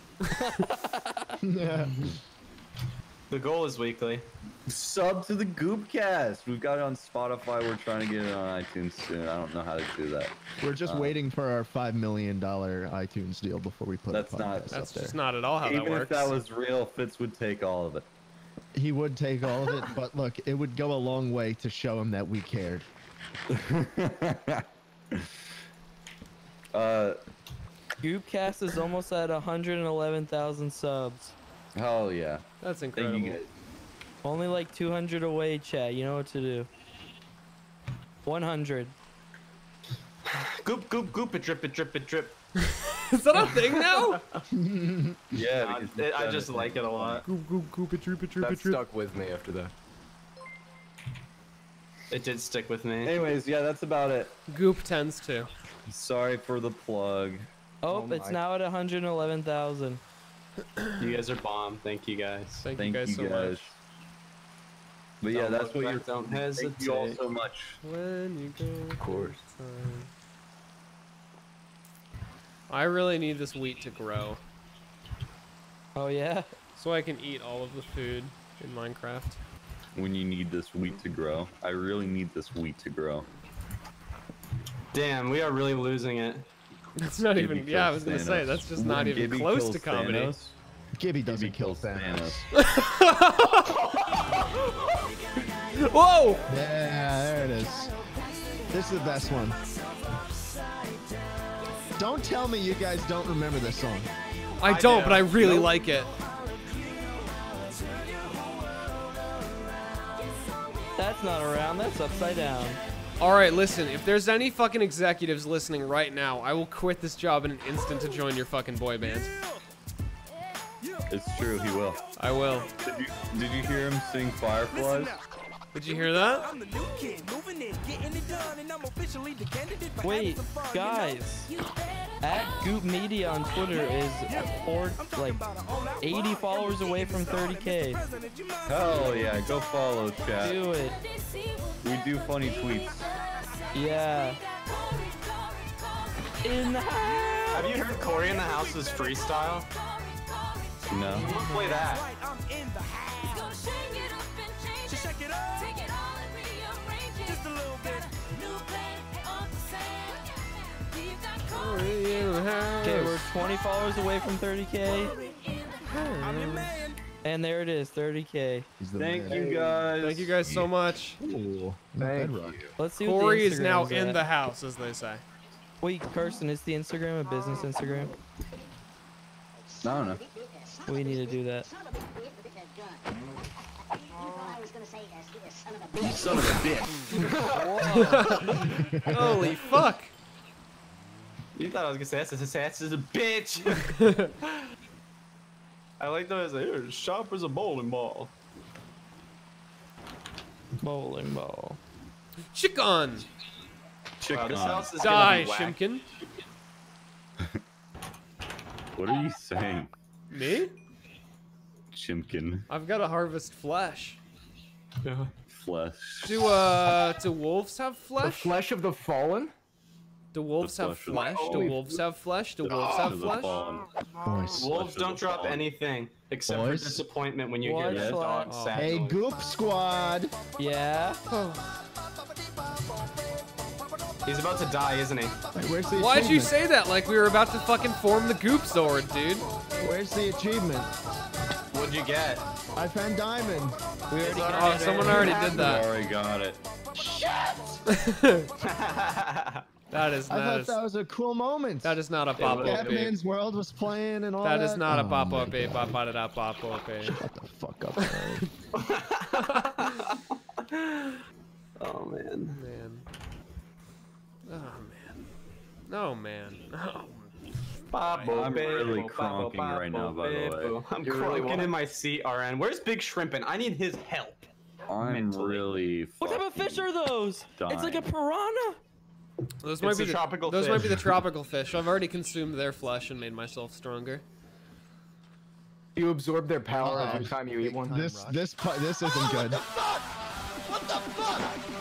the goal is weekly. Sub to the Goopcast. We've got it on Spotify. We're trying to get it on iTunes soon. I don't know how to do that. We're just Uh, waiting for our five million dollar iTunes deal before we put That's a not- podcast That's up there. just not at all how Even that works. if that was real, Fitz would take all of it. He would take all of it, but look, it would go a long way to show him that we cared. uh, Goopcast is almost at one hundred eleven thousand subs. hell yeah. That's Thank incredible. you guys. Only like two hundred away, chat. You know what to do. one hundred. Goop, goop, goop, it drip, it drip, it drip. Is that a thing now? Yeah, Nah, because it- I that just is- like it a lot. Goop, goop, goop, it droop, it droop, That it droop. stuck with me after that. It did stick with me. Anyways, yeah, that's about it. Goop tends to. Sorry for the plug. Oh, Oh it's my- now at one hundred eleven thousand. You guys are bomb. Thank you guys. Thank, Thank you guys so much. But yeah, Don't that's look what back, you're. don't Thank you all hesitate. so much. When you go. Of course. I really need this wheat to grow Oh yeah. so I can eat all of the food in Minecraft. When you need this wheat to grow, I really need this wheat to grow. Damn, we are really losing it. That's not Gibby even. Yeah, I kills was gonna say Thanos. that's just When not even Gibby close kills to comedy. Thanos, Gibby doesn't Gibby kill kills Thanos. Whoa! Yeah, there it is. This is the best one. Don't tell me you guys don't remember this song. I I don't, do. but I really Nope. like it. That's not around. That's upside down. All right, listen. If there's any fucking executives listening right now, I will quit this job in an instant to join your fucking boy band. It's true, he will. I will. Did you, did you hear him sing Fireflies? Did you hear that? Wait, guys. At Goop Media on Twitter is four, like eighty followers away from thirty K. Hell yeah, go follow chat. Do it. We do funny tweets. Yeah. In the house. Have you heard Corey in the House's freestyle? No. Play that. Okay, we're twenty followers away from thirty K. And there it is, thirty K. Thank you guys. Thank you guys so much. Ooh, Thank bedrock. you. Let's see what Corey the is now Instagram's in at. the house, as they say. Wait, Carson, is the Instagram a business Instagram? I don't know. We need to do that. You son of a bitch. Holy fuck. You thought I was gonna say that's a, that's a bitch. I like those. Here, sharp as a bowling ball. Bowling ball. Chicken. Chicken. Wow, this house is Die, gonna be whack. Shimkin. What are you saying? Me? Chimkin. I've got to harvest flesh. Yeah. Flesh. Do uh, do wolves have The flesh? flesh of the fallen? Do wolves The have flesh flesh? of Do the- wolves have flesh? Do wolves have To the flesh? fallen. Boys. Wolves the don't drop fallen. anything except Boys? for disappointment when you What? get a dog Oh. sad Hey, noise. Goop Squad. Yeah. He's about to die, isn't he? Wait, where's the Why'd you achievement? say that like we were about to fucking form the Goop Sword, dude? Where's the achievement? What'd you get? I found diamond. We already Oh, got it. someone already did I that. already got it. That is I that thought is that was a cool moment. that is not a pop up babe. Batman's World was playing and all that. That is not a Oh, pop my up babe. Pop out of that pop up babe. Shut the fuck up, Larry. Oh man. Man. Oh man. No man. Oh. I'm really cronking right now, by the way. I'm You're really cronking what? in my seat, R N. Where's Big Shrimpin'? I need his help. I'm Mentally. really. What type of fish are those? It's like a dying. piranha. Those might It's be a the tropical Those might be fish. the tropical fish. I've already consumed their flesh and made myself stronger. You absorb their power Uh, every time you eat one. This this pu- this isn't good. What the fuck?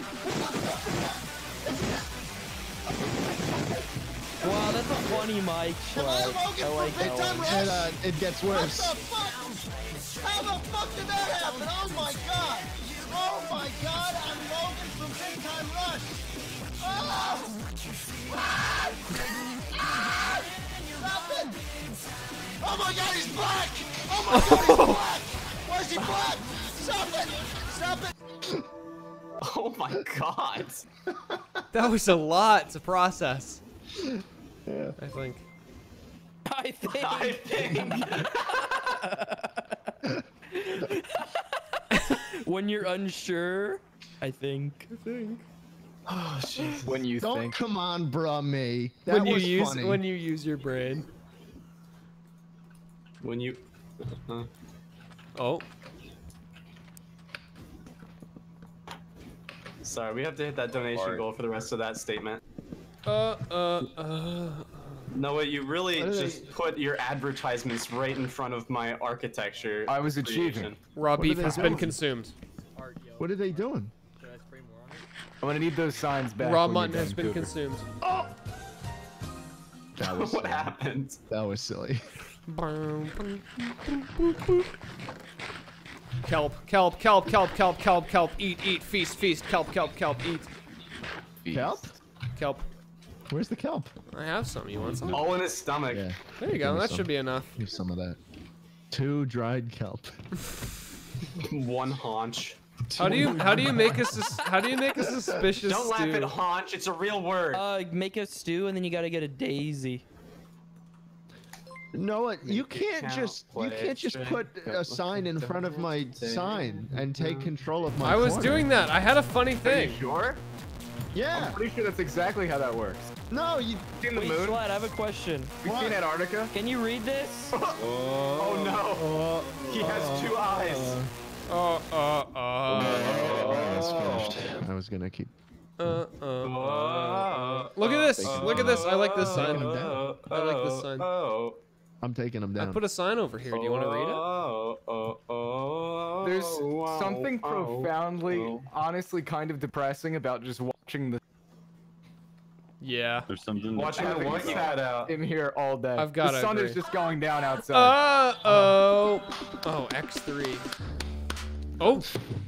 Wow, that's a funny mic shot. I like that one. It, uh, it gets worse. What the fuck? How the fuck did that happen? Oh my god! Oh my god! I'm Logan from Big Time Rush! Oh! Ah! Ah! Stop it! Oh my god, he's black! Oh my god, he's black! Why is he black? Stop it! Stop it! Oh my god. That was a lot to process. Yeah. I think. I think. I think. When you're unsure, I think. I think. Oh Jesus. When you Don't think. come on, bruh, me. That When you was use funny. when you use your brain. When you. Uh, Oh. sorry, we have to hit that donation Sorry. goal for the rest of that statement. Uh uh uh. No, what you really What are just they- put your advertisements right in front of my architecture. I was creation. achieving. Raw What beef are they has been doing? consumed. What are they doing? I'm gonna need those signs back. Raw when you're mutton done, has been Cougar. consumed. That was What silly. happened? That was silly. Kelp, kelp, kelp, kelp, kelp, kelp, kelp, eat, eat, feast, feast, kelp, kelp, kelp, eat. Kelp? Kelp. Where's the kelp? I have some. You want some? All in his stomach. Yeah. There you go. Give me That some. should be enough. Give some of that. Two dried kelp. One haunch. How do you how do you make a sus how do you make a suspicious Don't laugh stew? at haunch. It's a real word. Uh, make a stew and then you gotta get a daisy. No, what? You Make it can't count, just you play can't just it put straight, a sign in front of my sign and take control of my. I was corner. doing that. I had a funny Are you thing. sure? Yeah. I'm pretty sure that's exactly how that works. No, you. Seen the Wait, moon? Schlatt, I have a question. You seen Antarctica? Can you read this? Oh no. He has two eyes. Uh uh uh. That's finished. I was gonna keep. Uh uh. uh. Look at this. Look at this. I like this sign. Taking 'em down. I like this sign. Oh. I'm taking them I down. put a sign over here. Do you want to read it? Oh, oh, oh, There's oh, something oh, profoundly, oh. honestly, kind of depressing about just watching the Yeah. There's something. Watching the having work the cut out. in here all day. I've gotta The sun agree. is just going down outside. Uh oh. Oh, X three. Oh.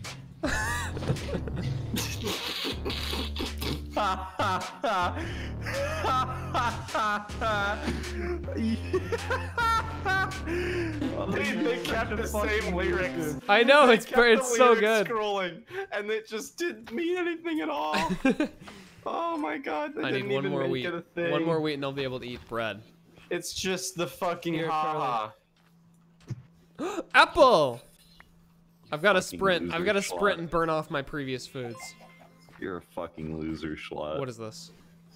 They, they kept the same lyrics. I know They it's kept it's the so lyrics good. Scrolling, and it just didn't mean anything at all. Oh my god, they I didn't need one even more make wheat. it a thing. One more wheat and I'll be able to eat bread. It's just the fucking Here, haha. Apple! I've got to Fucking sprint. loser I've got to schlot. sprint and burn off my previous foods. You're a fucking loser, Schlot. What is this?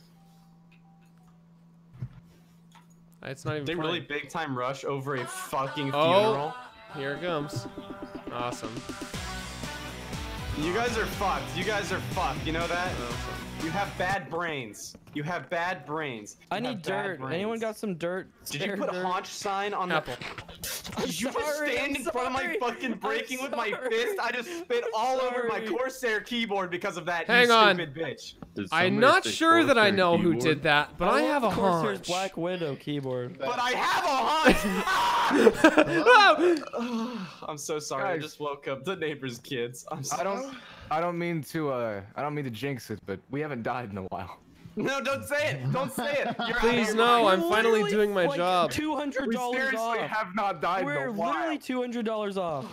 It's not even They playing. really big time rush over a fucking Oh, funeral. here it comes. Awesome. You guys are fucked. You guys are fucked. You know that? You have bad brains. You have bad brains. You I have need bad dirt. brains. Anyone got some dirt? Did you Spare put dirt? a haunch sign on Apple. the... Did you just sorry, stand I'm in front of my sorry. fucking breaking I'm with my sorry. fist? I just spit all over my sorry. Corsair keyboard because of that, Hang you on. stupid bitch. Did I'm somebody not say sure that I Corsair know who keyboard? did that, but I, have a love Corsair's hunch. Black Widow keyboard. But I have a hunch! I'm so sorry. I Guys. just woke up the neighbor's kids. I'm I sorry. don't, I don't mean to, uh, I don't mean to jinx it, but we haven't died in a while. No, don't say it. Don't say it. You're out of Please your no, mind. I'm finally Literally, doing my like, job. two hundred We dollars seriously off. have not died We're in a while. literally two hundred dollars off.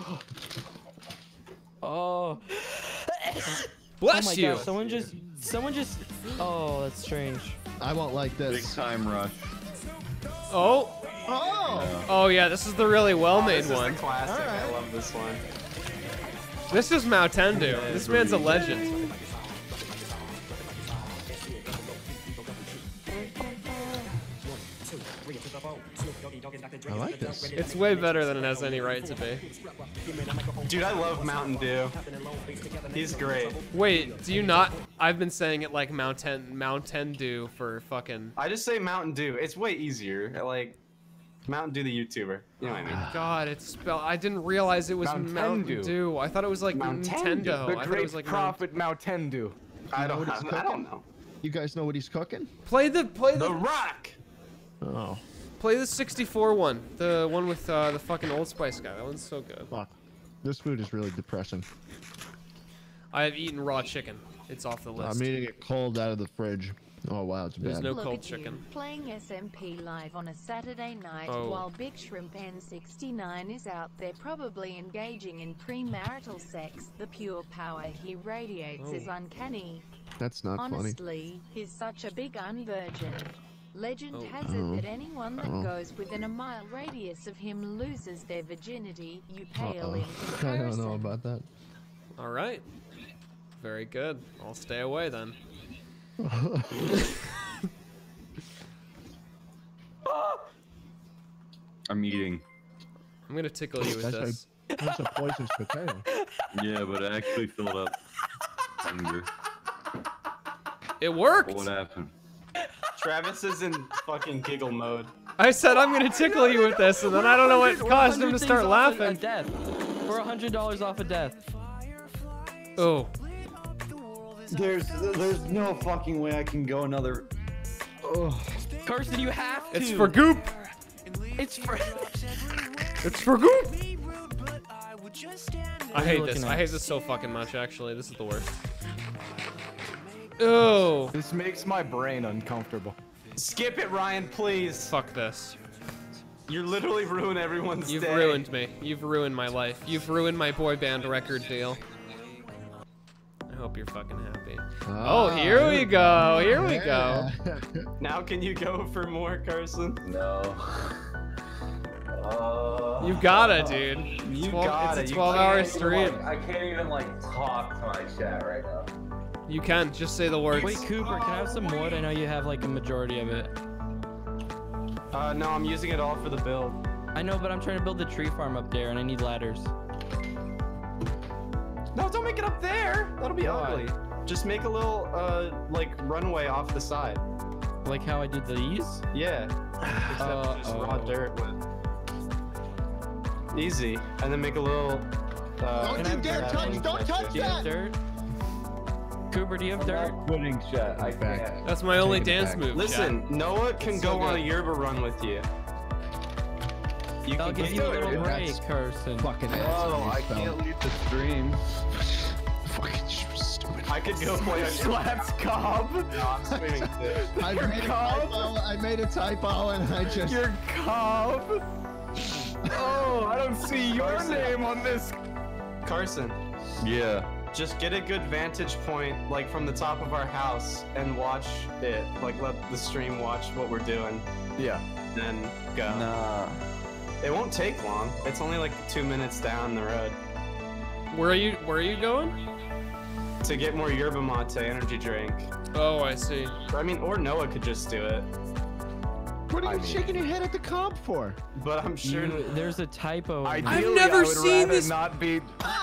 Oh. Bless oh my you. God, someone just, someone just. Oh, that's strange. I won't like Big this. time rush. Oh. Oh! Oh yeah, this is the really well-made This is one. the classic. Alright. I love this one. This is Mautendu. This man's a legend. I like this. It's way better than it has any right to be. Dude, I love Mountain Dew. He's great. Wait, do you not? I've been saying it like Mountain Mountain Dew for fucking. I just say Mountain Dew. It's way easier. Like Mountain Dew, the YouTuber. You know what I mean? God, it's spelled. I didn't realize it was Mountain Mountain Dew. Dew. I thought it was like Mountain Nintendo. Dew. The I thought it great was like prophet Mautendu. I don't. what he's I, I don't cooking? know. You guys know what he's cooking? Play the play The the Rock. Oh, play the sixty-four one. The one with uh, the fucking Old Spice guy. That one's so good. fuck. This food is really depressing. I have eaten raw chicken. It's off the list. I'm eating it cold out of the fridge. Oh wow, it's There's bad. no Look cold at you, chicken. playing S M P live on a Saturday night Oh. while Big Shrimp N sixty-nine is out there probably engaging in premarital sex. The pure power he radiates Oh. is uncanny. That's not funny. Honestly, he's such a big unvirgin. Legend Oh. has Oh. it that anyone that Oh. goes within a mile radius of him loses their virginity. You pale Uh-oh. in I don't comparison. know about that. All right. Very good. I'll stay away then. I'm eating. I'm gonna tickle you with That's this. a, that's a poisonous potato. Yeah, but I actually filled up hunger. It worked. What happened? Travis is in fucking giggle mode. I said I'm gonna tickle you with this, and then I don't know what We're caused him to one hundred start things off of- laughing. of death. We're a hundred dollars off of death. Oh. There's there's no fucking way I can go another. Oh, Carson, you have to. It's for Goop. It's for. It's for Goop. I are you hate looking this. at? I hate this so fucking much. Actually, this is the worst. Oh. This makes my brain uncomfortable. Skip it, Ryan, please. Fuck this. You're literally ruining everyone's You've day. ruined me. You've ruined my life. You've ruined my boy band record deal. I hope you're fucking happy. Ah, Oh, here we go. Here we go. Now can you go for more, Carson? No. Uh, You gotta, dude. You twelve, gotta. It's a You twelve hour I can't even, stream. like- I can't even like talk to my chat right now. You can. Just say the words. Wait, Cooper, can I have some wood? I know you have like a majority of it. Uh, no, I'm using it all for the build. I know, but I'm trying to build the tree farm up there, and I need ladders. No, don't make it up there. That'll be Why? ugly. Just make a little, uh, like runway off the side. Like how I did these? Yeah. Except Uh, just raw oh. dirt with. Easy. And then make a little. Uh, Don't you dare touch! Don't touch Do you have that! dirt? Cooper, do you have dirt? Quitting chat. I Back. can't. That's my only Take it dance back. move. Listen, Noah can It's go so on a good. yerba run with you. You I'll can give get you a to little it. break, That's Carson. Fucking Oh, I ass. can't leave the stream. Fucking stupid. I could go play a Slaps Cobb. No, I'm streaming too. I made a typo. I made a typo, and I just. Your Cobb. Oh, I don't see your Carson. name on this. Carson, Yeah. just get a good vantage point, like from the top of our house, and watch it. Like let the stream watch what we're doing. Yeah. Then go. Nah. It won't take long. It's only like two minutes down the road. Where are you? Where are you going? To get more yerba mate energy drink. Oh, I see. I mean, or Noah could just do it. What are you I mean- shaking your head at the comp for? But I'm sure You- there's a typo. in Ideally, there. never I would seen rather this- Not be.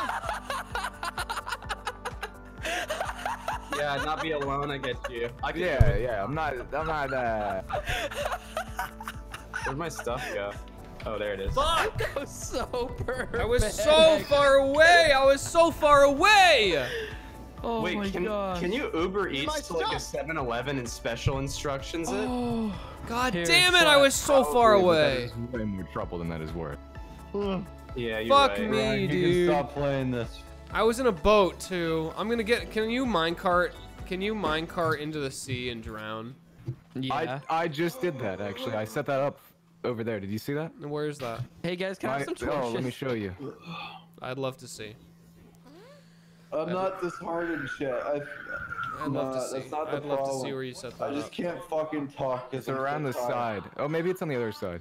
Yeah, not be alone. I get you. I can Yeah, yeah. I'm not. I'm not. Uh... Where'd my stuff go? Oh, there it is. Fuck! That was so perfect. I was so far away. I was so far away. Oh Wait, my can, god. can you Uber Eats My to like a stuff. seven eleven and special instructions it? Oh, God Here, damn it! I shut- was so far Probably, but that away. is way more trouble than that is worth. Yeah, you're Fuck right. me, Ryan, you dude. can stop playing this. I was in a boat too. I'm gonna get. Can you minecart? Can you minecart into the sea and drown? yeah. I I just did that actually. I set that up over there. Did you see that? Where's that? Hey guys, can I have My- some oh, torches? let me show you. I'd love to see. I'm not disheartened shit. I, I'd love Nah, to see. that's not the I'd love to see problem. where you set I that just up. can't fucking talk. 'cause It's I'm around so the tired. side. Oh, maybe it's on the other side.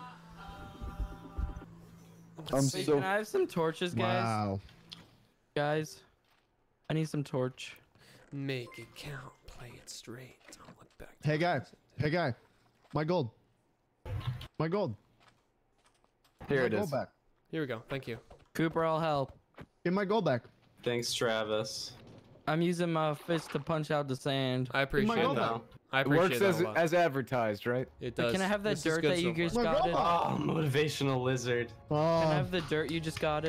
I'm Hey, so. can I have some torches, guys? Wow. Guys, I need some torch. Make it count. Play it straight. Don't look back. Hey guy. Hey guy. My gold. My gold. Here my it gold is. back. Here we go. Thank you. Cooper, I'll help. Get my gold back. Thanks, Travis. I'm using my fist to punch out the sand. I appreciate gold that. back. I It appreciate works that as a lot. as advertised, right? It But does. can I have that This is dirt good that you so just far. My got? gold back. Oh, motivational lizard. Oh, Can I have the dirt you just got?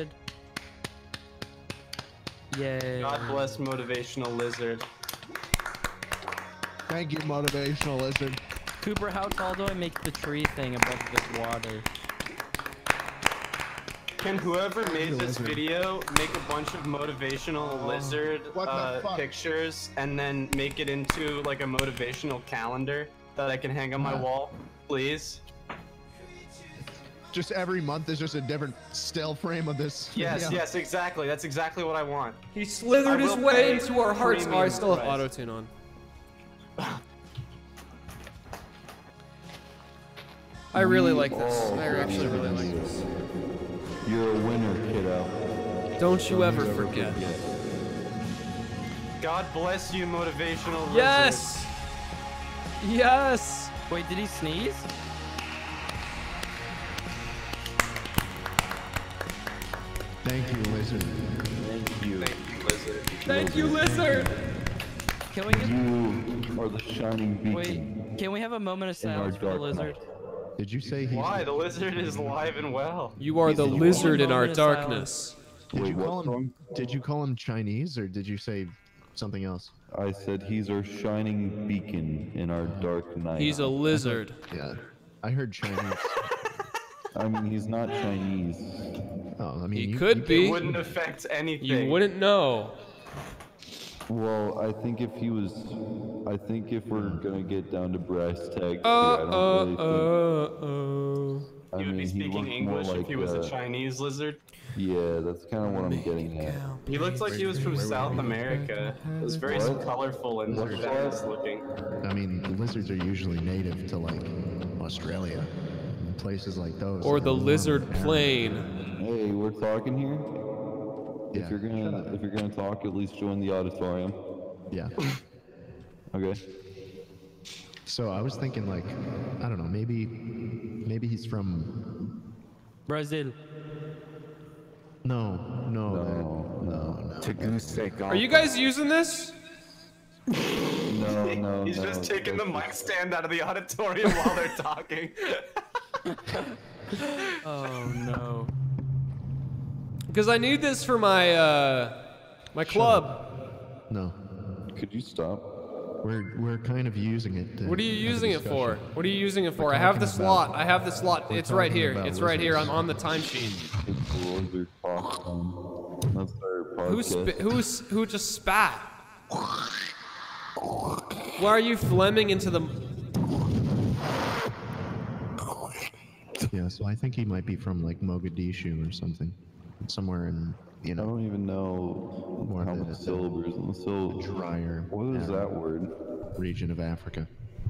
Yay. God bless motivational lizard. thank you, motivational lizard. Cooper, how tall do I make the tree thing above this water? Can whoever made this lizard. video make a bunch of motivational lizard What the uh, fuck? pictures and then make it into like a motivational calendar that I can hang on my Uh. wall, please? Just every month is just a different still frame of this. Yes, video. yes, exactly. That's exactly what I want. He slithered I his will way pay into our hearts. Oh, I premium still have price. auto tune on. I really like this. Oh, I actually really like this. You're a winner, kiddo. Don't you ever forget. God bless you, motivational lizard. Yes. Yes. Wait, did he sneeze? Thank you, lizard. Thank you. Lizard. Thank you, lizard. Can we get? You are the shining beacon. Wait, can we have a moment of in our silence for the dark lizard? night. Did you say he's? Why? The lizard is alive and well. You are the lizard in our moment of silence. darkness. Did Wait, you call what's him? wrong? Did you call him Chinese or did you say something else? I said he's our shining beacon in our dark night. He's a lizard. Yeah, I heard Chinese. I mean, he's not Chinese. Oh, I mean, He you, could you- be. It wouldn't affect anything. You wouldn't know. Well, I think if he was, I think if we're gonna get down to brass tacks, here, Uh, I uh, don't really think. uh, uh. I He would mean, be he speaking looked more English like, if he was uh, a Chinese lizard. Yeah, that's kind of what I'm getting at. He looked like he was from South America. It was very What? colorful and What? badass looking. I mean, the lizards are usually native to like Australia, and places like those. Or like, the along lizard the plane. Hey, we're talking here. Yeah. If you're gonna, if you're gonna talk, at least join the auditorium. Yeah. Okay. So I was thinking, like, I don't know, maybe, maybe he's from. Brazil. No, no, No, no, no. To goose sake. Are you guys using this? No, no, He's no. just taking the that's mic stand out of the auditorium while they're talking. Oh no. Because I need this for my uh, my club. No. Could you stop? We're we're kind of using it. To What are you have a using it for? discussion. What are you using it for? We're I have the talking about- slot. I have the slot. we're It's right talking here. about It's right here. I'm lizards. on the timesheet. It's the lizard talk. Um, that's our Who podcast. sp- who's who just spat? Why are you Fleming into the? Yeah, so I think he might be from like Mogadishu or something, somewhere in you I know, don't even know more how the, many syllables in the syllable. drier. What is uh, that word? Region of Africa.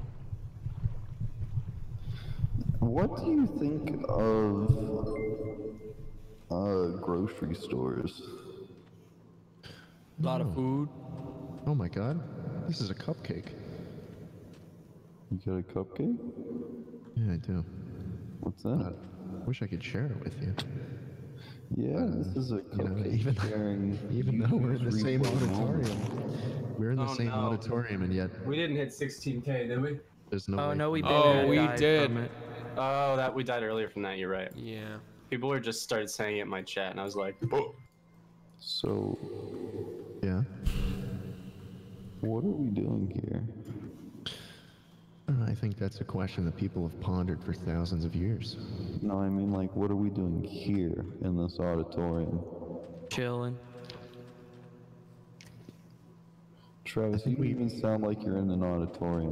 What do you think of uh, grocery stores? A lot of food. Oh my god, this is a cupcake. You got a cupcake? Yeah, I do. What's that? I wish I could share it with you. Yeah, But, uh, this is a you know, cupcake even, sharing. even though we're in the same replay moment. auditorium, we're in the Oh, same no. auditorium, and yet We didn't hit sixteen K, did we? there's no Oh way. no, we Oh, both we died did. from it. Oh, that we died earlier from that. You're right. Yeah. People were just started saying it in my chat, and I was like, oh. So, Yeah. what are we doing here? Uh, I think that's a question that people have pondered for thousands of years. No, I mean, like, what are we doing here in this auditorium? Chilling. Travis, you even sound like you're in an auditorium.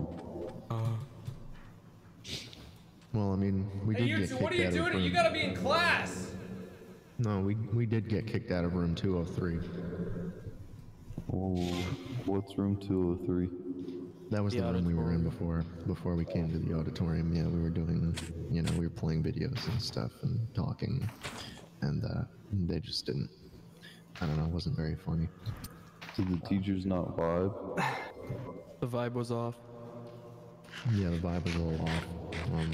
Well, I mean, we Hey, did you get two, kicked what are you out doing? of You room. gotta be in class. No, we we did get kicked out of room two oh three. Oh, what's room two oh three? That was The the room we were in auditorium. before before we came to the auditorium. Yeah, we were doing, you know, we were playing videos and stuff and talking, and uh, they just didn't. I don't know. It wasn't very funny. Did the teachers not vibe? The vibe was off. Yeah, the vibe was a little off. Um,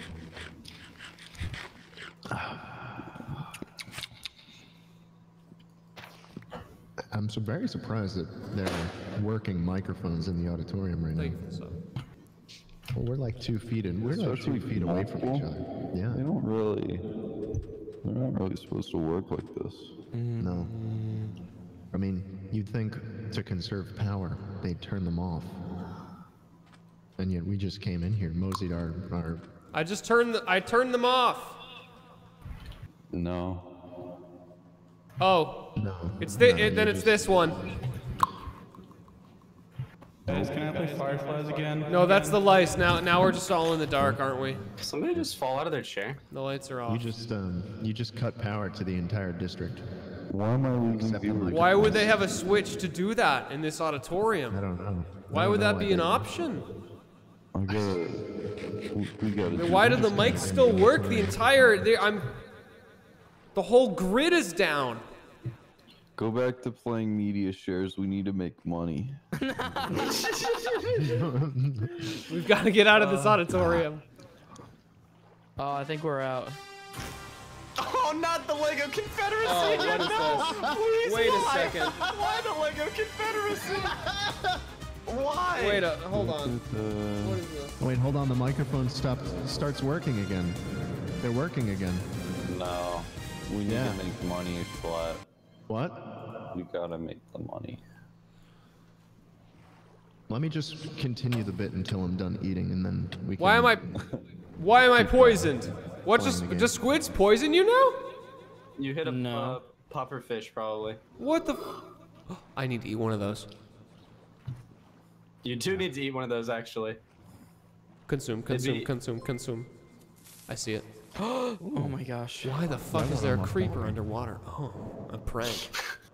I'm so very surprised that there are working microphones in the auditorium right Thank now. you for the sub. Well, we're like two feet in. We're like two feet away from each other. Yeah. They don't really. They're not really supposed to work like this. No. I mean, you'd think to conserve power, they'd turn them off. And yet we just came in here, moseyed our, our I just turned the, I turned them off. No. Oh. No. It's thi- No, it, then you it's just- this one. Guys, can I play Fireflies again? No, that's the lights. Now now we're just all in the dark, aren't we? Somebody just fall out of their chair. The lights are off. You just um, you just cut power to the entire district. Why am I losing viewers? Why would they have a switch to do that in this auditorium? I don't know. Why would that be an option? I gotta. We gotta. Then do why did the this. mics still work the entire? They, I'm. The whole grid is down. Go back to playing media shares. We need to make money. We've got to get out of this auditorium. Oh, I think we're out. Oh, not the Lego Confederacy! Oh, what is no! this? Please, Wait a why? second. Why the Lego Confederacy? Why? Wait a, hold on. Uh, What is this? Wait, hold on. The microphone stopped, starts working again. They're working again. no. We need Yeah. to make money flat. What? We gotta make the money. Let me just continue the bit until I'm done eating, and then we can. Why am I? Why am I poisoned? What Playing just? the game. Just squids poison you now? You hit a No. uh, puffer fish, probably. What the? F I need to eat one of those. You do need to eat one of those, actually. Consume, consume, Maybe- consume, consume. I see it. Oh my gosh. Why the fuck That is there a one creeper almost underwater? Oh, a prank.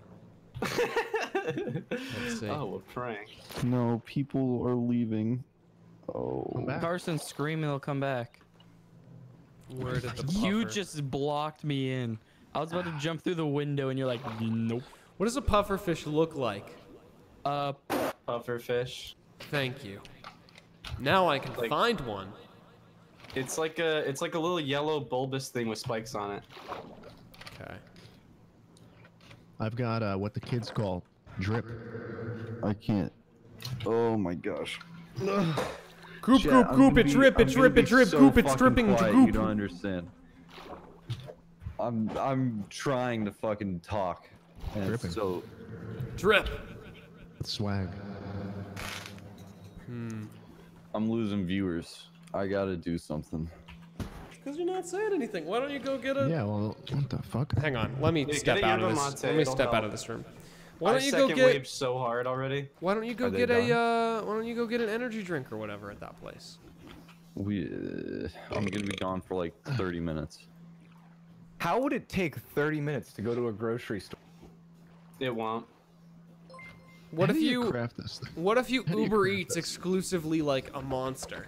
Let's see. Oh, a prank. No, people are leaving. Oh. Come back. Carson's screaming, he'll come back. Where did the You puffer- just blocked me in. I was about to jump through the window, and you're like, nope. What does a puffer fish look like? Uh, Puffer fish. Thank you. Now I can Like- find one. It's like a, it's like a little yellow bulbous thing with spikes on it. Okay. I've got uh, what the kids call drip. I can't. Oh my gosh. Goop, Chat, goop, I'm goop, gonna it's be- drip, I'm it's gonna drip, be it's drip, so goop, it's fucking dripping to quiet, goop. You don't understand. I'm I'm trying to fucking talk. And Dripping. it's so Drip. Swag. Hmm. I'm losing viewers. I gotta do something. Because you're not saying anything. Why don't you go get a... Yeah, well, what the fuck? Hang on. Let me Yeah, step get a out of yerba this. mate, Let me it'll step out help. of this room. Why I don't you go second get... waved so hard already. Why don't you go Are they get a, done? uh... Why don't you go get an energy drink or whatever at that place? We. Uh, I'm gonna be gone for like thirty minutes. How would it take thirty minutes to go to a grocery store? It won't. What How if do you, craft this thing? what if you How do you Uber craft Eats this? exclusively like a monster?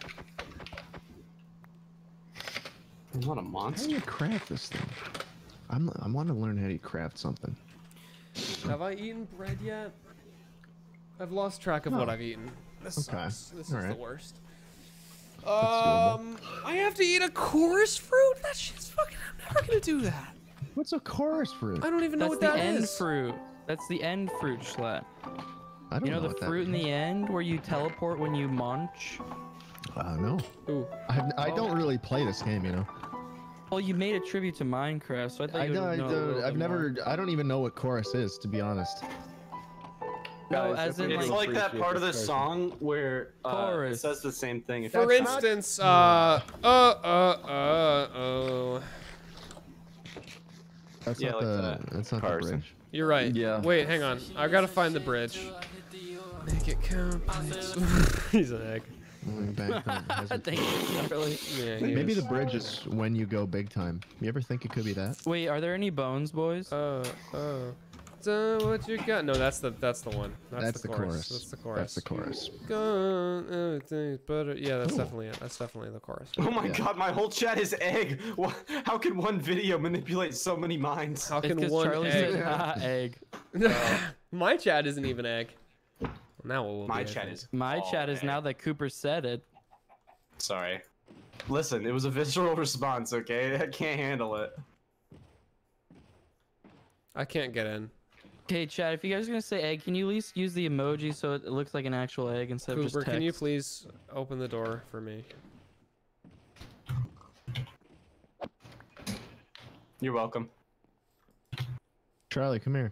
I'm not a How monster. do you craft this thing? I'm, I want to learn how to craft something. Have I eaten bread yet? I've lost track of No. what I've eaten. This Okay. sucks. This All is right. the worst. doable. Um, I have to eat a chorus fruit? That shit's fucking, I'm never gonna do that. What's a chorus fruit? I don't even know That's what the that end is. fruit. That's the end fruit, Schlatt. I don't You know, know the what that fruit in means. the end where you teleport when you munch? Uh, no. Ooh. I, have, I don't really play this game, you know. Well, you made a tribute to Minecraft, so I thought I you would know. I know a don't- little I've bit never. more. I don't even know what chorus is, to be honest. No, Guys, as in it's like, like that part of the song where uh, it Chorus. says the same thing. If For you- instance, uh, uh, uh, uh, oh. That's Yeah, not like the. that. That's not Carson. the bridge. You're right. Yeah. Wait, hang on. I've got to find the bridge. Make it count, please. He's an egg. Going back then, it hasn't- Thank you, Charlie. Yeah, he Maybe is. the bridge is when you go big time. You ever think it could be that? Wait, are there any bones, boys? Uh, uh. So what you got? No, that's the that's the one. That's, That's the, the chorus. chorus. That's the chorus. That's the chorus. Gone, everything's better. Yeah, that's Ooh. definitely it. That's definitely the chorus. Oh my Yeah. god, my whole chat is egg. Wha- How can one video manipulate so many minds? How It's can 'cause one Charlie egg? said, "Ah, egg." My chat isn't even egg. Now it will My be, I chat think. is. My all chat is egg. now that Cooper said it. Sorry. Listen, it was a visceral response, okay? I can't handle it. I can't get in. Okay, chat, if you guys are gonna say egg, can you at least use the emoji so it looks like an actual egg instead of just Cooper, text? can you please open the door for me? You're welcome. Charlie, come here.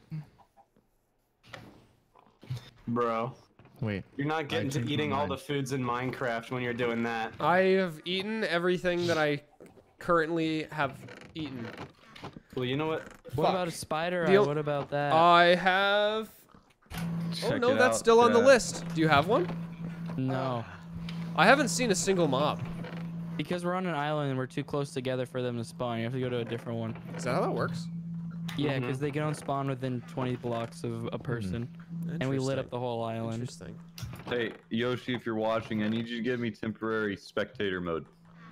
Bro. Wait. You're not getting to changed my eating all mind. the foods in Minecraft when you're doing that. I have eaten everything that I currently have eaten. Well, you know what? What Fuck. about a spider The eye? o- What about that? I have. Oh Check no, it that's out, still on the chat. list. Do you have one? no. I haven't seen a single mob. Because we're on an island and we're too close together for them to spawn. You have to go to a different one. Is that how that works? Yeah, because they can only spawn within twenty blocks of a person. And we lit up the whole island. Interesting. Hey, Yoshi, if you're watching, I need you to give me temporary spectator mode.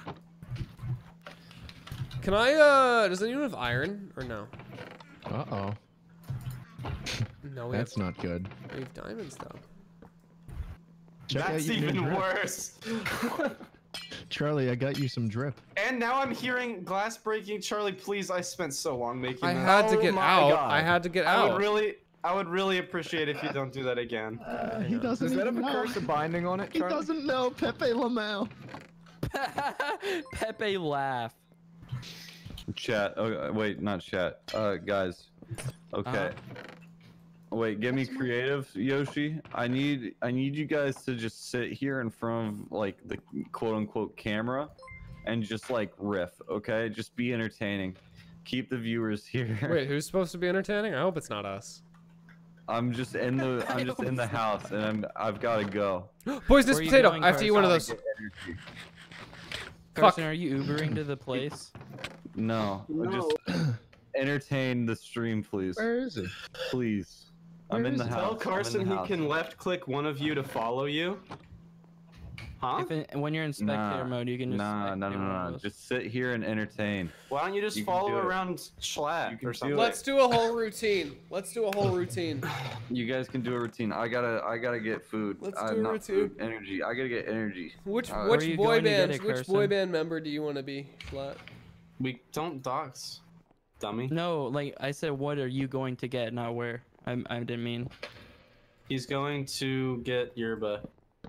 Can I, uh, does anyone have iron or no? Uh oh. No, we That's have, not good. we have diamonds though. Check out That's your new even drip. worse. Charlie, I got you some drip. And now I'm hearing glass breaking. Charlie, please, I spent so long making I that. had to Oh get my out. God. I had to get I out. would really, I would really appreciate if you don't do that again. He doesn't Does that have even a know. curse of binding on it, He Charlie? doesn't know Pepe Lamau. Pepe laugh. Chat. Oh, wait, not chat. Uh, guys. Okay. Uh-huh. Wait, give me creative, Yoshi. I need, I need you guys to just sit here in front of like the quote-unquote camera, and just like riff. Okay, just be entertaining. Keep the viewers here. Wait, who's supposed to be entertaining? I hope it's not us. I'm just in the, I'm just in the house, and I'm, I've got to go. Poisonous Where are you potato. going, I have to eat one of Carson? those. Carson, are you Ubering to the place? No, just entertain the stream, please. Where is he? Please. I'm Where in is the he? house. Tell I'm in Carson the he house. can left click one of you to follow you. Huh? If it, when you're in spectator Nah, mode, you can just. Nah, no, no, spectate no, one of no. those. Just sit here and entertain. Why don't you just You can follow do it. around You Schlatt can or do something? it. Let's do a whole routine. Let's do a whole routine. You guys can do a routine. I gotta, I gotta get food. Let's uh, do a not routine. food, energy. I gotta get energy. Which Uh, Where are which you boy going to get band it, which Carson? boy band member do you want to be, Flat? We don't dox, dummy. No, like I said, what are you going to get, not where. I, I didn't mean. He's going to get yerba.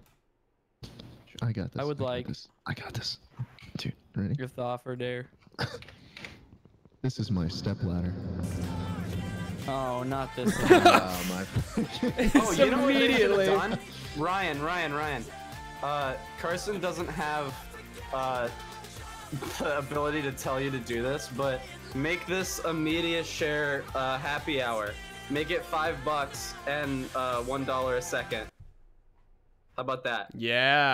I got this. I would got like- this. I got this. Dude, ready? Your thought for dare. This is my step ladder. Oh, not this. Oh my. Oh, you know what they should have immediately. done? Ryan, Ryan, Ryan. Uh, Carson doesn't have uh, the ability to tell you to do this, but make this a media share uh, happy hour. Make it five bucks and uh, one dollar a second. How about that? Yeah.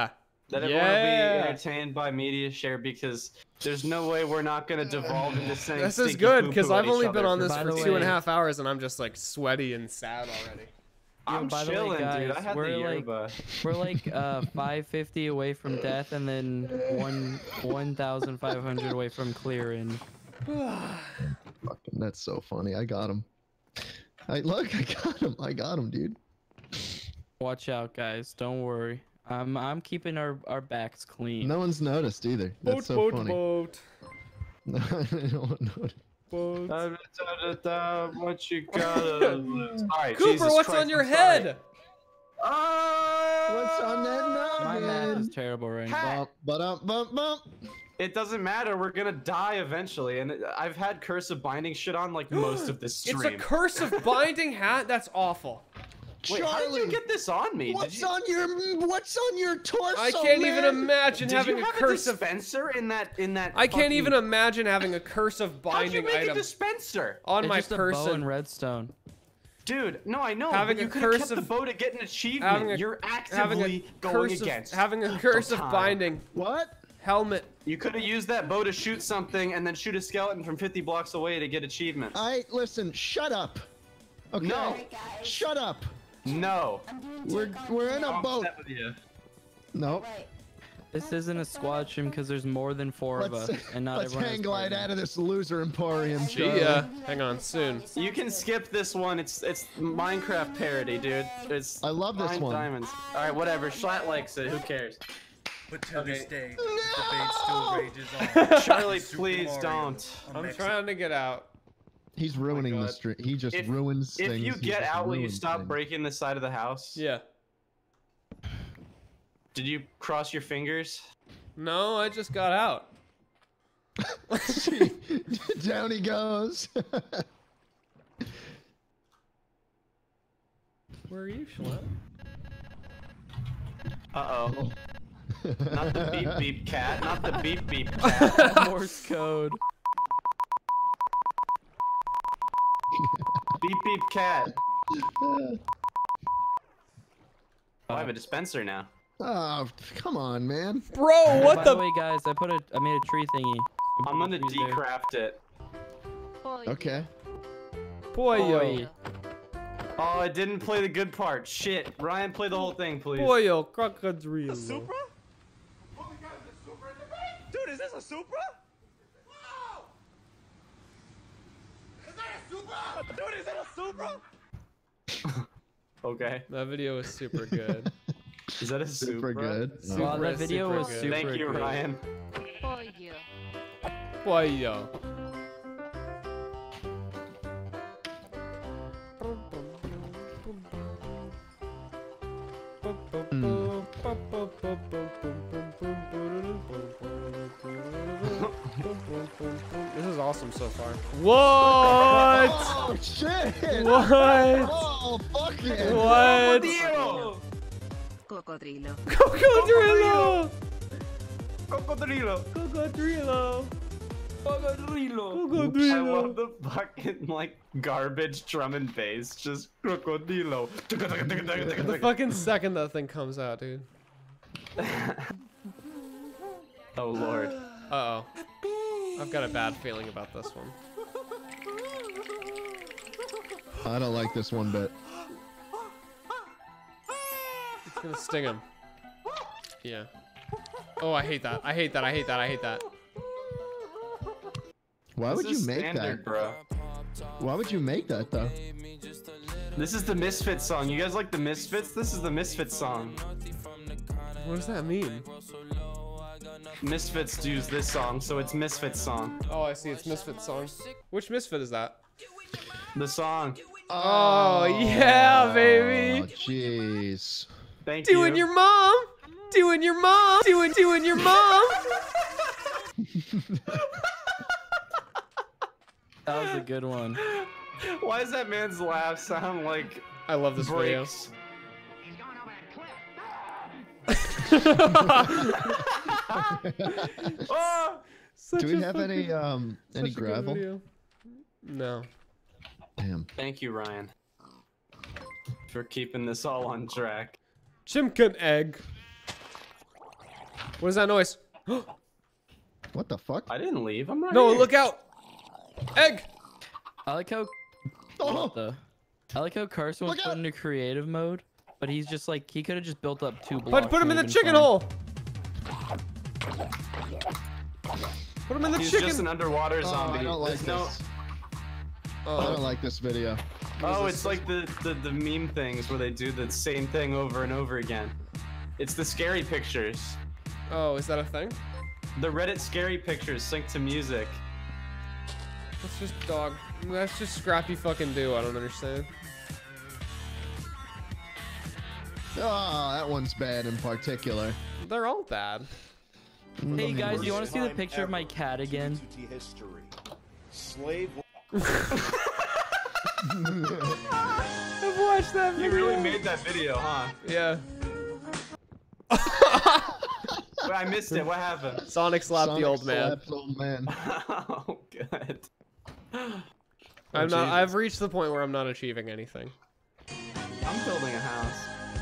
That everyone will be entertained by media share because there's no way we're not gonna devolve into saying. This is stinky good poo-poo because at I've each only other been on this By for the two and a way- half hours and I'm just like sweaty and sad already. I'm by the way, chilling, guys, dude. I had the we're like yerba. we're like uh five fifty away from death, and then one one thousand five hundred away from clearing. Fucking, that's so funny. I got him. I look, I got him. I got him, dude. Watch out, guys. Don't worry. I'm I'm keeping our our backs clean. No one's noticed either. That's Boat, so boat, funny. boat. No, no one noticed. Boat. What you gotta lose. Alright, Cooper, Jesus what's Christ, on your I'm sorry. head? What's on that My math noggin? is terrible right now. Hat. Bump, ba-dum, bump, bump. It doesn't matter. We're gonna die eventually, and I've had Curse of Binding shit on like most of this stream. It's a curse of binding hat? That's awful. Wait, how did you get this on me? What's did you, on your What's on your torso? I can't man? even imagine did having you a have curse a of dispenser in that in that? I can't fucking- even imagine having a curse of How'd you binding make item a dispenser? on It's my just a bow and person. redstone. Dude, no, I know. Having but you a could have curse kept the of- bow to get an achievement. Having a, You're having actively a going curse against. of having a curse the of time. binding. What? Helmet. You could have used that bow to shoot something and then shoot a skeleton from fifty blocks away to get achievements. I listen. Shut up. Okay. No. Shut up. No. We're we're in a I'm boat. upset with you. No. This isn't a squad stream because there's more than four of Let's, us, and not let's everyone has hang glide partners. out of this loser emporium. See ya. Charlie. Hang on, soon. You can skip this one. It's it's Minecraft parody, dude. It's I love this Fine one. Diamonds. All right, whatever. Schlatt likes it. Who cares? But to Okay. this day, the debate still rages on. Charlie, Super please Mario don't. on I'm Mexico. trying to get out. He's ruining the God. stream. He just If- ruins If things. you He get just out, will you ruins stop things. breaking the side of the house? Yeah. Did you cross your fingers? No, I just got out. Down he goes. Where are you, Schlatt? Uh oh. Not the beep beep cat. Not the beep beep cat. Morse code. Beep beep cat. Oh, I have a dispenser now. Oh, come on, man. Bro, what By the? the way, guys, I put a I made a tree thingy. So I'm gonna trees there. decraft it. Okay. Pollo. Oi. Oh, I didn't play the good part. Shit. Ryan, play the whole thing, please. Pollo, crocodile. Supra? Oh my God, is this Supra in the bank? Dude, is this a Supra? Wow! Is that a Supra? Dude, is that a Supra? Okay. That video was super good. Is that a Super Supra? good. Super, Wow, that video super was good. super Thank you, good. Ryan. Pollo. This is awesome so far. What? Oh shit! What? Oh fuck yeah! What? Cocodrilo. Cocodrilo! Cocodrilo. Cocodrilo! Cocodrilo. I love the fucking like garbage drum and bass. Just crocodilo. The fucking second that thing comes out, dude. Oh lord. Uh oh. I've got a bad feeling about this one. I don't like this one bit. It's gonna sting him. Yeah. Oh, I hate that. I hate that. I hate that. I hate that. Why would This you is make standard, that? bro? Why would you make that though? This is the Misfits song. You guys like the Misfits? This is the Misfits song. What does that mean? Misfits does this song, so it's Misfits song. Oh, I see. It's Misfit song. Which Misfit is that? The song. Oh, yeah, Oh baby. jeez. Thank Doing you. your mom. Doing your mom. Doing doing your mom. That was a good one. Why does that man's laugh sound like I love this breaks? Oh! Such Do we a have fucking- any um any such a good gravel? video. No. Damn. Thank you, Ryan, for keeping this all on track. Chimkin egg. What is that noise? What the fuck? I didn't leave. I'm right No, here. look out! Egg! I like how. Oh. What the? I like how Carson was Look put out. into creative mode, but he's just like he could have just built up two blocks. Put, put him in the and chicken been hole! Put him in the He's chicken! just an underwater Oh, zombie. I don't like There's no. this. I don't like this video. Oh, it's like the, the the meme things where they do the same thing over and over again. It's the scary pictures. Oh, is that a thing? The Reddit scary pictures synced to music. That's just dog. That's just Scrappy fucking do. I don't understand. Oh, that one's bad in particular. They're all bad. Hey guys, do you want to see the picture of my cat again? Slave. I've watched that You video. really made that video, huh? Yeah. Wait, I missed it. What happened? Sonic slapped Sonic the old man. slaps old man. Oh, good. I'm Oh, not. Jesus. I've reached the point where I'm not achieving anything. I'm building a house.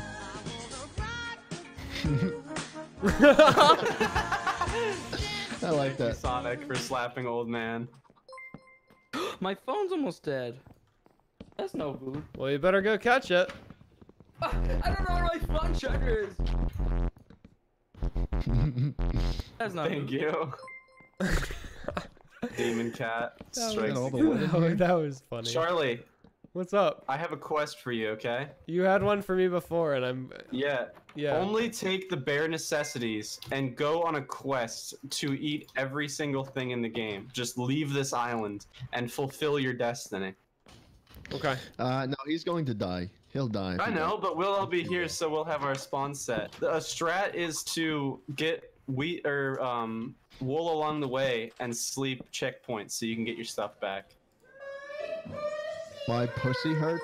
I like Thank you, that. Sonic, for slapping old man. My phone's almost dead. That's no boo. Well, you better go catch it. I don't know where my phone charger is. That's not Thank boo. you. Demon cat That strikes all the again. way in Oh, here. that was funny. Charlie, What's up? I have a quest for you, okay? You had one for me before, and I'm. Yeah. Yeah. Only take the bare necessities and go on a quest to eat every single thing in the game. Just leave this island and fulfill your destiny. Okay. Uh, no, he's going to die. He'll die. if I he know, does. but we'll all be here, so we'll have our spawn set. The a strat is to get wheat or um wool along the way and sleep checkpoints so you can get your stuff back. My pussy hurts.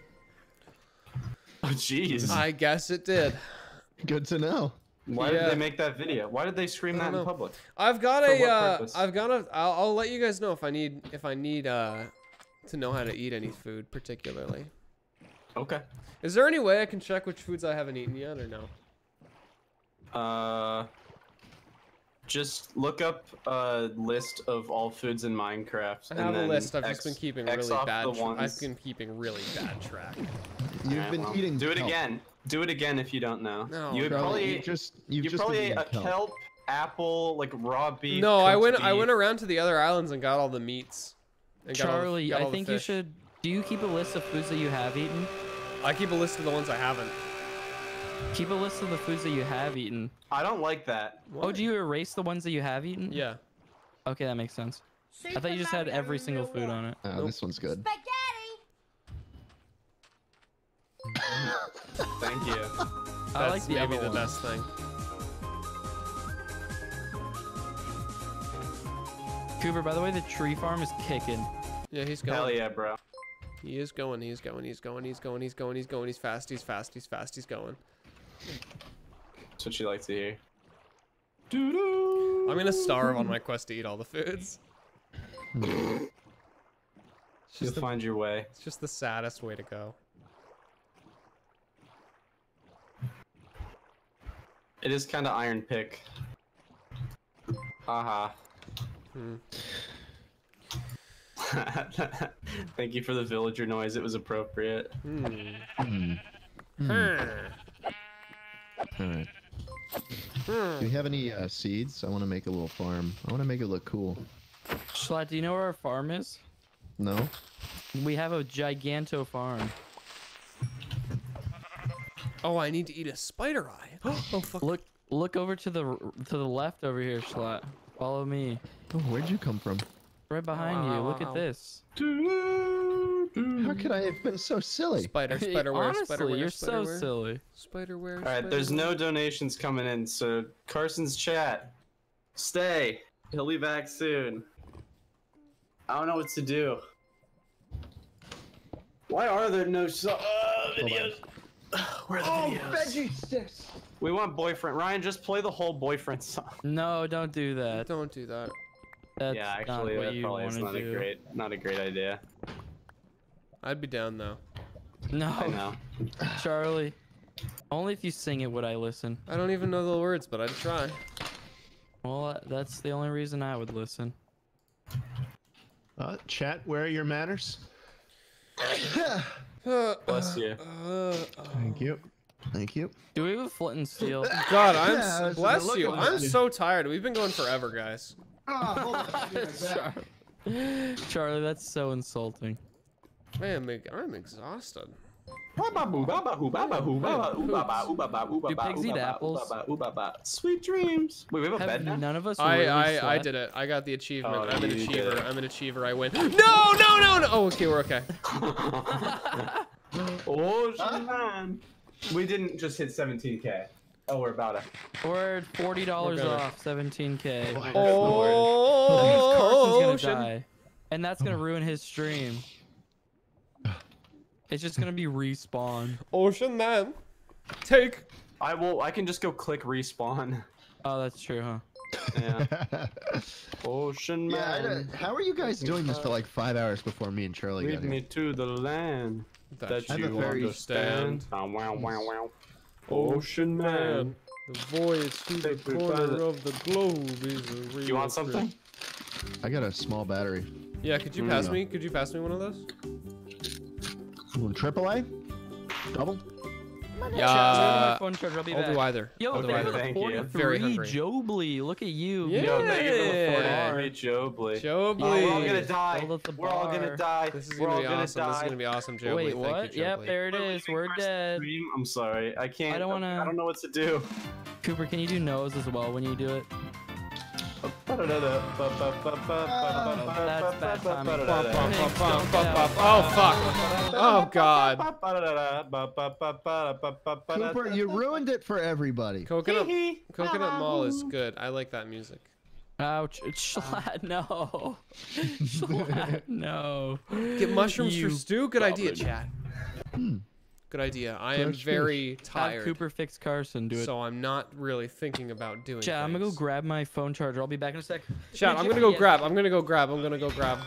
Oh, jeez. I guess it did. Good to know. Why Yeah. did they make that video? Why did they scream I that don't in know. public? I've got For a. what Uh, purpose? I've got a. I'll, I'll let you guys know if I need if I need uh to know how to eat any food particularly. Okay. Is there any way I can check which foods I haven't eaten yet or no? Uh, just look up a list of all foods in Minecraft. I and have a then list. I've X, just been keeping X really off bad. the Tr- I've ones. been keeping really bad track. You've Alright, been well, eating. Do it kelp. again. Do it again if you don't know. No. You would Charlie, probably you ate- just you've you just probably been ate eating a kelp, apple, like raw beef. No, I cooked went. I beef. went around to the other islands and got all the meats. And got all the- Charlie, got all I the think you fish. should. Do you keep a list of foods that you have eaten? I keep a list of the ones I haven't. Keep a list of the foods that you have eaten. I don't like that. Oh, do you erase the ones that you have eaten? Yeah. Okay, that makes sense. I thought you just had every single food on it. Oh, this one's good. Thank you. I like That's the maybe other the one. best thing. Cooper, by the way, the tree farm is kicking. Yeah, he's going. Hell yeah, bro. He is going. He's going. He's going. He's going. He's going. He's going. He's fast. He's fast. He's fast. He's going. That's what you like to hear. I'm gonna starve on my quest to eat all the foods. You'll the- find your way. It's just the saddest way to go. It is kind of iron pick. Haha. Hmm. Thank you for the villager noise. It was appropriate. Hmm. Hmm. Hmm. All right. Do you have any uh, seeds? I want to make a little farm. I want to make it look cool. Schlatt, do you know where our farm is? No? We have a giganto farm. Oh, I need to eat a spider eye. Oh fuck. Look, look over to the to the left over here, Schlatt. Follow me. Oh, where'd you come from? Right behind you. Look Wow. at this. How could I have been so silly? Spider, spider wear, Honestly, spider wear, you're spider so wear. silly. Spider wear. All right, there's no donations coming in, so Carson's chat, stay. He'll be back soon. I don't know what to do. Why are there no so uh, videos? Where are the Oh, videos? veggie sticks. We want boyfriend. Ryan, just play the whole boyfriend song. No, don't do that. Don't do that. That's yeah, not actually, what that you probably is want not to a do. great, not a great idea. I'd be down though. No, I know. Charlie. Only if you sing it would I listen. I don't even know the words, but I'd try. Well, that's the only reason I would listen. Uh, chat, where are your manners? Bless you. Thank you. Thank you. Do we have a flint and steel? God, I'm Yeah, s- that's bless what it you. looked I'm like. so tired. We've been going forever, guys. Oh, hold on. I'll be right back. Charlie, that's so insulting. Man, I'm, I'm exhausted. Do pigs eat apples? Sweet dreams. Wait, we have a Have bed now? none of us I really I, I slept? did it. I got the achievement. Oh, I'm an you did achiever. it. I'm an achiever. I win. No, no, no, no. Oh, okay, we're okay. Oh, man. We didn't just hit seventeen K. Oh, we're about it. We're at forty dollars We're gonna- off, seventeen K. That means Oh, Carson's shit. gonna die. And that's gonna ruin his stream. It's just gonna be respawn. Ocean man, take. I will. I can just go click respawn. Oh, that's true, huh? Yeah. Ocean Yeah, I man. don't- how are you guys doing this for like five hours before me and Charlie Lead got here? me to the land That that, you you understand. understand. Oh, wow, wow, wow. Ocean man. The voyage to the Take me corner by the- of the globe is a real You want something? trip. I got a small battery. Yeah, could you Mm. pass me? Could you pass me one of those? Triple A? Double? Yeah. my phone charger. I'll be I'll back. do either. Yo, I'll do thank either. you for the Very forty-three, hungry. Jobly. Look at you. Yeah. Yo, thank you for the Yeah. forty-three, Jobly. Jobly. Oh, we're all gonna die. Hold up the We're all gonna bar. die. This is we're gonna all be gonna awesome. die. This is gonna be awesome, Joe. Wait, Thank what? You, Yep, Joe there it is. We're dead. Stream? I'm sorry. I can't. I don't wanna- I don't know what to do. Cooper, can you do nose as well when you do it? That's bad timing. Oh fuck! Oh god! Cooper, you ruined it for everybody. Coconut Coconut Mall is good. I like that music. Ouch! Schlatt, no. Schlatt, no. Get mushrooms You for stew. Good idea, goblin. chat. Hmm. Good idea. I am Fresh very Have tired, Cooper fix Carson. Do it. so I'm not really thinking about doing. Chat, I'm gonna go things. grab my phone charger. I'll be back in a sec. Chat, I'm gonna go grab. I'm gonna go grab. I'm gonna go grab.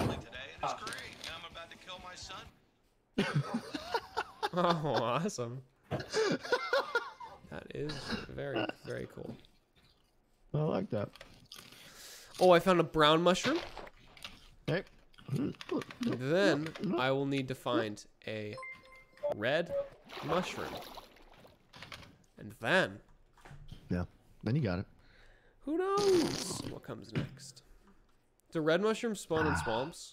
Oh, awesome. That is very, very cool. I like that. Oh, I found a brown mushroom. Hey. Then I will need to find a red mushroom. And then, Yeah. Then you got it. who knows what comes next? Do red mushrooms spawn in swamps?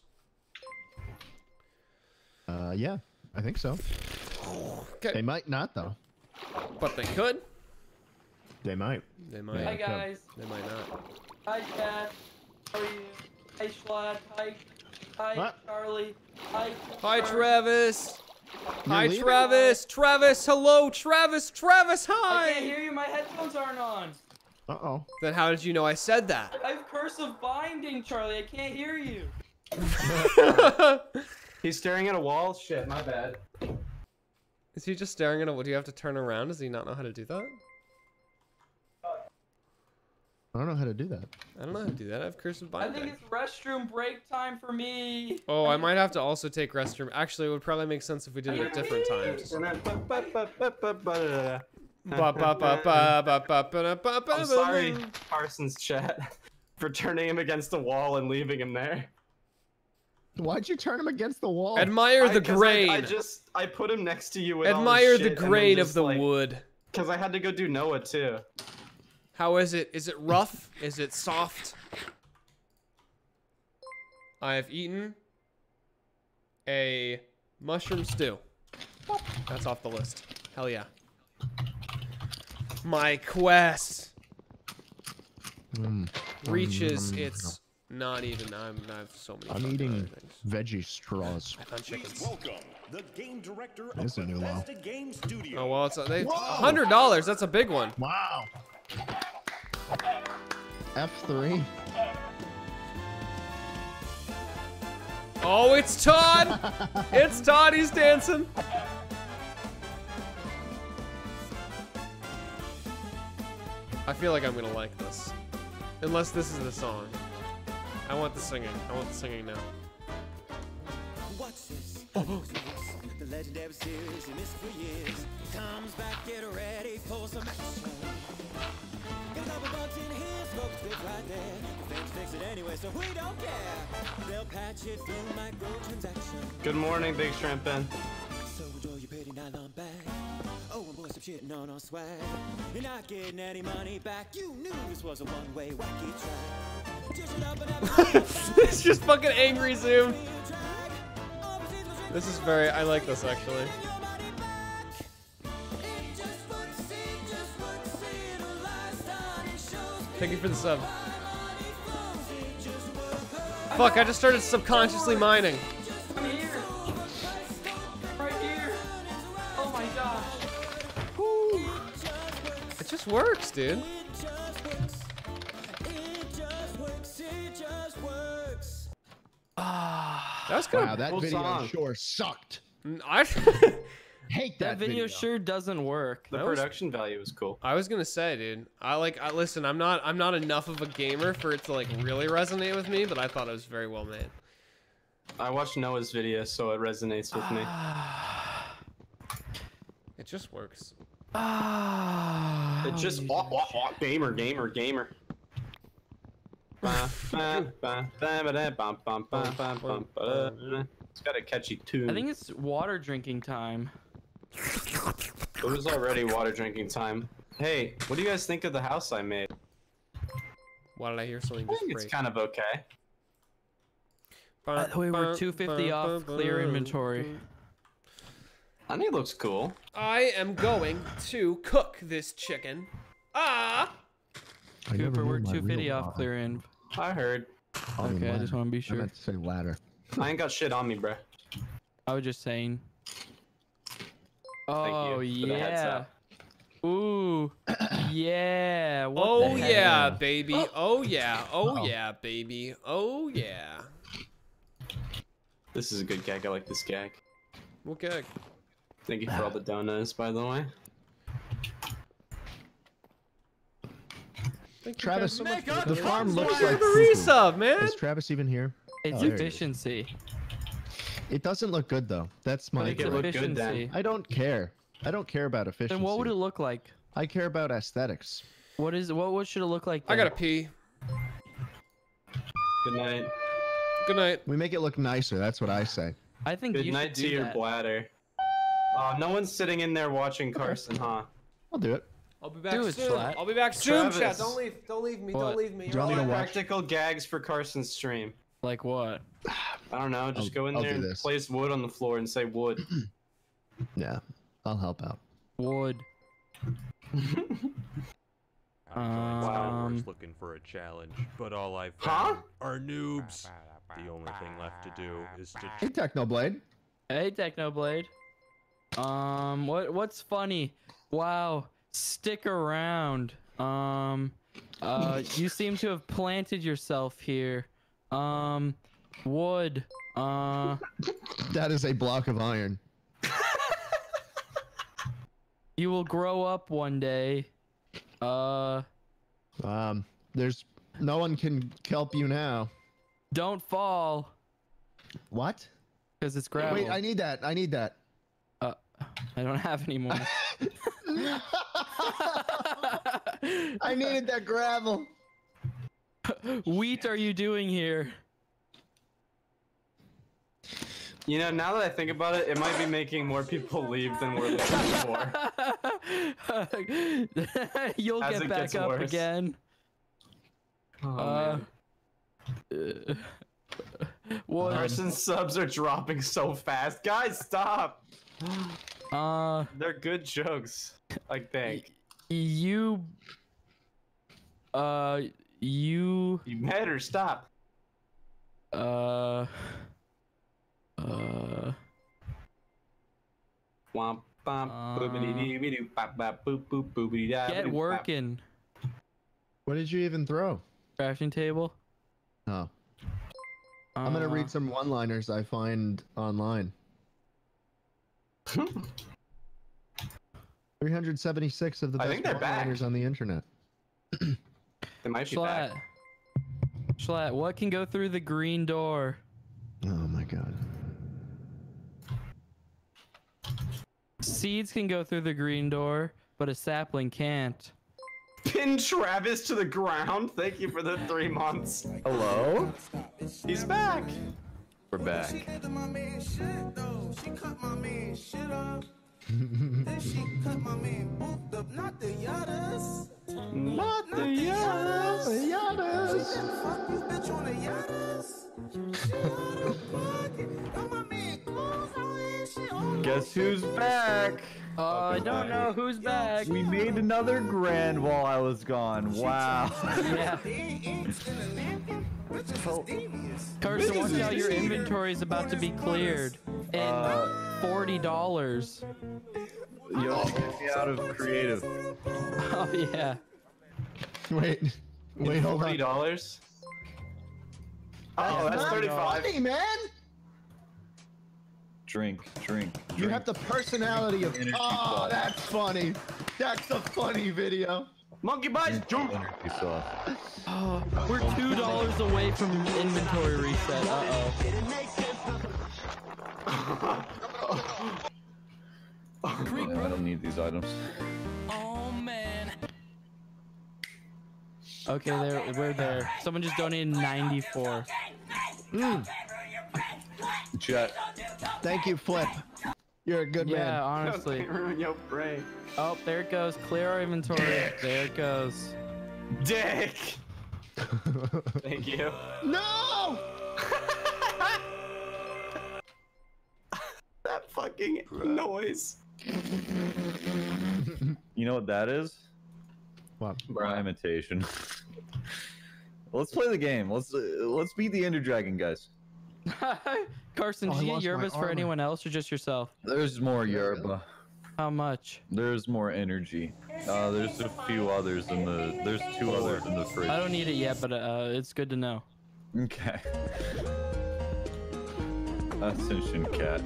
Uh, yeah. I think so. They Okay, might not though. but they could. They might. They might. Yeah. Hi guys. They might not. Hi Chad. How are you? Hi Schlatt. Hi. Hi What? Charlie. Hi. Hi, Cooper. Travis. Hi, leaving? Travis. Travis, hello, Travis. Travis, I can't hi. hear you. My headphones aren't on. Uh oh. Then how did you know I said that? I have cursive binding, Charlie. I can't hear you. He's staring at a wall. Shit, my bad. Is he just staring at it? Do you have to turn around? Does he not know how to do that? I don't know how to do that. I don't know how to do that. I have cursive I think binding. it's restroom break time for me. Oh, I might have to also take restroom. Actually, it would probably make sense if we did it at different times. I'm sorry, Carson's chat, for turning him against the wall and leaving him there. Why'd you turn him against the wall? Admire the I- 'cause I- grain. I, just I put him next to you with all his Admire the shit and then grain of just, the like, wood. Cause I had to go do Noah too. How is it? Is it rough? Is it soft? I have eaten a mushroom stew. That's off the list. Hell yeah. My quest Mm. reaches Um, its not even. I'm. I have so many. I'm fucking eating other things. veggie straws. I found chickens. Welcome, the game director of There's a new low. Bethesda Game Studio. Oh well, it's a they hundred dollars. That's a big one. Wow. F three. Oh, it's Todd. It's Todd. He's dancing. I feel like I'm gonna like this, unless this is the song. I want the singing. I want the singing now. What's this? Oh. The the legendary series you missed for years. Comes back, get ready for some action. Get a couple bucks in here, smoke stick right there. The fans fix it anyway, so we don't care. They'll patch it through microtransactions. Good morning, Big Shrimp Ben. So enjoy your pretty nylon bag. Oh, and boy, stop shitting on our swag. You're not getting any money back. You knew this was a one-way wacky track. Dish it up and have It's just fucking angry zoom. This is very, I like this actually. Thank you for the sub. Fuck, I just started subconsciously mining. I'm here. Right here. Oh my gosh. Woo. It just works, dude. Ah, that was good. Wow, that Cool video song. sure sucked. I hate That video sure doesn't work. The That was- production value was cool. I was gonna say, dude. I like. I listen. I'm not. I'm not enough of a gamer for it to like really resonate with me, but I thought it was very well made. I watched Noah's video, so it resonates with me. It just works. Ah. It just wah, wah, wah, gamer, gamer, gamer. Ba, ba, ba, ba, ba, da, bum, bum, bum, bum, bum, ba, da. It's got a catchy tune. I think it's water drinking time. It was already water drinking time. Hey, what do you guys think of the house I made? Why did I hear something I just think it's break? kind of okay. By the way, we're two fifty off clear inventory. I think it looks cool. I am going to cook this chicken. Ah! I never Cooper, we're knew my two fifty real off clear inv. I heard. I mean, Okay, I just ladder. want to be I sure. meant to say ladder. I ain't got shit on me, bruh. I was just saying. Thank Oh you for the heads yeah. up. Ooh. Yeah. What Oh the yeah, heck? baby. Oh yeah. Oh Uh-oh. yeah, baby. Oh yeah. This is a good gag. I like this gag. Okay. Thank you for all the donuts, by the way. Thank you Travis, guys so much for the farm looks like the poo-poo. resub, man. Is Travis even here? It's Oh, there he is. efficiency. It doesn't look good though. That's my. Make it look good then. Efficiency. I don't care. I don't care about efficiency. Then what would it look like? I care about aesthetics. What is what? What should it look like? I then? gotta pee. Good night. Good night. We make it look nicer. That's what I say. I think Good you night should to do your that. bladder. Oh, no one's sitting in there watching Carson, huh? I'll do it. I'll be back Do it, soon. Schlatt. I'll be back soon, Travis. chat. Don't leave. Don't leave me. What? Don't leave me. Do you want me to You're all watch? Practical gags for Carson's stream. Like what? I don't know. Just I'll- go in I'll there do and this. place wood on the floor and say wood. Yeah, I'll help out. Wood. Um. looking for a challenge, but all I've Huh? found are noobs. The only thing left to do is to Hey, Technoblade. Hey, Technoblade. Um. What? What's funny? Wow. Stick around. Um. Uh. You seem to have planted yourself here. Um. Wood. Uh. That is a block of iron. You will grow up one day. Uh. Um, there's no one can help you now. Don't fall. What? Because it's gravel. Wait, I need that. I need that. Uh, I don't have any more. I needed that gravel. Wheat, are you doing here? You know, now that I think about it, it might be making more people leave than we're looking for. You'll As get it back gets up worse. again. Oh, uh, man. What? Carson's subs are dropping so fast. Guys, stop! Uh, They're good jokes, I think. you. Uh, you. You better stop. Uh. Uh. Womp, bomp, Uh, boobity-doo-doo, bop, bop, boop, boop, boobity-da, Get boop, bop. working. What did you even throw? Crafting table. Oh. I'm gonna Uh, read some one-liners I find online. three hundred seventy-six of the I best think they're back. one-liners on the internet. They might be Schlatt. back. Schlatt, what can go through the green door? Oh my god. Seeds can go through the green door, but a sapling can't. Pin Travis to the ground. Thank you for the three months. Hello? He's back. We're back. Not the yadas. Not the yadas. The yadas. Fuck you, bitch, on the yadas. Guess who's back? Oh, I don't know who's back. We made another grand while I was gone. Wow. Yeah. Carson, watch out, your inventory is about to be cleared. And Uh, forty dollars. Yo, get me out of creative. Oh, yeah. Wait. Wait, hold Forty on. dollars. Oh, that's not thirty-five. funny, man. Drink, drink. You drink. have the personality of. Energy Oh, sauce. that's funny. That's a funny video. Monkey bites, jump. Energy sauce. Oh, we're two dollars away from inventory reset. Uh oh. Yeah, I don't need these items. Oh man. Okay, there we're there. Someone just donated ninety-four. Mm. Jet. Thank you, Flip. You're a good Yeah, man. honestly. Ruin your brain. Oh, there it goes. Clear our inventory. There it goes. Dick. Thank you. No! That fucking noise. You know what that is? What? My imitation. Let's play the game. Let's uh, let's beat the Ender Dragon, guys. Carson, Oh, did I you lost get my Yerbas for armor. anyone else or just yourself? There's more Yerba. How much? There's more energy. Uh, there's a few others in the. There's two others in the fridge. I don't need it yet, but uh, it's good to know. Okay. Ascension cat.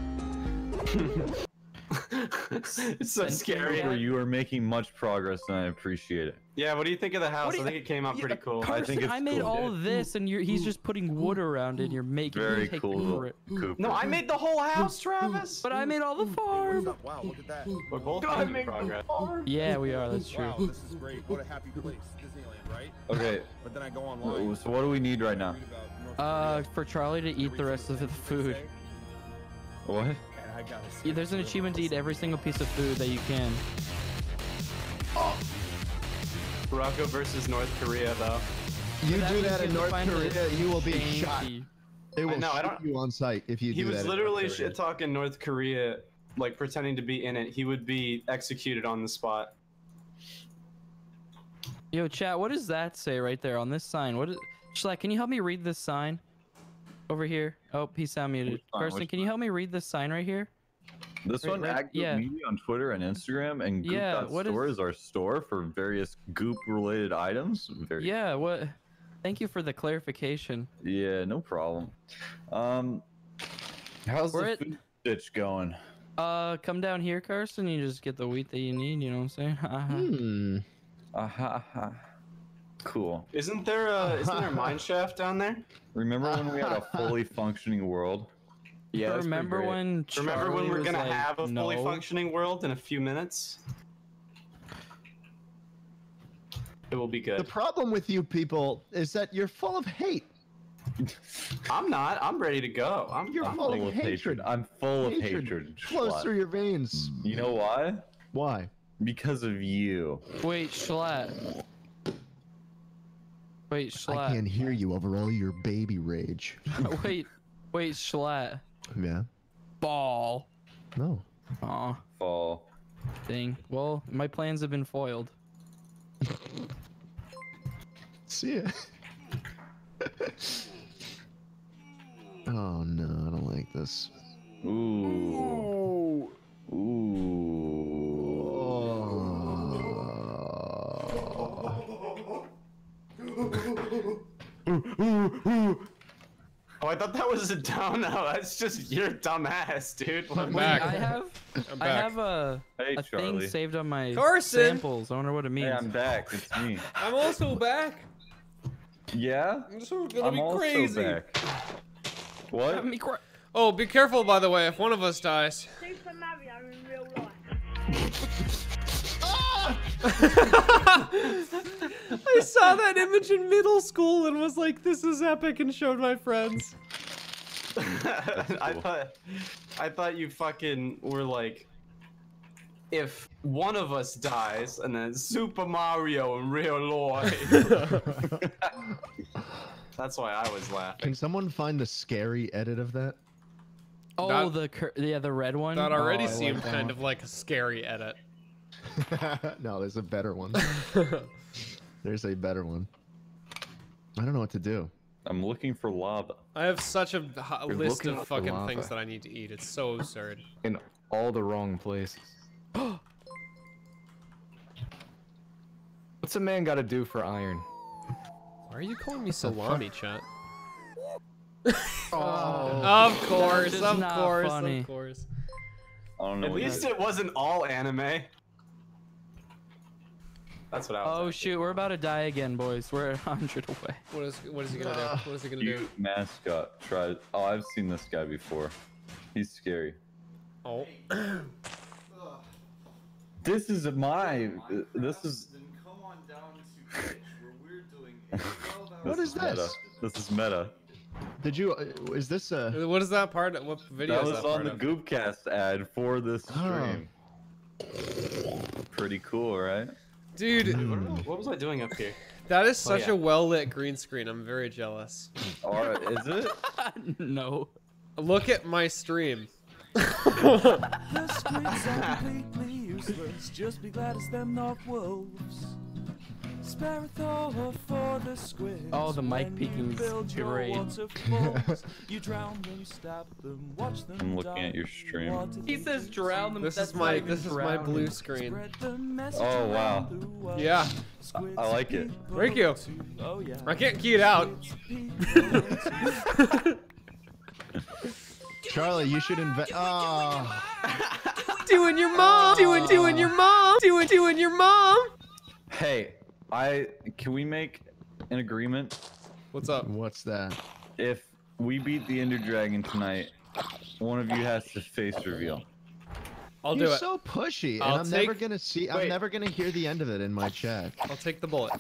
It's so scary. However, you are making much progress, and I appreciate it. Yeah, what do you think of the house? What do I you- think it came out Yeah, pretty cool. Carson, I think it's I made cool, all dude. of this, and you're, he's just putting wood around it, and you're making Very me take cool, over it. Cooper. No, I made the whole house, Travis. But I made all the farm. Wow, look at that. We're both God, making progress. Yeah, we are. That's true. Wow, this is great. What a happy place. Disneyland, right? Okay. But then I go online. So what do we need right now? Uh, for Charlie to eat the rest of the food. What? And I gotta see. Yeah, there's an achievement to eat every single piece of food that you can. Morocco versus North Korea, though. You That do means that you in have to North find Korea, the you will be same shot. key. They will know, I shoot don't- you on sight if you He do that. was in literally North Korea. shit talking North Korea, like pretending to be in it. He would be executed on the spot. Yo, chat, what does that say right there on this sign? What is... Shlak, can you help me read this sign? Over here. Oh, he sound muted. Which sign? Carson, Which can you help me read this sign right here? This Right, one, right, at Goop yeah. Media on Twitter and Instagram, and Goop Yeah, what Store is- is our store for various Goop-related items. Very Yeah, what... Thank you for the clarification. Yeah, no problem. Um, how's We're the at- food stitch going? Uh, come down here, Carson. You just get the wheat that you need. You know what I'm saying? Hmm. Aha, aha. Cool. Isn't there a isn't there a mine shaft down there? Remember when we had a fully functioning world? Yeah. that's pretty Remember great. when? Remember when Charlie we're was gonna like, have a fully "No." functioning world in a few minutes? It will be The good. problem with you people is that you're full of hate. I'm not. I'm ready to go. I'm. You're I'm full Full of of hatred. hatred. I'm full of Hatred hatred. flows Schlatt. through your veins. You know why? Why? Because of you. Wait, Schlatt. Wait, I Schlatt. can't hear you over all your baby rage. wait, wait, Schlatt. Yeah. Ball. No. Aw, Fall. dang. Well, my plans have been foiled. See ya. Oh no, I don't like this. Ooh. Oh. Oh, I thought that was a dono. That's just your dumbass, dude. What- I'm Wait, back. I have, I'm I back. have a, Hey, a Charlie. thing saved on my Carson! samples. I wonder what it means. Hey, I'm back. It's me. I'm also back. Yeah? This is gonna I'm be also crazy. back. What? Have me cry. Oh, be careful, by the way, if one of us dies. Super Mario in real life. I saw that image in middle school and was like, this is epic, and showed my friends. I thought, I thought you fucking were like, if one of us dies, and then Super Mario in real life. That's why I was laughing. Can someone find the scary edit of that? Oh, That- the cur yeah, the red one. That already Oh, I seemed like that kind one. of like a scary edit. No, there's a better one. There's a better one. I don't know what to do. I'm looking for lava. I have such a h- You're list looking of for fucking lava. things that I need to eat. It's so absurd. In all the wrong places. What's a man got to do for iron? Why are you calling me salami, chat? Oh, of course, just of not course, funny. of course. I don't know. At what least you- it wasn't all anime. That's what I was. Oh shoot, we're about to die again, boys. We're a hundred away. What is what is he gonna do? What is he gonna do? Cute mascot. Try. Oh, I've seen this guy before. He's scary. Oh. This is my. This is. What is meta. this? This is meta. Did you? Uh, is this a? What is that part? What video That is was that on part the of? Goopcast ad for this Oh. stream. Pretty cool, right? Dude, What, what was I doing up here? that is Oh, such yeah. a well lit green screen. I'm very jealous. Alright, is it? No. Look at my stream. The squids are completely useless. Just be glad it's them, not wolves. Spare a thought for the squids. Oh, the mic when peeking you is build your great. waterfalls. You drown them, stab them, watch them I'm looking die. at your stream. Water He says drown them. This that's is my not even this is my drowning. blue screen. Spread the message Oh, wow. around the world. Yeah, Squids I like it. people Thank you. too. Oh, yeah. I can't key it out. Charlie, you should invest. Oh. Doing your mom. Doing doing your mom. Doing doing your mom. Hey, I can we make an agreement? What's up? What's that? If we beat the Ender Dragon tonight, one of you has to face reveal. I'll You're do it. so pushy, and I'll I'm never take- gonna see. I'm Wait. never gonna hear the end of it in my chat. I'll take the bullet.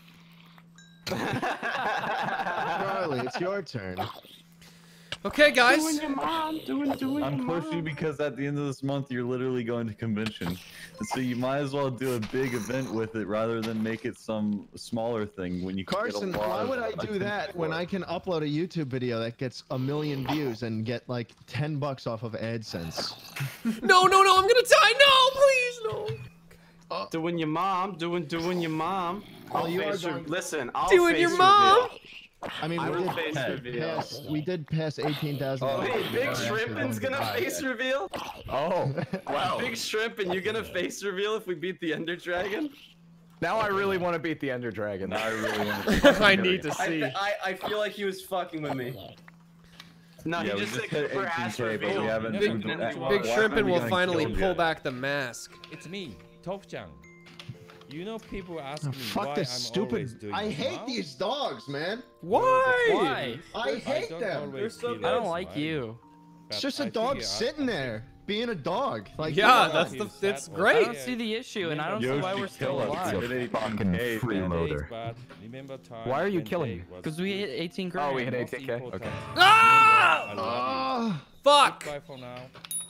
Charlie, it's your turn. Okay, guys. Doing your mom, doing, doing I'm your pushing mom. because at the end of this month you're literally going to convention, so you might as well do a big event with it rather than make it some smaller thing when you can Carson, get a lot why of would I do attention that for when it. I can upload a YouTube video that gets a million views and get like ten bucks off of AdSense? No, no, no! I'm gonna die! No, please, no! Doing your mom, doing, doing your mom. I'll you are face your, going- listen, I'll Doing face your mom? reveal. I mean, I we will did face pass, reveal. we did pass eighteen thousand. Oh, Wait, Big Shrimpin's gonna face reveal? Oh, wow. Big Shrimp, and you're gonna face reveal if we beat the Ender Dragon? Now I really want to beat the Ender Dragon. Now I really want to. I need to I, see. th- I, I feel like he was fucking with me. No, Yeah, he we just just said hit for ass eighteen K, but reveal. we haven't. Big, we've- Big why haven't Shrimpin we will gotten finally killed pull yet? back the mask. It's me, Topchan. You know, people ask Oh, me fuck why this I'm always stupid. doing I this hate now. these dogs, man. Why? Why? I hate don't them. always so kill I don't us, like right? you. But It's just I a think dog you ask- sitting there, being a dog. Like Yeah, you know, that's He's the. It's sad. I great. don't see the issue, and I don't see why Yoshi we're still kill us. alive. Hit eighteen fucking K, man. freeloader. But remember time Why are you when killing they me? was Because we hit eighteen grand. Oh, we hit most eighteen K? important. Okay. Ah! I love Ah, you. Fuck! Bye for now.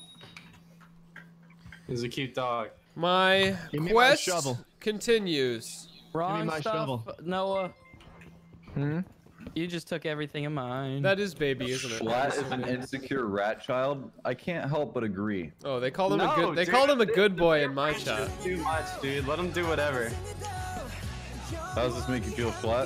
He's a cute dog. My Give me my quest shovel. continues. Wrong my stuff, shovel. Noah. Hmm? You just took everything of mine. That is baby, isn't it? Flat is an insecure rat child. I can't help but agree. Oh, they called him a No, good. They dude, called him a they- good boy they in my praise chat. him Too much, dude. Let him do whatever. How does this make you feel, Flat?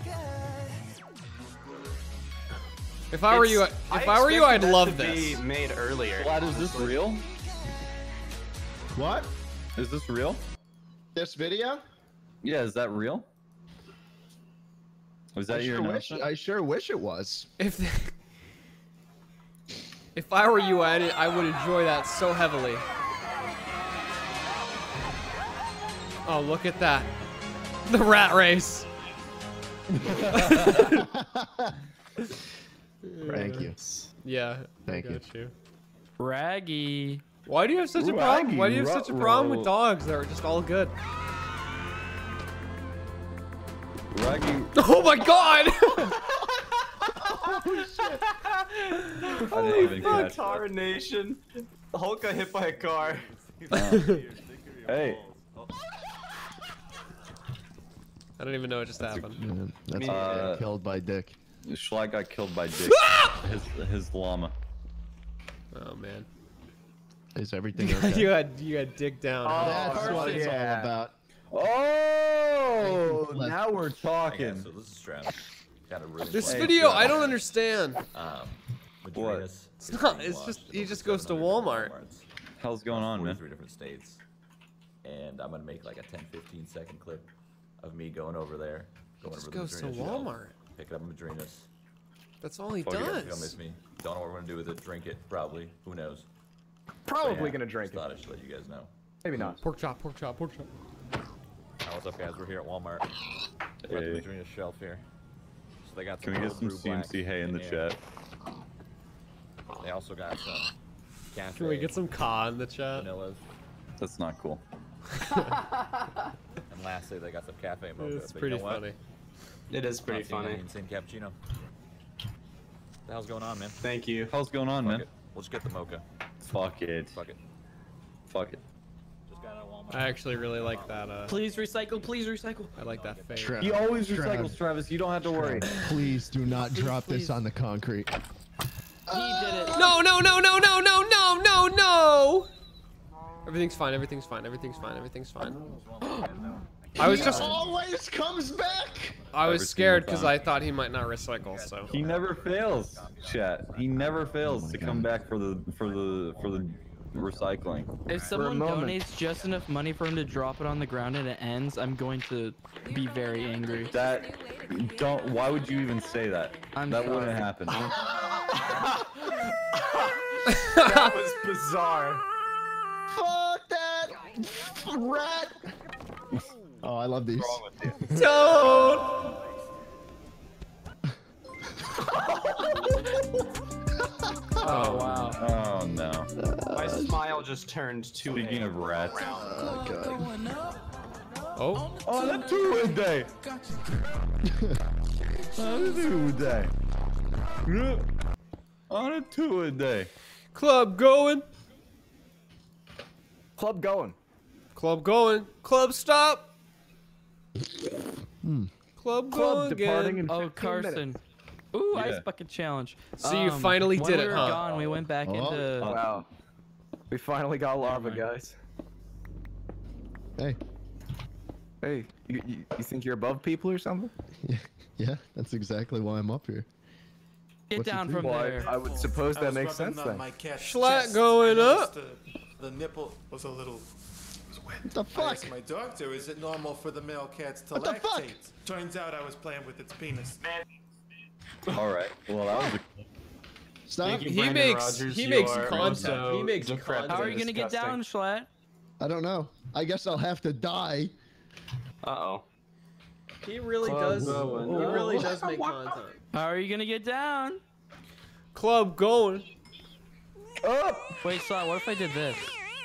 If I were you, It's- if I were you, I'd expected that love to this. Be made earlier. Flat, is this real? what? Is this real? This video? Yeah, is that real? Was that I your sure wish. announcement? I sure wish it was. If if I were you, I I would enjoy that so heavily. Oh, look at that, the rat race. Thank you. Yeah. Thank I you. got you. Raggy. Why do you have such a problem? Why do you have such a problem with dogs that are just all good? Raggy. Oh my god! Holy shit! I didn't even catch Car Nation. Hulk got hit by a car. Hey. I don't even know what just happened. Yeah, that's Uh, killed by Dick. Schlag got killed by Dick. his, his llama. Oh man. Is everything okay? you had you had Dick down. Oh, that's what it's all about. Oh, Let's- now we're Okay, talking. so this is Travis. Got a really This fun- video, I don't understand. Um, What? Madrinas It's is not. being It's launched just in he over just goes to seven hundred Walmart. Walmarts Hell's going across on, man? forty-three different states. And I'm gonna make like a ten, fifteen second clip of me going over there, going Just over goes the to Madrinas shelf, Walmart. picking up a Madrinas. That's all he Fuck it, does. Come with me. Don't know what we're gonna do with it. Drink it, probably. Who knows? Probably But yeah, gonna drink just it. thought I should let you guys know. Maybe not. Pork chop, pork chop, pork chop. Oh, what's up, guys? We're here at Walmart. We're at Hey. the Madrinas shelf here. So they got Can we get some brew C M C black hay in the here. chat? They also got some cafe. Can we get some Ka in the chat? Vanillas. That's not cool. And lastly, they got some cafe mocha. It's but pretty you know what? funny. It is pretty Not seeing funny. any insane cappuccino. The hell's going on, man? Thank you. Hell's going on, Fuck man? it. We'll just get the mocha. Fuck it. Fuck it. Fuck it. Just got out of Walmart. I actually really like that. Uh, Please recycle, please recycle. I like that fade. Trav, He always Trav, recycles, Travis. You don't have to worry. Please do not Please, drop please. this on the concrete. He did it. No, no, no, no, no, no, no, no, no! Everything's fine, everything's fine, everything's fine, everything's fine. I was He just, always comes back. I was Every scared single because time. I thought he might not recycle, so. He never fails, chat. He never fails to come back for the for the for the recycling. If someone moment. donates just enough money for him to drop it on the ground and it ends, I'm going to be very angry. That don't. Why would you even say that? I'm that sorry. wouldn't happen. That was bizarre. Fuck that rat. Oh, I love these. Don't! Oh, wow. Oh no. My smile just turned to Speaking of rats. Oh god. Oh, On a two-a-day. On a two-a-day. On a two-a-day. club going, Club going. club going, club stop. Hmm. Club Club going departing again. in Oh, fifteen Carson. minutes. Ooh, Yeah. ice bucket challenge. So you finally when did we it, were huh? gone, we went back Oh. into. Wow. We finally got lava, guys. Hey. Hey, you, you, you think you're above people or something? Yeah, that's exactly why I'm up here. Get What's down it from do? there. I would suppose I that was makes rubbing sense on then. my cat's Schlatt chest. going I up. noticed The, the nipple was a little. What the I fuck? asked my doctor, is it normal for the male cats to What the lactate? fuck? Turns out I was playing with its penis. All right. Well, that was. A... Stop. Thank you, He Brandon makes Rogers. he You makes are content. also He makes decrepit. How are content. you gonna get down, Schlatt? I don't know. I guess I'll have to die. Uh oh. He really Club does. going. He really does make content. How are you gonna get down? Club going. Wait, Schlatt, what if I did this?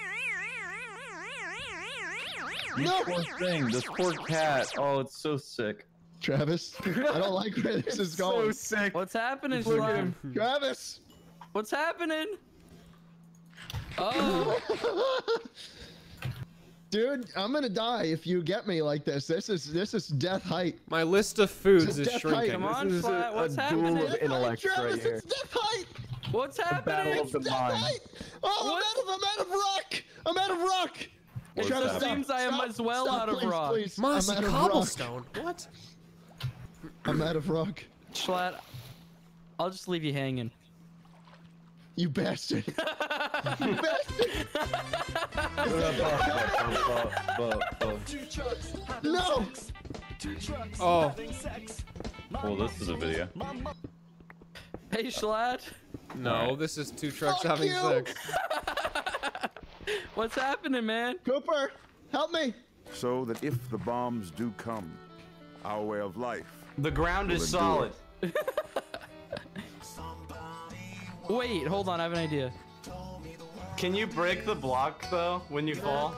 You poor thing. This poor cat. Oh, it's so sick. Travis, I don't like where this is going. So sick. What's happening, Look at Schlatt? him. Travis. What's happening? Oh, Dude, I'm gonna die if you get me like this. This is this is death height. My list of foods This is is death shrinking. height. come on, This is Schlatt. a, What's a happening? duel of intellects Travis, right here. it's death height. What's Battle happening? of the Death mind. height. Oh, I'm out of I'm out of rock. I'm out of rock. It Travis, just stop, seems I am stop, as well stop, out of please, rock. Please. Mossy I'm out of rock. cobblestone. What? I'm out of rock. Schlatt, I'll just leave you hanging. You bastard. You bastard. No. Oh. Well, this is a video. Hey, Schlatt. No, this is two trucks Fuck having you. sex. What's happening, man? Cooper, help me. So that if the bombs do come, our way of life. The ground is will solid. Wait, hold on. I have an idea. Can you break the block though when you fall?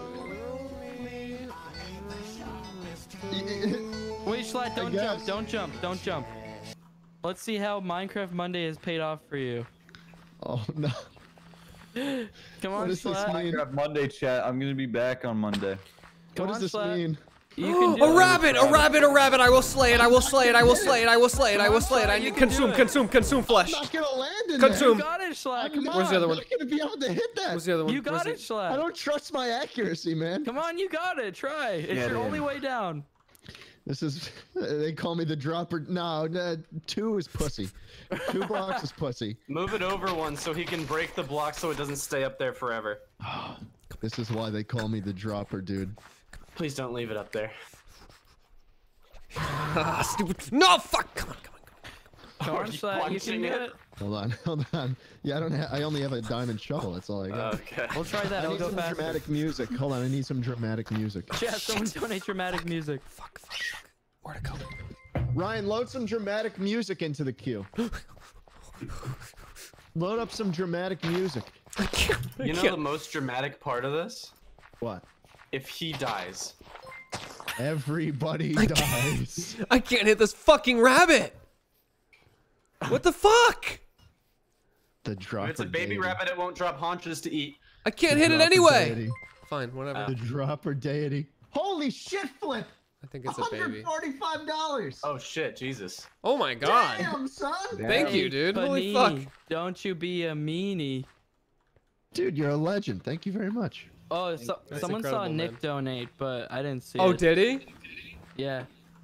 Wait, Schlatt, don't jump, don't jump, don't jump. Let's see how Minecraft Monday has paid off for you. Oh no. Come on, What does this Schlatt. mean? Monday chat. I'm gonna be back on Monday. Come what on, does this Schlatt. mean? You can do A it. rabbit, a rabbit, a rabbit! I will slay it! I will slay it! I will slay it! I will slay it! I will slay it! I You need can do consume, it. consume, consume flesh. I'm not gonna land in Consume. You got it, Schlatt. Come there. on. Where's the other one? I'm not gonna be able to hit that. Where's the other one? You got Where's it, Schlatt. I don't trust my accuracy, man. Come on, you got it. Try. It's Get your in. only way down. This is. They call me the dropper. No, no two is pussy. Two blocks is pussy. Move it over one so he can break the block so it doesn't stay up there forever. This is why they call me the dropper, dude. Please don't leave it up there. Ah, stupid. No, fuck! Come on, come on, Come on, Are you Schlatt. You can punching do it? it. Hold on, hold on. Yeah, I don't have. I only have a diamond shovel. That's all I got. Okay. We'll try that. I It'll need go some faster. dramatic music. Hold on, I need some dramatic music. Yeah, someone donate dramatic music. Fuck, fuck, fuck. Where to go? Ryan, load some dramatic music into the queue. Load up some dramatic music. You know the most dramatic part of this? What? If he dies. Everybody I dies. Can't, I can't hit this fucking rabbit! What the fuck? The dropper If it's a baby deity. rabbit, it won't drop haunches to eat. I can't The hit it dropper anyway! deity. Fine, whatever. The dropper deity. Holy shit, Flip! I think it's a baby. one hundred forty-five dollars. Oh shit, Jesus. Oh my god. Damn, son. Thank you, dude. Holy fuck. Panini, don't you be a meanie. Dude, you're a legend. Thank you very much. Oh, so, That's someone saw incredible, Nick man. donate, but I didn't see Oh, it. did he? Yeah.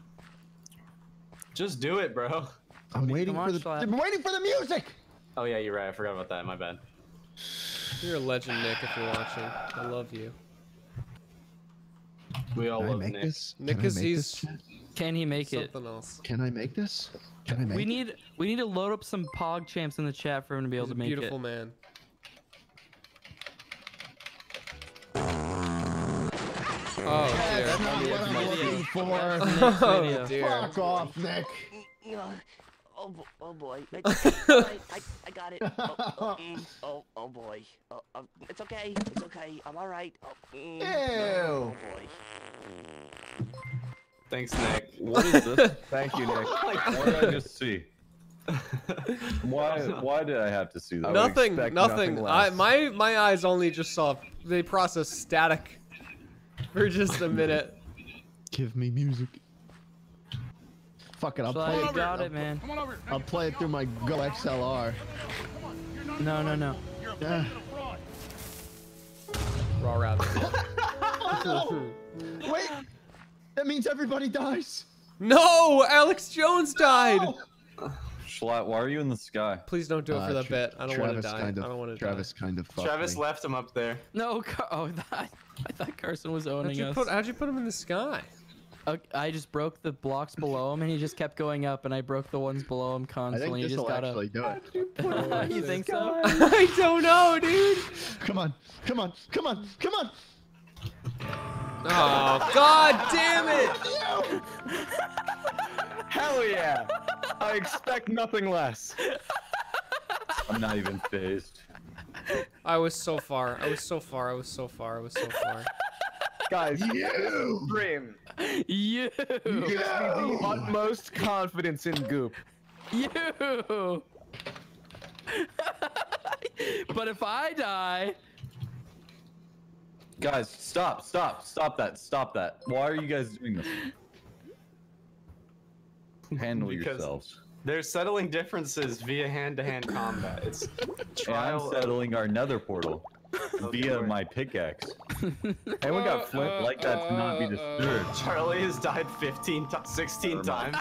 Just do it, bro. I'm waiting Come for on, the. Schlatt. I'm waiting for the music. Oh yeah, you're right. I forgot about that. My bad. You're a legend, Nick, if you're watching. I love you. We all Can I love make Nick. this? Nick Can I is make he's this? Can he make it? something else. Can I make this? Can I make We it? need we need to load up some pog champs in the chat for him to be able He's a to make beautiful it. man. Oh dear. That's not what I'm looking for. Oh dear. Fuck off, Nick. Oh, bo- oh boy. It's okay. I, I got it. Oh, oh, mm, oh, oh boy. Oh, oh, it's okay. It's okay. I'm all right. Oh, mm, Ew. oh boy. Thanks, Nick. What is this? Thank you, Nick. What did I just see? Why? Why did I have to see that? Nothing, expect nothing. nothing I less. my my eyes only just saw they processed static for just a minute. Give me music. Fuck it, I'll So play I it. got it, man. I'll play it through my Go X L R. No, no, no. Yeah. Raw rabbit. Wait, that means everybody dies. No, Alex Jones died. Schlatt, why are you in the sky? Please don't do it Uh, for that Tra- bit. I don't want to Travis die. Kind of, I don't want to Travis kind of fucked Travis me. left him up there. No, Car oh, that, I thought Carson was die. owning How'd you us. put How'd you put him in the sky? Uh, I just broke the blocks below him, and he just kept going up, and I broke the ones below him I constantly. think he this just will got actually up. do it. You think so? I don't know, dude. Come on, come on, come on, come on. Oh god damn it! Hell yeah! I expect nothing less. I'm not even phased. I was so far. I was so far. I was so far. I was so far. Guys, You. stream You. gives me the utmost confidence in Goop. You. But if I die, Guys, stop, stop, stop that, stop that. Why are you guys doing this? Handle Because- yourselves. They're settling differences via hand-to-hand combat. It's And I'm trial. settling our nether portal via Lord. my pickaxe. Anyone got flint? I'd like that to not be disturbed. Charlie has died fifteen, to sixteen times.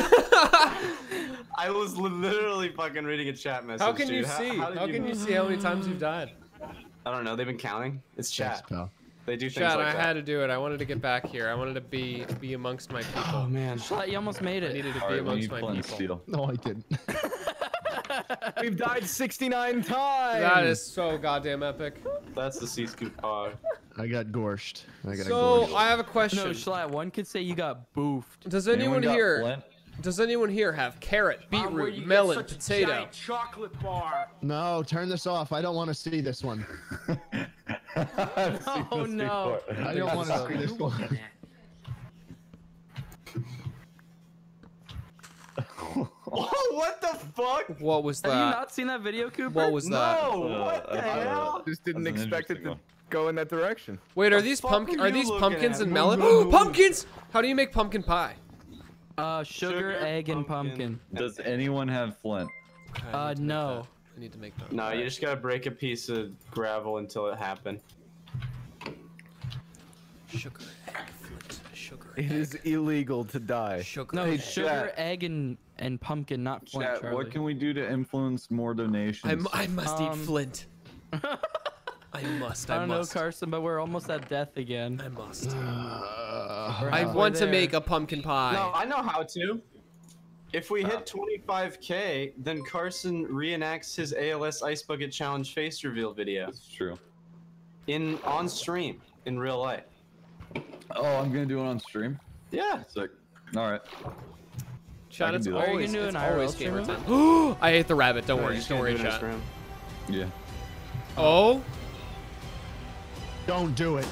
I was li- literally fucking reading a chat message. How can you dude. see? How, did How can you see how many times you've died? I don't know. They've been counting. It's Thanks, chat. pal. They do things Chad, like I that. had to do it. I wanted to get back here. I wanted to be be amongst my people. Oh man. Schlatt, you almost made I it. needed to be Alright, we amongst need my flint and people. steel. No, I didn't. We've died sixty-nine times. That is so goddamn epic. That's the C scoop pod. I got gorshed. I got So gorshed. I have a question. No, Schlatt, one could say you got boofed. Does Anyone anyone got here? flint? Does anyone here have carrot, Mom, where beetroot, you melon, get such a potato? giant chocolate bar. No, turn this off. I don't want to see this one. Oh no. I don't want to see this one. Oh, what the fuck? What was that? Have you not seen that video, Cooper? What was that? No, what the hell? Just didn't That's an expect it interesting to one. go in that direction. Wait, are The these fuck pumpkin? are Are you these looking pumpkins at? and Moo, melon? moo, moo. Pumpkins! How do you make pumpkin pie? Uh, sugar, Sugar, egg, and pumpkin. pumpkin. Does anyone have flint? Okay, I Uh, need to make no. that. I need to make that. No, you just gotta break a piece of gravel until it happened. Sugar, egg, flint, sugar. It is illegal to die. Sugar. No, Hey, sugar, chat. egg, and and pumpkin, not flint. Chat, Charlie. what can we do to influence more donations? I'm, I must Um, eat flint. I must. I, I don't know, must. Carson, but we're almost at death again. I must. We're I halfway want to there. make a pumpkin pie. No, I know how to. If we hit twenty-five K, then Carson reenacts his A L S Ice Bucket Challenge face reveal video That's true. in on stream in real life. Oh, I'm gonna do it on stream. Yeah. Sick. All right. Chat, can it's do that. always, Are you gonna it's do an I R L always stream gamer of time. I ate the rabbit. Don't No, worry. you're just Don't gonna worry, do it in chat. stream. Yeah. Oh. Don't do it.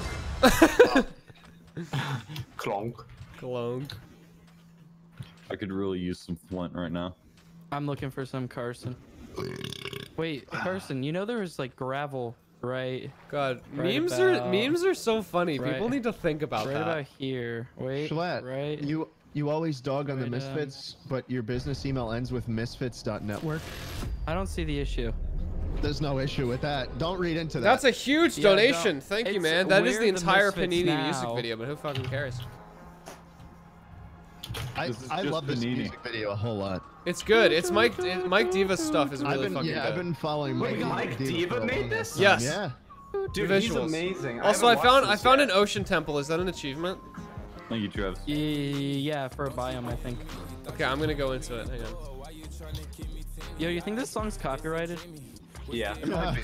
Clonk. Glonk. I could really use some flint right now. I'm looking for some Carson. Wait, Carson, you know there was like gravel, right? God, Right memes about- are memes are so funny. right- People need to think about right that. about here. Wait, Schlatt, right? you you always dog on the Right, um, Misfits, but your business email ends with misfits dot network. I don't see the issue. There's no issue with that. Don't read into that. That's a huge Yeah, donation. no, Thank you, it's- man. That is we're the the entire Misfits Panini music now. video, but who fucking cares? I, This is I just love this Panini. music video a whole lot. It's good. It's Mike it, Mike Diva's stuff is I've really been fucking yeah, good. I've been following Wait, Mike, Mike Diva Diva for a made long this? time. Yes. Yeah. Dude, Visuals. he's amazing. Also, I haven't found watched I this found yet. an ocean temple. Is that an achievement? Thank you, Travis. Yeah, for a biome, I think. Okay, I'm gonna go into it. Hang on. Yo, you think this song's copyrighted? Yeah.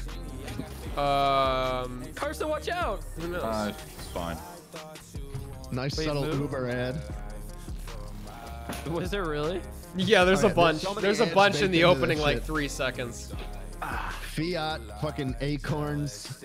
Um, Carson, watch out! who knows? Uh, it's fine. Nice Wait, subtle move. Uber ad. Was there really? Yeah, there's a Alright, there's bunch. so many There's a ads bunch in baked the into this opening like shit. three seconds. Fiat, fucking acorns.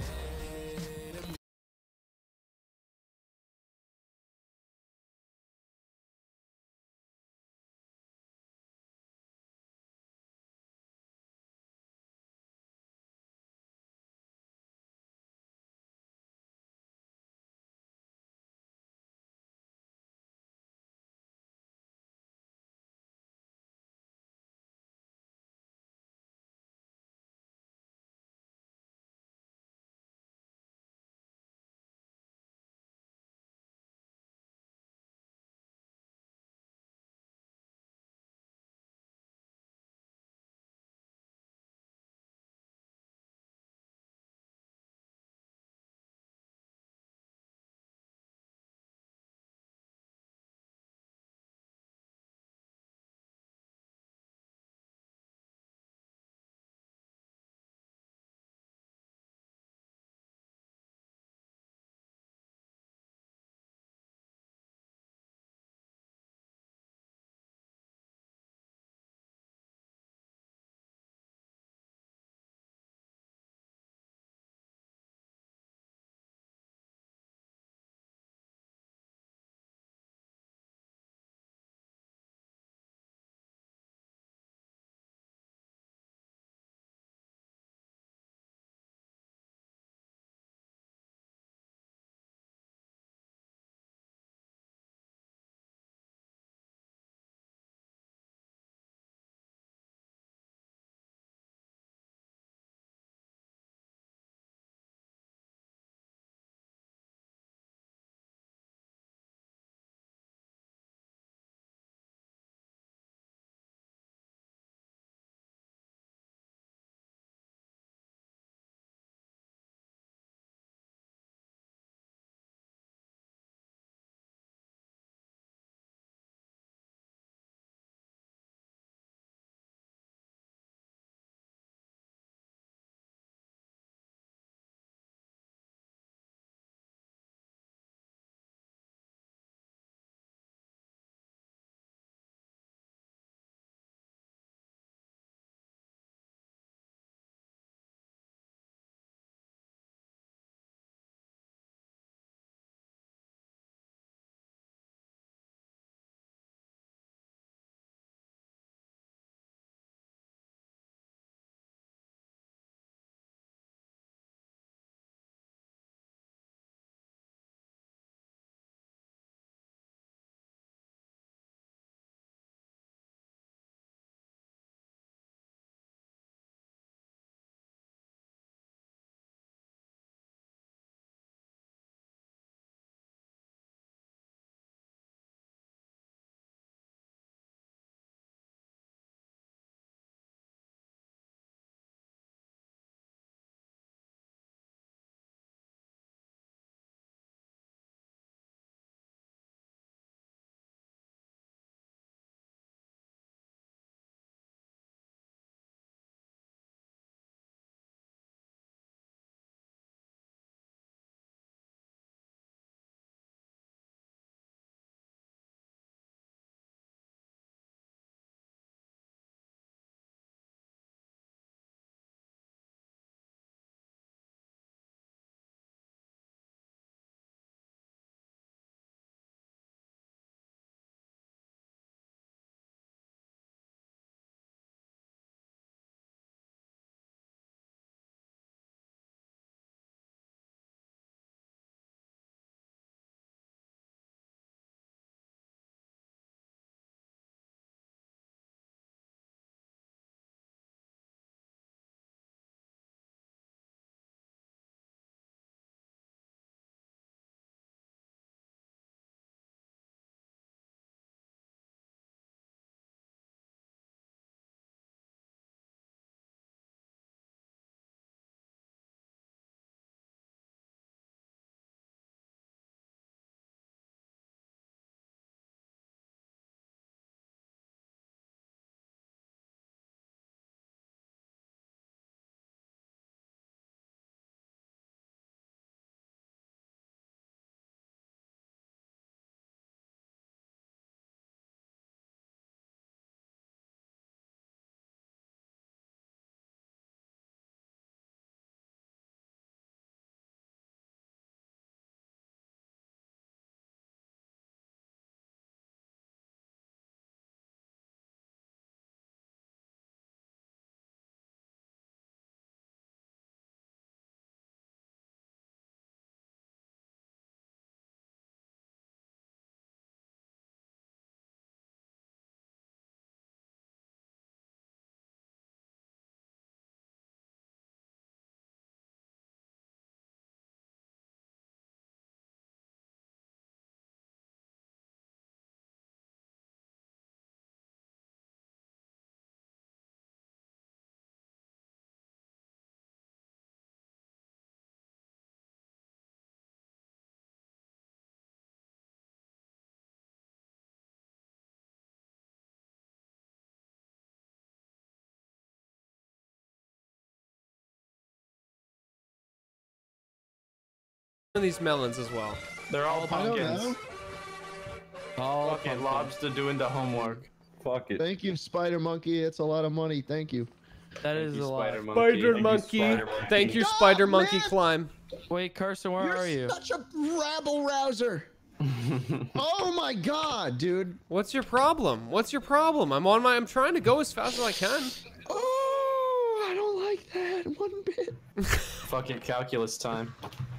these melons as well? They're all I don't pumpkins. know. Oh, Fuck it, Lobster doing the homework. Fuck it. Thank you, Spider Monkey. It's a lot of money. Thank you. that is a lot. Spider Monkey. Spider Thank monkey. you, Spider Monkey. Thank you, Stop, Spider Monkey. man! Climb. Wait, Carson, where You're are you? such a rabble rouser. Oh my god, dude. What's your problem? What's your problem? I'm on my. I'm trying to go as fast as I can. Oh, I don't like that one bit. Fucking calculus time.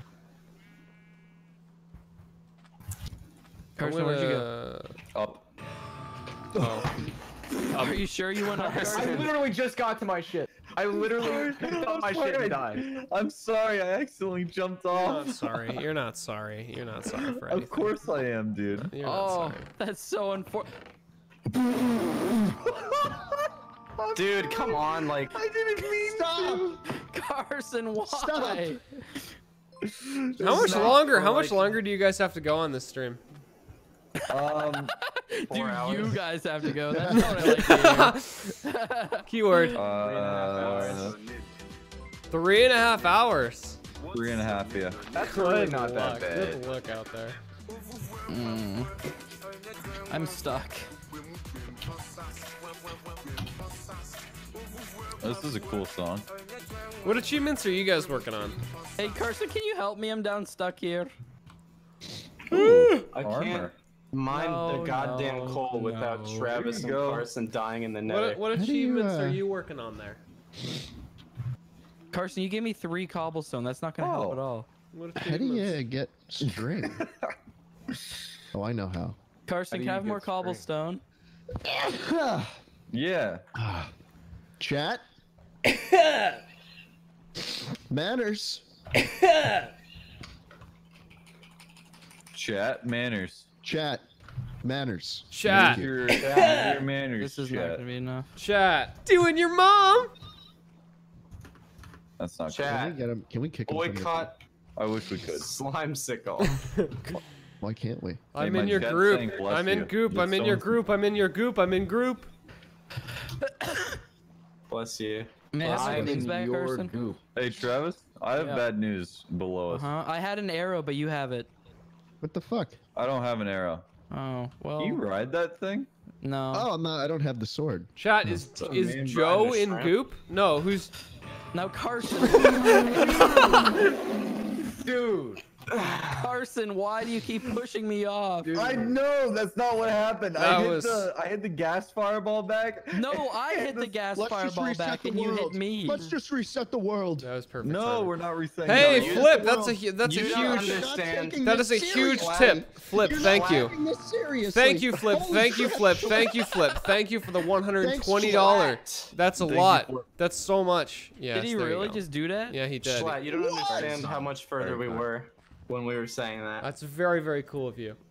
Carson, where'd you go? Up. Oh. Are you sure you went up? I Carson? literally just got to my shit. I literally picked up my shit and died. I'm sorry, I accidentally jumped You're off. not sorry. You're not sorry. You're not sorry for anything. Of course I am, dude. You're not Oh, sorry. that's so unfortunate. Dude, come on, like. I didn't mean Stop. Carson, why? Stop. How much not longer? How for, much like- longer do you guys have to go on this stream? Um, Dude, hours. you guys have to go. That's not what I like to hear. Keyword. uh, Three and a half hours. three and a half, yeah. That's really Good not that luck. bad. Good look out there. Mm. I'm stuck. This is a cool song. What achievements are you guys working on? Hey, Carson, can you help me? I'm down stuck here. Ooh, I armor. can't mine No, the goddamn no, coal without no. Travis There and you go. Carson dying in the nether. What, what How do you, achievements are uh, you working on there? Carson, you gave me three cobblestone. That's not gonna help Oh. at all. What How do achievements? you get string? Oh, I know how. Carson, do can I you have more get string? cobblestone? Yeah. Chat. Manners. Chat manners. Chat. Manners. Chat. Thank you. Your, your manners. This is not chat. gonna be enough. Chat. Doing your mom. That's not Can Chat. we get him? Can we kick him? from the- Boycott cool. I wish we could. Slimecicle. Why can't we? I'm my in your chat's group. saying bless I'm in you. goop. It's I'm in your so- group. I'm in your group. I'm in group. Bless you. May I have my I'm things in back, your Carson? goop. Hey, Travis, I have Yeah. bad news below us. Uh-huh. I had an arrow, but you have it. What the fuck? I don't have an arrow. Oh, well. Can you ride that thing? No. Oh, I'm not. I don't have the sword. Chat is So is me Joe Brian are in shrimp. goop? No, who's? Now, Carson. Dude. Carson, why do you keep pushing me off? I know that's not what happened. I That hit was- the I hit the gas fireball back. No, I hit the gas Let's just fireball reset back the and you hit world. me. Let's just reset the world. That was perfect. No, timing. we're not resetting. Hey, that. Flip, that's a hu- that's a You don't huge. understand. That is a huge tip. Flip, You're thank not you. taking this seriously. Thank you, Flip. Holy Thank you, crap, Flip. Schlatt. Thank you, Flip. Thank you for the one hundred Thanks, twenty dollars. Schlatt. That's a Thank you, lot. Flip. That's so much. Yes, Did he there you really go. just do that? Yeah, he did. Schlatt, you don't What? understand how much further we were when we were saying that. That's very, very cool of you.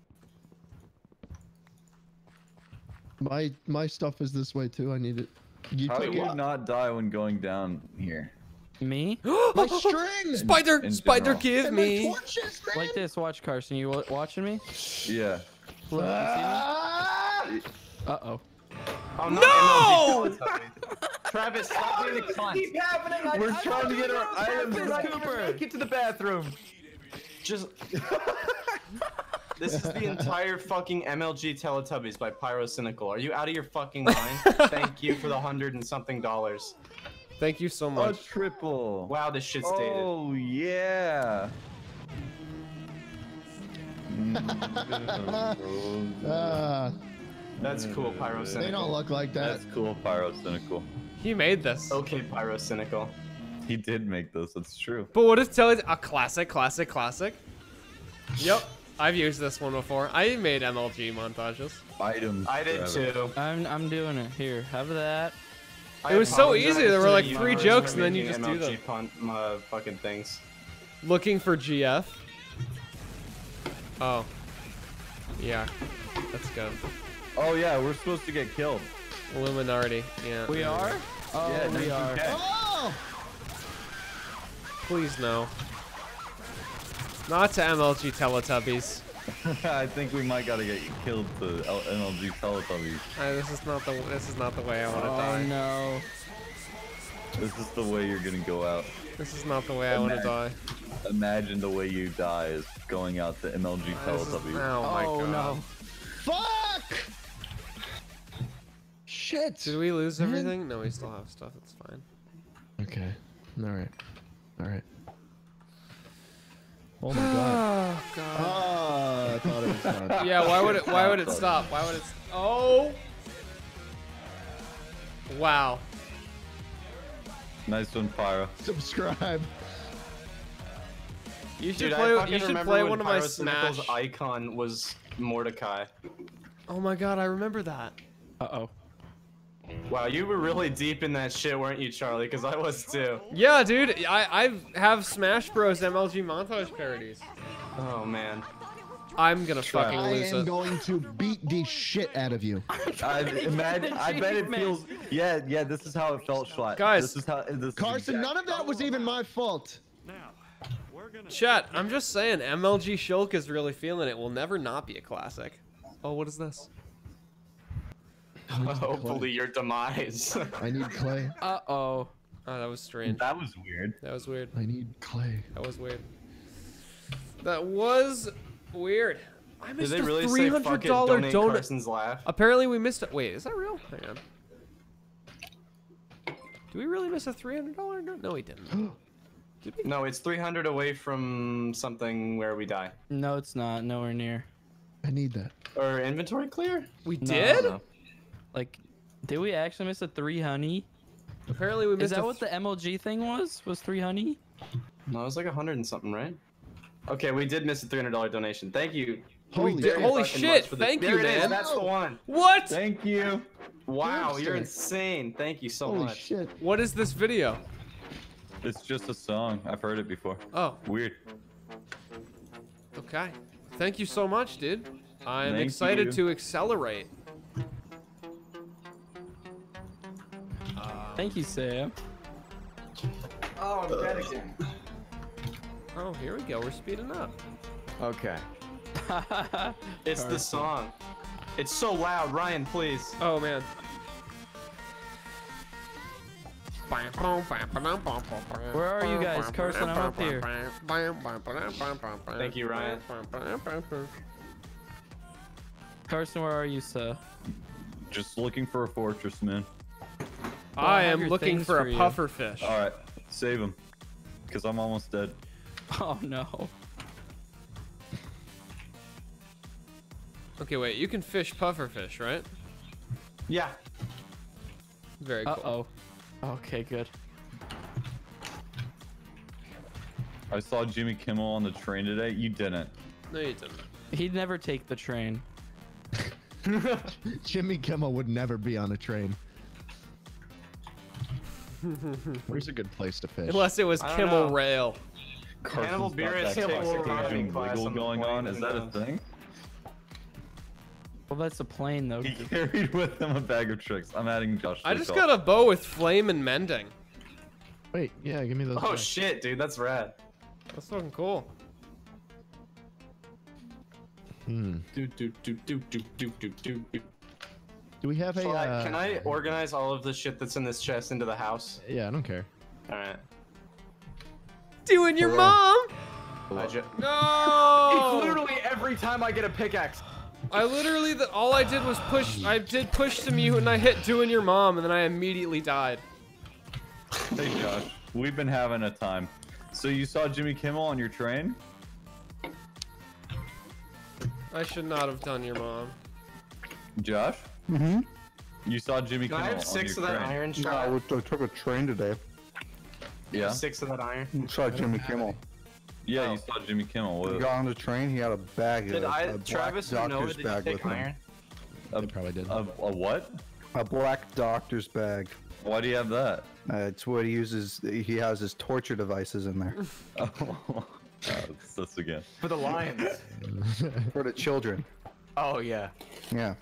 My my stuff is this way too. I need it. You How do took you it. not die when going down here? Me? My string. Spider, in spider, general. give And my me. torches, man. Like this. Watch, Carson. You wa- watching me? Yeah. Look, you Ah! see me? Uh-oh. Oh, No! M L G Travis, stop being a cunt. Keep happening. I, We're I trying to get our items I right. can't even make it to the bathroom. Just. This is the entire fucking M L G Teletubbies by Pyrocynical. Are you out of your fucking mind? Thank you for the hundred and something dollars. Thank you so A much. triple. Wow, this shit's dated. Oh yeah. Ah, That's cool, Pyrocynical. they don't look like that. That's cool, Pyrocynical. He made this. Okay, Pyrocynical. He did make this. That's true. But what if tell it a classic, classic, classic? Yep, I've used this one before. I made M L G montages. Items. I did forever. too. I'm I'm doing it. Here, have that. It was so apologize easy, there to were like the three universe jokes for and then you making just do M L G them. Pun, uh, fucking things. Looking for G F. Oh. Yeah. Let's go. Oh yeah, we're supposed to get killed. Illuminati. Yeah. We are? Oh, Yeah, we are. okay. Oh! Please no. Not to M L G Teletubbies. I think we might gotta get killed to L- M L G Teletubbies. Uh, this is not the this is not the way I want to Oh die. no. This is the way you're gonna go out. This is not the way I want to die. imagine the way you die is going out the M L G Teletubby. Oh my Oh, god. no. Fuck! Shit. Did we lose everything? No, we still have stuff. It's fine. Okay. All right. All right. Oh my god. Oh god. Oh, I thought it was done. Yeah, why would it why would it stop? Why would it st Oh. Wow. Nice one, Pyro. Subscribe. You should Dude, play I fucking you should remember play when one of my Pyrocynicle's Smash. icon was Mordecai. Oh my god, I remember that. Uh-oh. Wow, you were really deep in that shit, weren't you, Charlie? Because I was too. Yeah, dude, I I have Smash Bros M L G montage parodies. Oh man. I'm gonna fucking I lose am it. going to beat the shit out of you. I imagine. I bet it feels. Yeah, yeah. This is how it felt, Schlatt. Guys. This is how. This Carson, is none of that was even my fault. Chat, I'm just saying, M L G Shulk is really feeling it. Will never not be a classic. Oh, what is this? Hopefully your demise. I need clay. Uh-oh. Oh, that was strange. That was weird. That was weird. I need clay. That was weird. That was weird. I Did missed they a really three say hundred fuck it, dollar donate donut. Carson's laugh? Apparently we missed it. Wait, is that real? Hang on. Do we really miss a three hundred dollar donut? No, we didn't. Did we? No, it's three hundred away from something where we die. No, it's not. Nowhere near. I need that. Or inventory clear? We No. did? No. Like, did we actually miss a three honey? Apparently we missed Is that a what the M L G thing was? Was three honey? No, it was like a hundred and something, right? Okay, we did miss a three hundred dollar donation. Thank you. Holy did- shit. holy fucking shit, much for the- thank there you, it is, man. That's the one. What? Thank you. Wow, you're Yes, insane. Thank you so Holy much. shit. What is this video? It's just a song. I've heard it before. Oh, Weird. okay. Thank you so much, dude. I'm Thank excited you. to accelerate. Thank you, Sam. Oh, I'm dead again. Oh, here we go. We're speeding up. Okay. It's the song. It's so loud, Ryan, please. Oh, man. Where are you guys? Carson, I'm up here. Thank you, Ryan. Carson, where are you, sir? Just looking for a fortress, man. I Well, I have am your looking things for for a you. puffer fish. All right, save him, cause I'm almost dead. Oh, no. Okay, wait. You can fish puffer fish, right? Yeah. Very cool. Uh-oh. Okay, good. I saw Jimmy Kimmel on the train today. You didn't. No, you didn't. He'd never take the train. Jimmy Kimmel would never be on a train. Where's a good place to fish? Unless it was I don't Kimmel know. Rail. Hannibal Carson's got Beerus that takes toxic a driving Asian class wiggle on the going plane, on. Is who that a knows? thing? Well, that's a plane, though. He carried with him a bag of tricks. I'm adding Josh. to I the just call. got a bow with flame and mending. Wait, yeah, give me those. Oh back. shit, dude, that's rad. That's fucking cool. Hmm. Do do do do do do do do. do. Do we have a? Shall I- Uh, Can I organize all of the shit that's in this chest into the house? Yeah, I don't care. All right. Doing your mom? I ju- No! It's literally every time I get a pickaxe. I literally, the, all I did was push, I did push to mute and I hit doing your mom and then I immediately died. Hey Josh, we've been having a time. So you saw Jimmy Kimmel on your train? I should not have done your mom. Josh? Mm-hmm. You saw Jimmy Can I Kimmel have six on of your that train? iron No, shot? I took a train today. Yeah. Six of that iron. Saw Jimmy Kimmel. Yeah, Oh. you saw Jimmy Kimmel. He What, got on the train. He had a bag. Did a, I, a black Travis or Noah, doctor's did you bag take with him. iron? a, They probably did. a, a what? A black doctor's bag. Why do you have that? Uh, it's what he uses. He has his torture devices in there Oh, that's, that's again. For the lions. for the children. Oh, yeah. Yeah.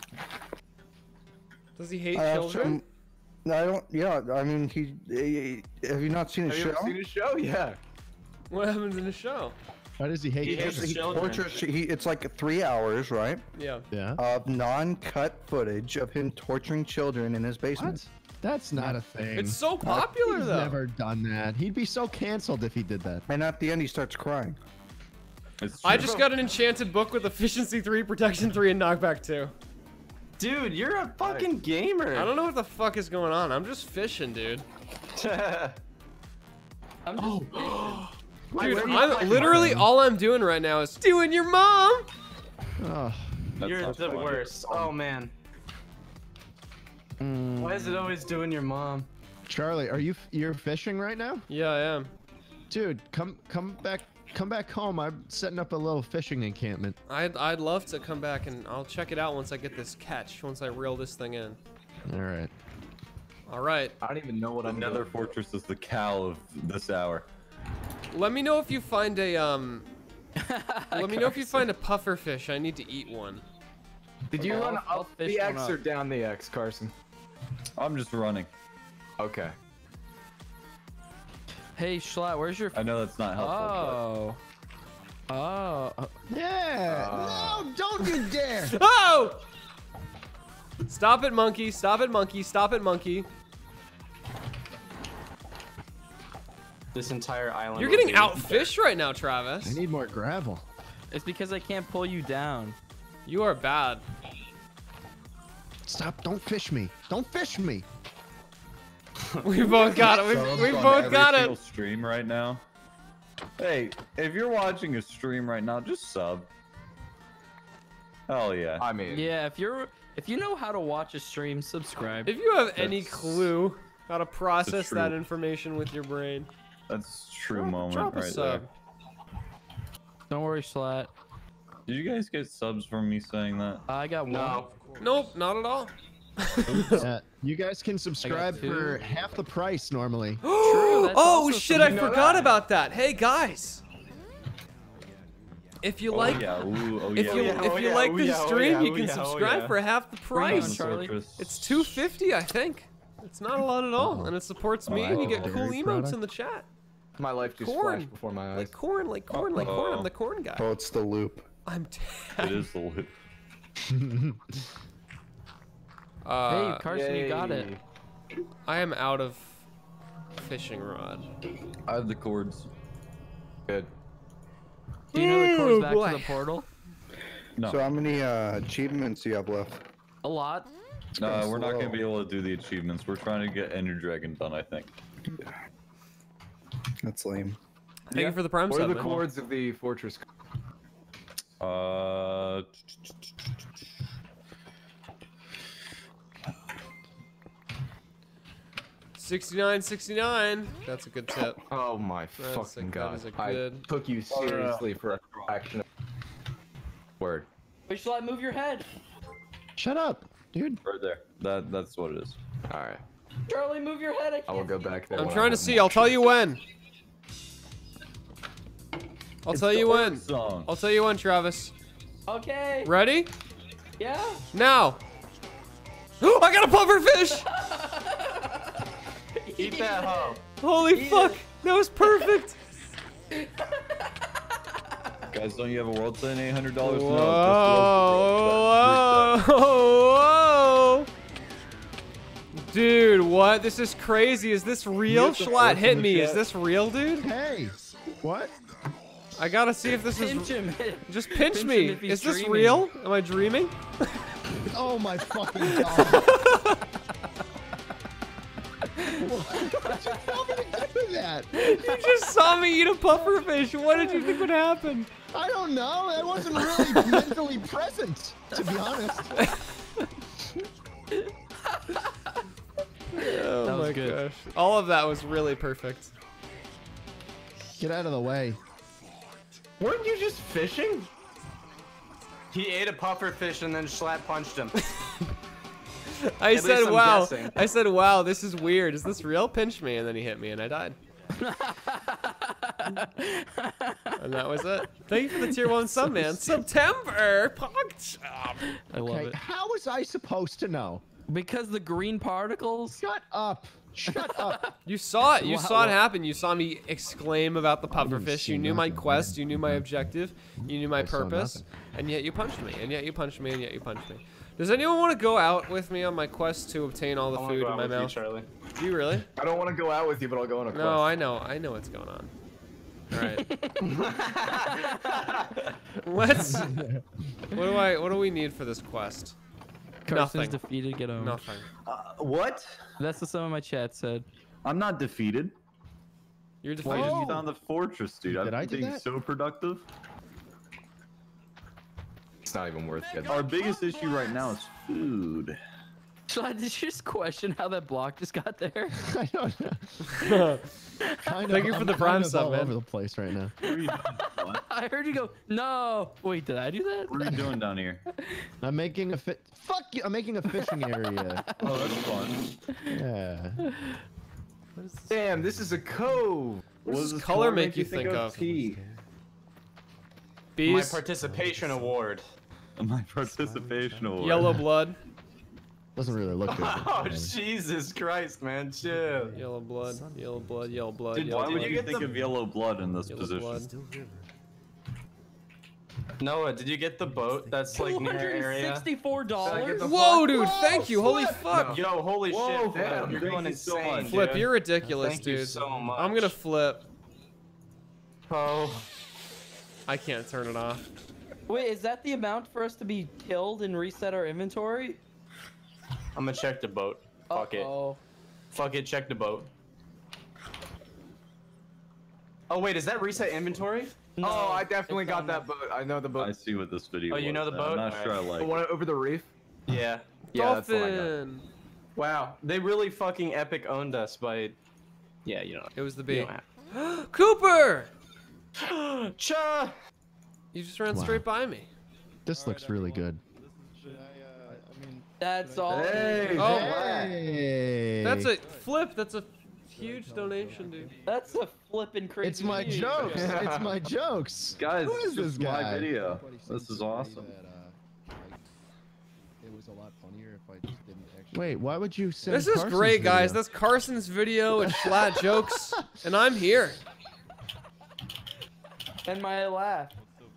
Does he hate I have children? some- I don't. Yeah. I mean, he, he. Have you not seen his Have you show? ever seen his show? Yeah. What happens in the show? Why does he hate He hates children? He children. tortures. He. It's like three hours, right? Yeah. Yeah. Of non-cut footage of him torturing children in his basement. What? That's not a thing. It's so popular, He's though. never done that. He'd be so canceled if he did that. And at the end, he starts crying. I just got an enchanted book with efficiency three, protection three, and knockback two. Dude, you're a fucking gamer. I don't know what the fuck is going on. I'm just fishing, dude. I'm just oh. Dude, I'm literally all I'm doing right now is doing your mom. Oh, you're the worst. Oh man. Mm. Why is it always doing your mom? Charlie, are you f- you're fishing right now? Yeah, I am. Dude, come come back come back home. I'm setting up a little fishing encampment. I'd I'd love to come back and I'll check it out once I get this catch. Once I reel this thing in. All right. All right. I don't even know what I'm. Nether Fortress is the cow of this hour. Let me know if you find a um. let me know if you find a puffer fish. I need to eat one. Did you Okay, run I'll- I'll up fish the one X up. or down the X, Carson? I'm just running. Okay. Hey, Schlatt, where's your... I know that's not Oh. helpful. Oh. uh, Yeah. Uh, no, don't you dare. Oh! Stop it, monkey. Stop it, monkey. Stop it, monkey. This entire island. You're will getting be- outfished right now, Travis. I need more gravel. It's because I can't pull you down. You are bad. Stop! Don't fish me! Don't fish me! We both got it. We, Subs we on both every got single it. Stream right now. Hey, if you're watching a stream right now, just sub. Hell yeah. I mean, Yeah, if you're if you know how to watch a stream, subscribe. If you have any That's- clue how to process true. that information with your brain, That's a true drop, moment drop a right sub. there. Don't worry, Schlatt. Did you guys get subs from me saying that? I got one. No. Nope, not at all. Uh, you guys can subscribe two. for half the price normally. True, that's Oh also shit! something- I You know forgot that? about that. Hey guys, if you Oh like, yeah, ooh, oh if yeah. you yeah, if oh you yeah, like oh the yeah, oh stream, yeah, you oh can yeah, oh subscribe yeah. for half the Bring it on, price. Charlie. It's two fifty, I think. It's not a lot at all, and it supports me, Oh, and you I get have cool dairy emotes product. in the chat. my life just Corn. flashed before my eyes. Like corn, like corn, like corn. Uh-oh. I'm the corn guy. Oh, it's the loop. I'm. It is the loop. uh, Hey, Carson, you got it. Yay. I am out of fishing rod. I have the cords. Good. Do you know the Ooh, course back boy. to the portal? No, So how many uh, achievements do you have left? A lot. no, we're not slow. gonna be able to do the achievements. We're trying to get Ender Dragon done, I think. That's lame. Thank you for the prime What are sub. the man. chords of the fortress? Uh, sixty-nine, sixty-nine. That's a good tip. Oh my That's a- fucking that god! is a I good- took you seriously for a fraction of word. Wait, Schlatt, move your head. Shut up, dude. right there. That that's what it is. All right, Charlie, move your head. I I will can't. go back there. I'm when trying I to have see. more I'll tell you when. I'll It's tell the you when. Earth song. I'll tell you when, Travis. Okay. Ready? Yeah. Now. I got a puffer fish! Eat that hoe. Holy Eat fuck! it. That was perfect. Guys, don't you have a world saying eight hundred dollars? Whoa! No, just Whoa! Whoa! Dude, what? This is crazy. Is this real? have to Schlatt, force hit in the me. Is chat. this real, dude? Hey, what? I gotta see if this Pinch is. him. Just pinch, Pinch me. him if he's Is this dreaming. real? Am I dreaming? Oh my fucking god. What did you tell me to get to that? You just saw me eat a puffer fish. What did you think would happen? I don't know. I wasn't really mentally present, to be honest. Oh That was my good. gosh. All of that was really perfect. Get out of the way. Weren't you just fishing? He ate a puffer fish and then Schlatt punched him. I At said, least I'm wow. guessing. I said, wow, this is weird. Is this real? Pinch me. And then he hit me and I died. And that was it. Thank you for the tier one sub, man. September. PogChamp. I love Okay, it. how was I supposed to know? Because the green particles. Shut up. Shut up. You saw it. You Wow. saw it happen. You saw me exclaim about the pufferfish. see You knew my nothing. quest. You knew my objective. You knew my I saw purpose. nothing. And yet you punched me. And yet you punched me. And yet you punched me. Does anyone want to go out with me on my quest to obtain all the I wanna food go in out my with you, mouth? Charlie. Do you really? I don't want to go out with you, but I'll go on a quest. No, I know. I know what's going on. All right. Let's. What do I? What do we need for this quest? Carson's Nothing. defeated. Get on. Nothing. Uh, what? That's what some of my chat said. I'm not defeated. You're I defeated. just found the fortress, dude. Did I'm I do being that? so productive. It's not even worth it. Our biggest issue right now is food. So did you just question how that block just got there? I don't know. Kind Thank you of- for the I'm prime kind of sub, all man. over the place right now. What are you doing? What? I heard you go, no. Wait, did I do that? What are you doing down here? I'm making a fit. Fuck you! I'm making a fishing area. Oh, that's fun. Yeah. Damn, this is a cove. What does does this color make you think of? Tea? My Bees. participation award. My participation award. Yellow blood. Doesn't really look good. Oh, Jesus Christ, man, chill. Yellow blood. Yellow blood. Yellow blood. Dude, yellow Why Did would blood. you you get think the- of yellow blood in this Yellow position? blood. Noah, did you get the boat that's like near our area? sixty-four dollars? Whoa, dude! Thank you. Holy fuck. Yo, holy Whoa, shit, Flip, man, you're thank going you so insane, much. Flip, dude. you're ridiculous, Thank dude. you so much. I'm gonna flip. Oh. I can't turn it off. Wait, is that the amount for us to be killed and reset our inventory? I'm gonna check the boat. Fuck it. Uh-oh. Fuck it, check the boat. Oh wait, is that reset inventory? No, oh, I definitely it's got on that boat. I know the boat. I see what this video Oh, you was. know the I'm boat? not sure I Alright. like The it. one over the reef. Yeah. Yeah, that's the one I got. Dolphin. Wow, they really fucking epic owned us by. Yeah, you know. It was the You bee. don't have- Cooper! Cha! You just ran Wow. straight by me. This looks really good. That's all. Hey, Oh. Hey. That's a flip. That's a huge donation, dude. That's a flipping crazy. It's my huge. jokes. It's my jokes. guys, Who is this this is my guy? video. This is awesome. It was a lot funnier if I just didn't actually. Wait, why would you say? This is great, guys. That's Carson's video with Schlatt jokes, and I'm here. And my laugh.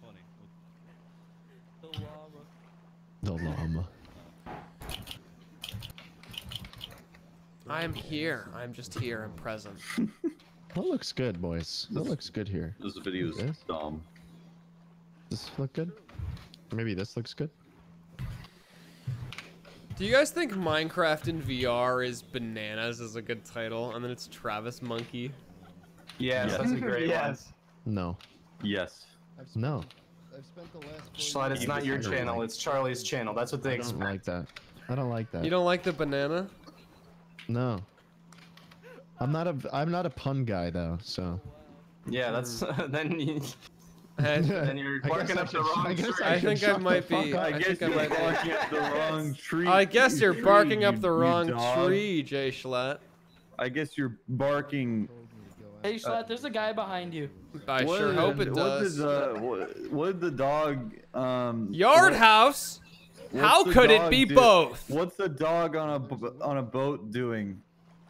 the llama. I'm here. I'm just here. I'm present. That looks good, boys. That looks good here. This video is This? dumb. Does this look good? Or maybe this looks good. Do you guys think Minecraft in V R is bananas is a good title, and then it's Travis Monkey? Yes, that's a great Yes. No. Yes. No. one. Schlatt, it's not your channel, it's Charlie's channel. That's what they I don't expect. like that. I don't like that. You don't like the banana? No. I'm not a I'm not a pun guy though, so. Yeah, that's then you. I, Then you're I barking guess I up the should- wrong I guess tree. I I think I shut the might be. fuck up. I, I guess think I you're might be. barking up the wrong tree. I guess you're tree, barking up you- the you wrong dog. tree, Jay Schlatt. I guess you're barking. Hey, Schlatt, there's a guy behind you. I What sure did- hope it what does. Did, uh, what, what did the dog? Um. Yard what- house? what's How the could it dog be do- both? What's the dog on a b- on a boat doing?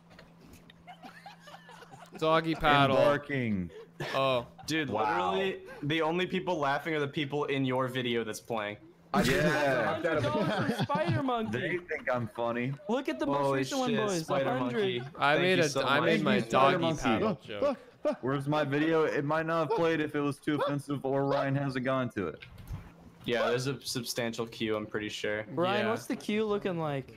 Doggy paddle. Barking. Oh. Dude, Wow. literally, the only people laughing are the people in your video that's playing. Yeah. They're going for Spider Monkey. They think I'm funny. Look at the most Holy recent one, shit, boys. Spider one hundred. Monkey. I Thank made you a so I much. made my Thank you, Spider doggy Monkey. paddle Oh, joke. Where's my video? It might not have played if it was too offensive or Ryan hasn't gone to it. Yeah, there's a substantial queue, I'm pretty sure. Ryan, Yeah. what's the queue looking like?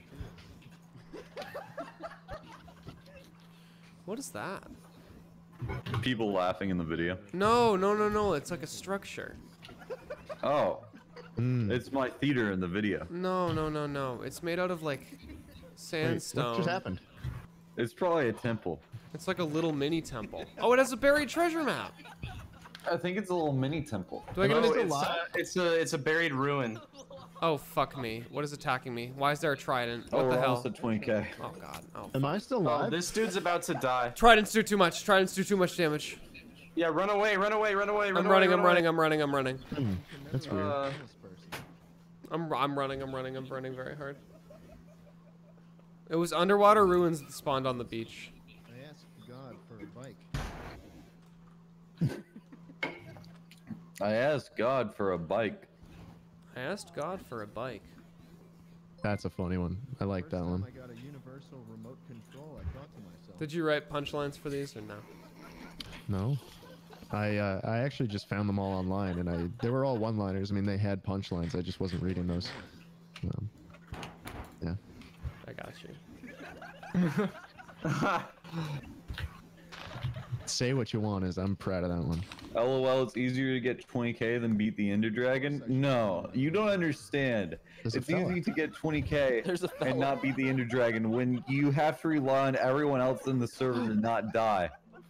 What is that? People laughing in the video. No, no, no, no. It's like a structure. Oh. It's my theater in the video. No, no, no, no. It's made out of like sandstone. What just happened? It's probably a temple. It's like a little mini temple. Oh, it has a buried treasure map. I think it's a little mini temple. Do I get No, an it's, uh, it's a it's a buried ruin. Oh, fuck me. What is attacking me? Why is there a trident? Oh, What we're the hell? almost at twenty K. Oh, God. Oh, Am I still Oh, live? this dude's about to die. Tridents do too much. Tridents do too much damage. Yeah, run away, run away, run away, run I'm away. running, run I'm away. running, I'm running, I'm running. Hmm, that's weird. Uh, I'm, I'm running, I'm running, I'm running very hard. It was underwater ruins that spawned on the beach. I asked God for a bike. I asked God for a bike. I asked God for a bike. That's a funny one. I like that one. I got a universal remote control. I thought to myself. Did you write punchlines for these or no? No. I uh, I actually just found them all online, and I they were all one-liners. I mean, they had punchlines. I just wasn't reading those. Um, yeah. I got you. Say what you want, is I'm proud of that one. LOL, it's easier to get twenty K than beat the Ender Dragon? No, you don't understand. There's a It's fella. easy to get twenty K There's a and fella. not beat the Ender Dragon when you have to rely on everyone else in the server to not die.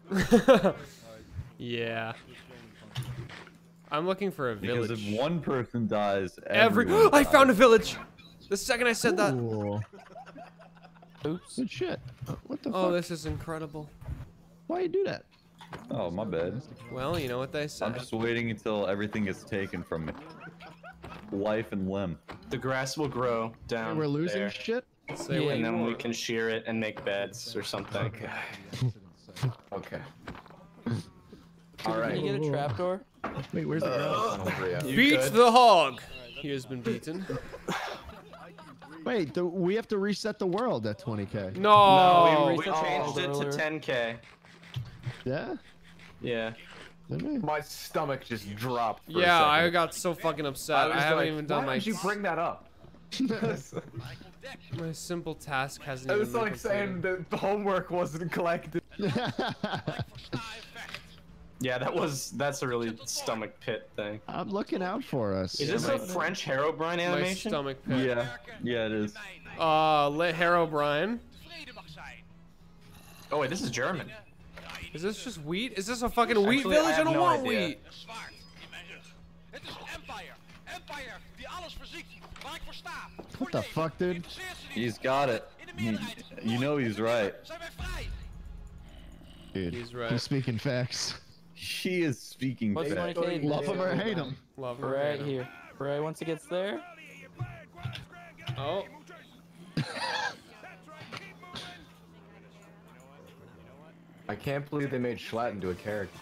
Yeah. I'm looking for a Because village. if one person dies, Every everyone I dies. found a village. The second I said that. Ooh. Oops. Good shit. Uh, What the Oh, fuck? this is incredible. Why you do that? Oh, my bad. Well, you know what they say. I'm just waiting until everything gets taken from me. Life and limb. The grass will grow down. Hey, we're losing there. shit? Say Yeah, what and you then we want. can shear it and make beds or something. Okay. Okay. All right. Can you get a trapdoor? Wait, where's the grass? You Beat could. the hog. He has been beaten. Wait, the, we have to reset the world at twenty K. No. No, we, we reset changed the it world to ten K. Yeah? Yeah. Didn't we? My stomach just dropped. For Yeah, a I second. got so fucking upset. I, I, was haven't like, even done why my did you bring that up? my simple task hasn't It even was been like saying completed. that the homework wasn't collected. Yeah, that was that's a really stomach pit thing. I'm looking out for us. Is this a French Herobrine My animation? stomach pit. Yeah, yeah, it is. Uh, let Harrow Brian. Oh wait, this is German. Is this just wheat? Is this a fucking wheat Actually, I village? I, have don't no want idea. wheat. What the fuck, dude? He's got it. He, you know he's right. Dude, He's right. he's speaking facts. He is speaking What's facts. twenty K? Love him or hate him. Love her. Right here. Right once it gets there. Oh. I can't believe they made Schlatt into a character.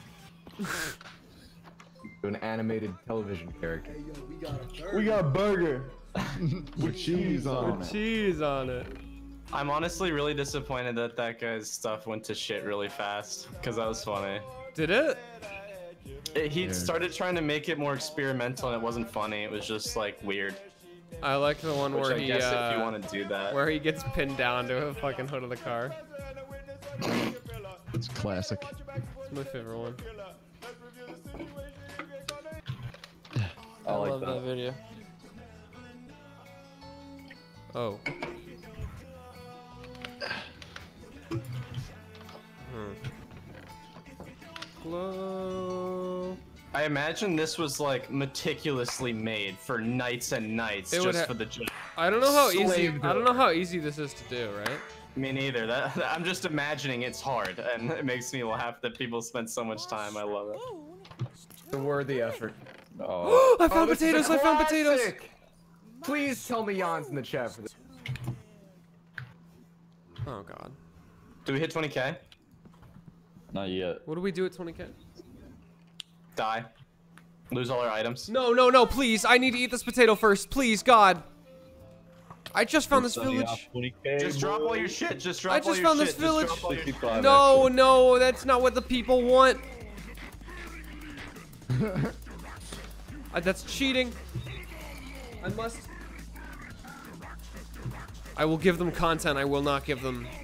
To an animated television character. We got a burger. With cheese on With it. cheese on it. I'm honestly really disappointed that that guy's stuff went to shit really fast, because that was funny. Did it? It, he Yeah. started trying to make it more experimental and it wasn't funny, it was just like weird. I like the one Which where I he guess uh, if you want to do that. where he gets pinned down to a fucking hood of the car. It's classic. It's my favorite one. I, I like love that. that. video. Oh. Hmm. Glow. I imagine this was like meticulously made for nights and nights It would just ha- for the joke. I don't know how easy. Slaved I don't know how easy this is to do, right? Me neither. That I'm just imagining it's hard, and it makes me laugh that people spend so much time. I love it. It's a worthy effort. Oh. I found Oh, this is a potatoes. I found potatoes. classic! Please tell me Jan's in the chat for this. Oh god. Do we hit twenty K? Not yet. What do we do at twenty K? Die. Lose all our items. No, no, no, please. I need to eat this potato first. Please, God. I just found this Sunny village. off twenty K, Just drop boy. all your shit. Just drop I all just your found shit. this Just village. drop all your- sixty-five, No, actually. no, that's not what the people want. Uh, that's cheating. I must. I will give them content. I will not give them.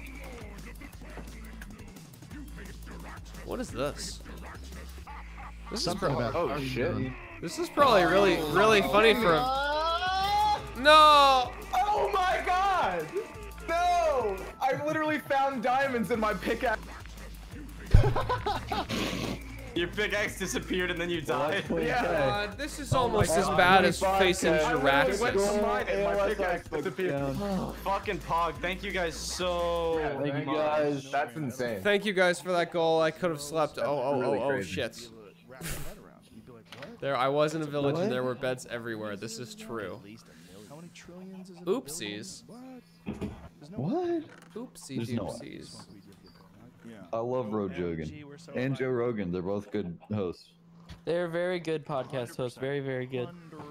What is this? This is Something pro- about Oh shit. This is probably really, really funny for him. No! Oh my god! No! I literally found diamonds in my pickaxe. Your pickaxe disappeared and then you died. Yeah. God, this is Oh almost my as God. bad as twenty-five facing K. I literally Jiraxic. went to mine and my A L S pickaxe X disappeared. down. Fucking Pog, thank you guys so Thank you much. guys. That's insane. Thank you guys for that goal. I could have slept. Oh, oh, really oh, oh, crazy. shit. There, I was in a village and there were beds everywhere. This is true. Oopsies. What? Oopsie There's no way. doopsies. I love Rojogan and Joe Rogan. They're both good hosts. They're very good podcast hosts. Very, very good.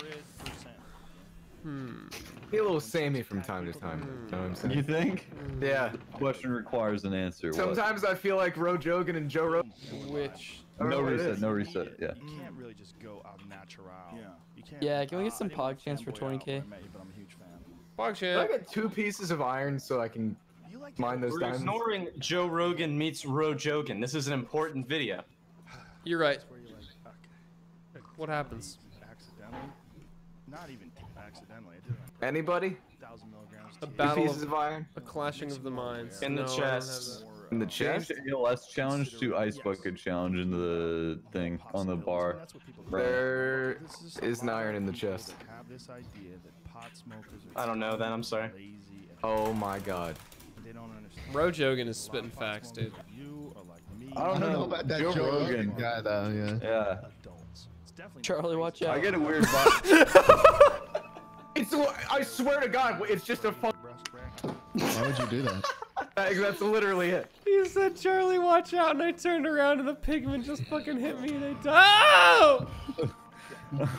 Hmm. Be a little samey from time to time. You know what I'm saying? You think? Yeah. Question requires an answer. What? Sometimes I feel like Rojogan and Joe Rogan. Which? No reset. No reset. Yeah. You can't really just go out natural. Yeah. You can't. Yeah, can we get some pog chance for twenty K? Pog I chance. get two pieces of iron so I can mine those We're diamonds. ignoring Joe Rogan meets Rojogan. This is an important video. You're right. What happens? Accidentally? Not even accidentally. I did it. Anybody? Thousand milligrams. A Two battle pieces of, of iron? a clashing of the minds. In the No, I don't have chest. that. In the Change chest? the A L S challenge to ice bucket challenge in the thing on the bar. There is an iron in the chest. Have this idea that pot smokers I don't know then, I'm sorry. Oh my god. They don't understand. Rojogan is spitting facts, dude. You are like me. I don't know about that Joe Joe Rogan. Rogan guy though. Yeah. Yeah. It's definitely Charlie, watch out. I get a weird vibe. It's. I swear to God, it's just a fuck. Why would you do that? That's literally it. He said, "Charlie, watch out!" And I turned around and the pigmen just fucking hit me and I died. Oh!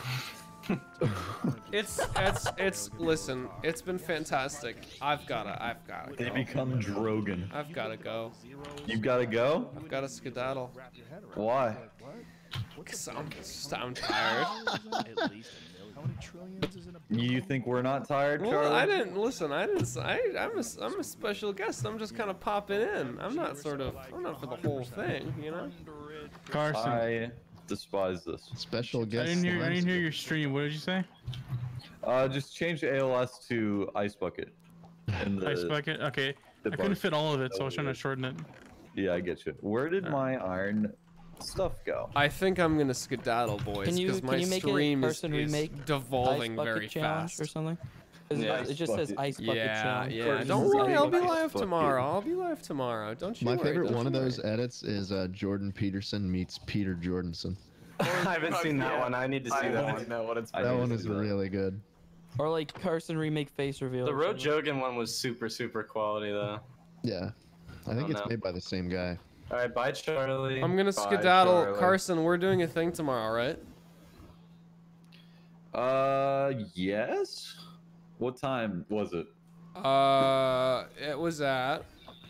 It's it's it's listen, it's been fantastic. I've gotta I've gotta They go. become Drogan. I've gotta go. You've got to go? I've gotta skedaddle. Why? Cause I'm just I'm tired. You think we're not tired, Charlie? Well, I didn't listen. I didn't. I I'm a I'm a special guest. I'm just kind of popping in. I'm not sort of. I'm not for the whole thing, you know. Carson. I despise this. Special I guest. didn't hear. I didn't hear your stream. What did you say? Uh, just change the A L S to ice bucket. In the, Ice bucket. Okay. the I couldn't bucket. fit all of it, so I was trying to shorten it. Yeah, I get you. Where did my iron stuff go? I think I'm gonna skedaddle, boys, Can you because my can you make stream it is, person is remake devolving ice bucket very challenge fast. or something? 'Cause Yeah, it, it just says ice bucket Yeah, challenge. yeah. Or Don't just worry, ice I'll be bucket. live bucket. tomorrow. I'll be live tomorrow. Don't you My worry. favorite don't one of you those worry. edits is uh, Jordan Peterson meets Peter Jordanson. I haven't seen that Yeah. one. I need to see I that want one. to know what it's. I That need one to is see that. really good. Or like Carson remake face reveal. The or something. Rojogan one was super, super quality though. Yeah. I think Oh, it's no. made by the same guy. All right, bye, Charlie. I'm gonna Bye, skedaddle. Charlie. Carson, we're doing a thing tomorrow, right? Uh, yes. What time was it? Uh, it was at.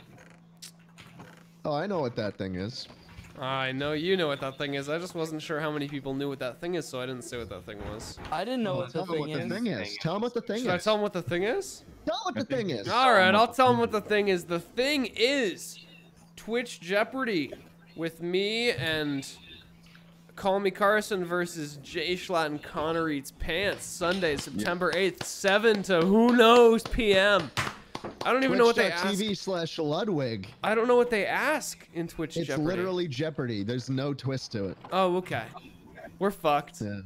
Oh, I know what that thing is. I know you know what that thing is. I just wasn't sure how many people knew what that thing is, so I didn't say what that thing was. I didn't know what the Tell him thing what the is. thing is. Tell him what the thing Should I is. tell him what the thing is? Tell him what the thing is. All right, I'll tell him what the thing is. The thing is Twitch Jeopardy with me and Call Me Carson versus Jay Schlatt and Connor Eats Pants, Sunday, September eighth, seven to who knows P M I don't even know what they ask. Twitch.tv slash Ludwig. I don't know what they ask in Twitch It's Jeopardy. literally Jeopardy. There's no twist to it. Oh, okay. We're fucked. Yeah.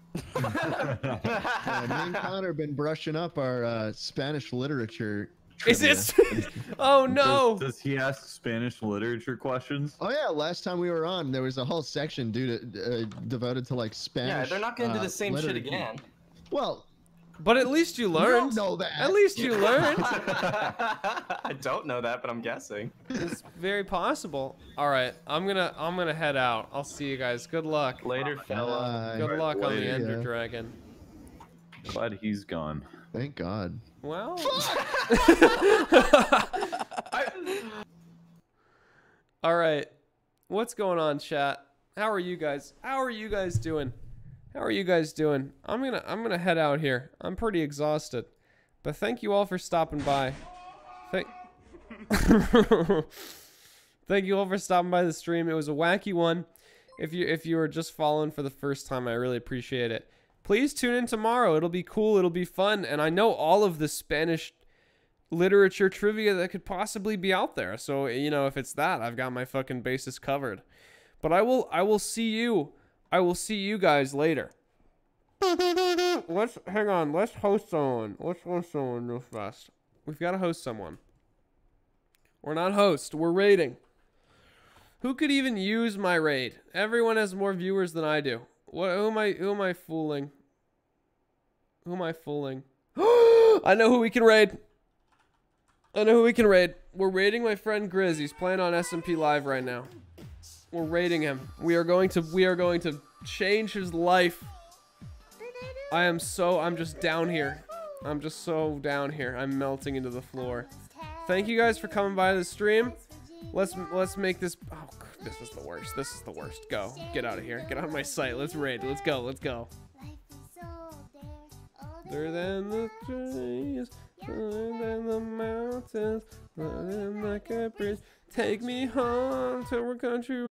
Yeah, me and Connor have been brushing up our uh, Spanish literature. Is trivia. it? Oh no. Does, does he ask Spanish literature questions? Oh yeah, last time we were on, there was a whole section due to, uh, devoted to like Spanish. Yeah, they're not gonna do uh, the same shit literature. again. Well, but at least you learned. don't know that. At least you learned. I don't know that, but I'm guessing. It's very possible. All right, I'm gonna I'm gonna head out. I'll see you guys. Good luck. Later, fella. Good luck on the Later. Ender Yeah. Dragon. Glad he's gone. Thank God. Well. All right. What's going on, chat? How are you guys? How are you guys doing? How are you guys doing? I'm gonna I'm gonna head out here. I'm pretty exhausted, but thank you all for stopping by. Thank. Thank you all for stopping by the stream. It was a wacky one. If you if you were just following for the first time, I really appreciate it. Please tune in tomorrow. It'll be cool. It'll be fun. And I know all of the Spanish literature trivia that could possibly be out there. So, you know, if it's that, I've got my fucking bases covered. But I will I will see you. I will see you guys later. Let's hang on. Let's host someone. Let's host someone real fast. We've got to host someone. We're not host. We're raiding. Who could even use my raid? Everyone has more viewers than I do. What? Who am I? Who am I fooling? Who am I fooling? I know who we can raid. I know who we can raid. We're raiding my friend Grizz. He's playing on S M P Live right now. We're raiding him. We are going to we are going to change his life. I am so I'm just down here. I'm just so down here. I'm melting into the floor. Thank you guys for coming by the stream. Let's let's make this. Oh, this is the worst. This is the worst. Go. Get out of here. Get out of my sight. Let's raid. Let's go. Let's go. Further than the trees, further than the mountains, further than like a bridge. Take me home to our country.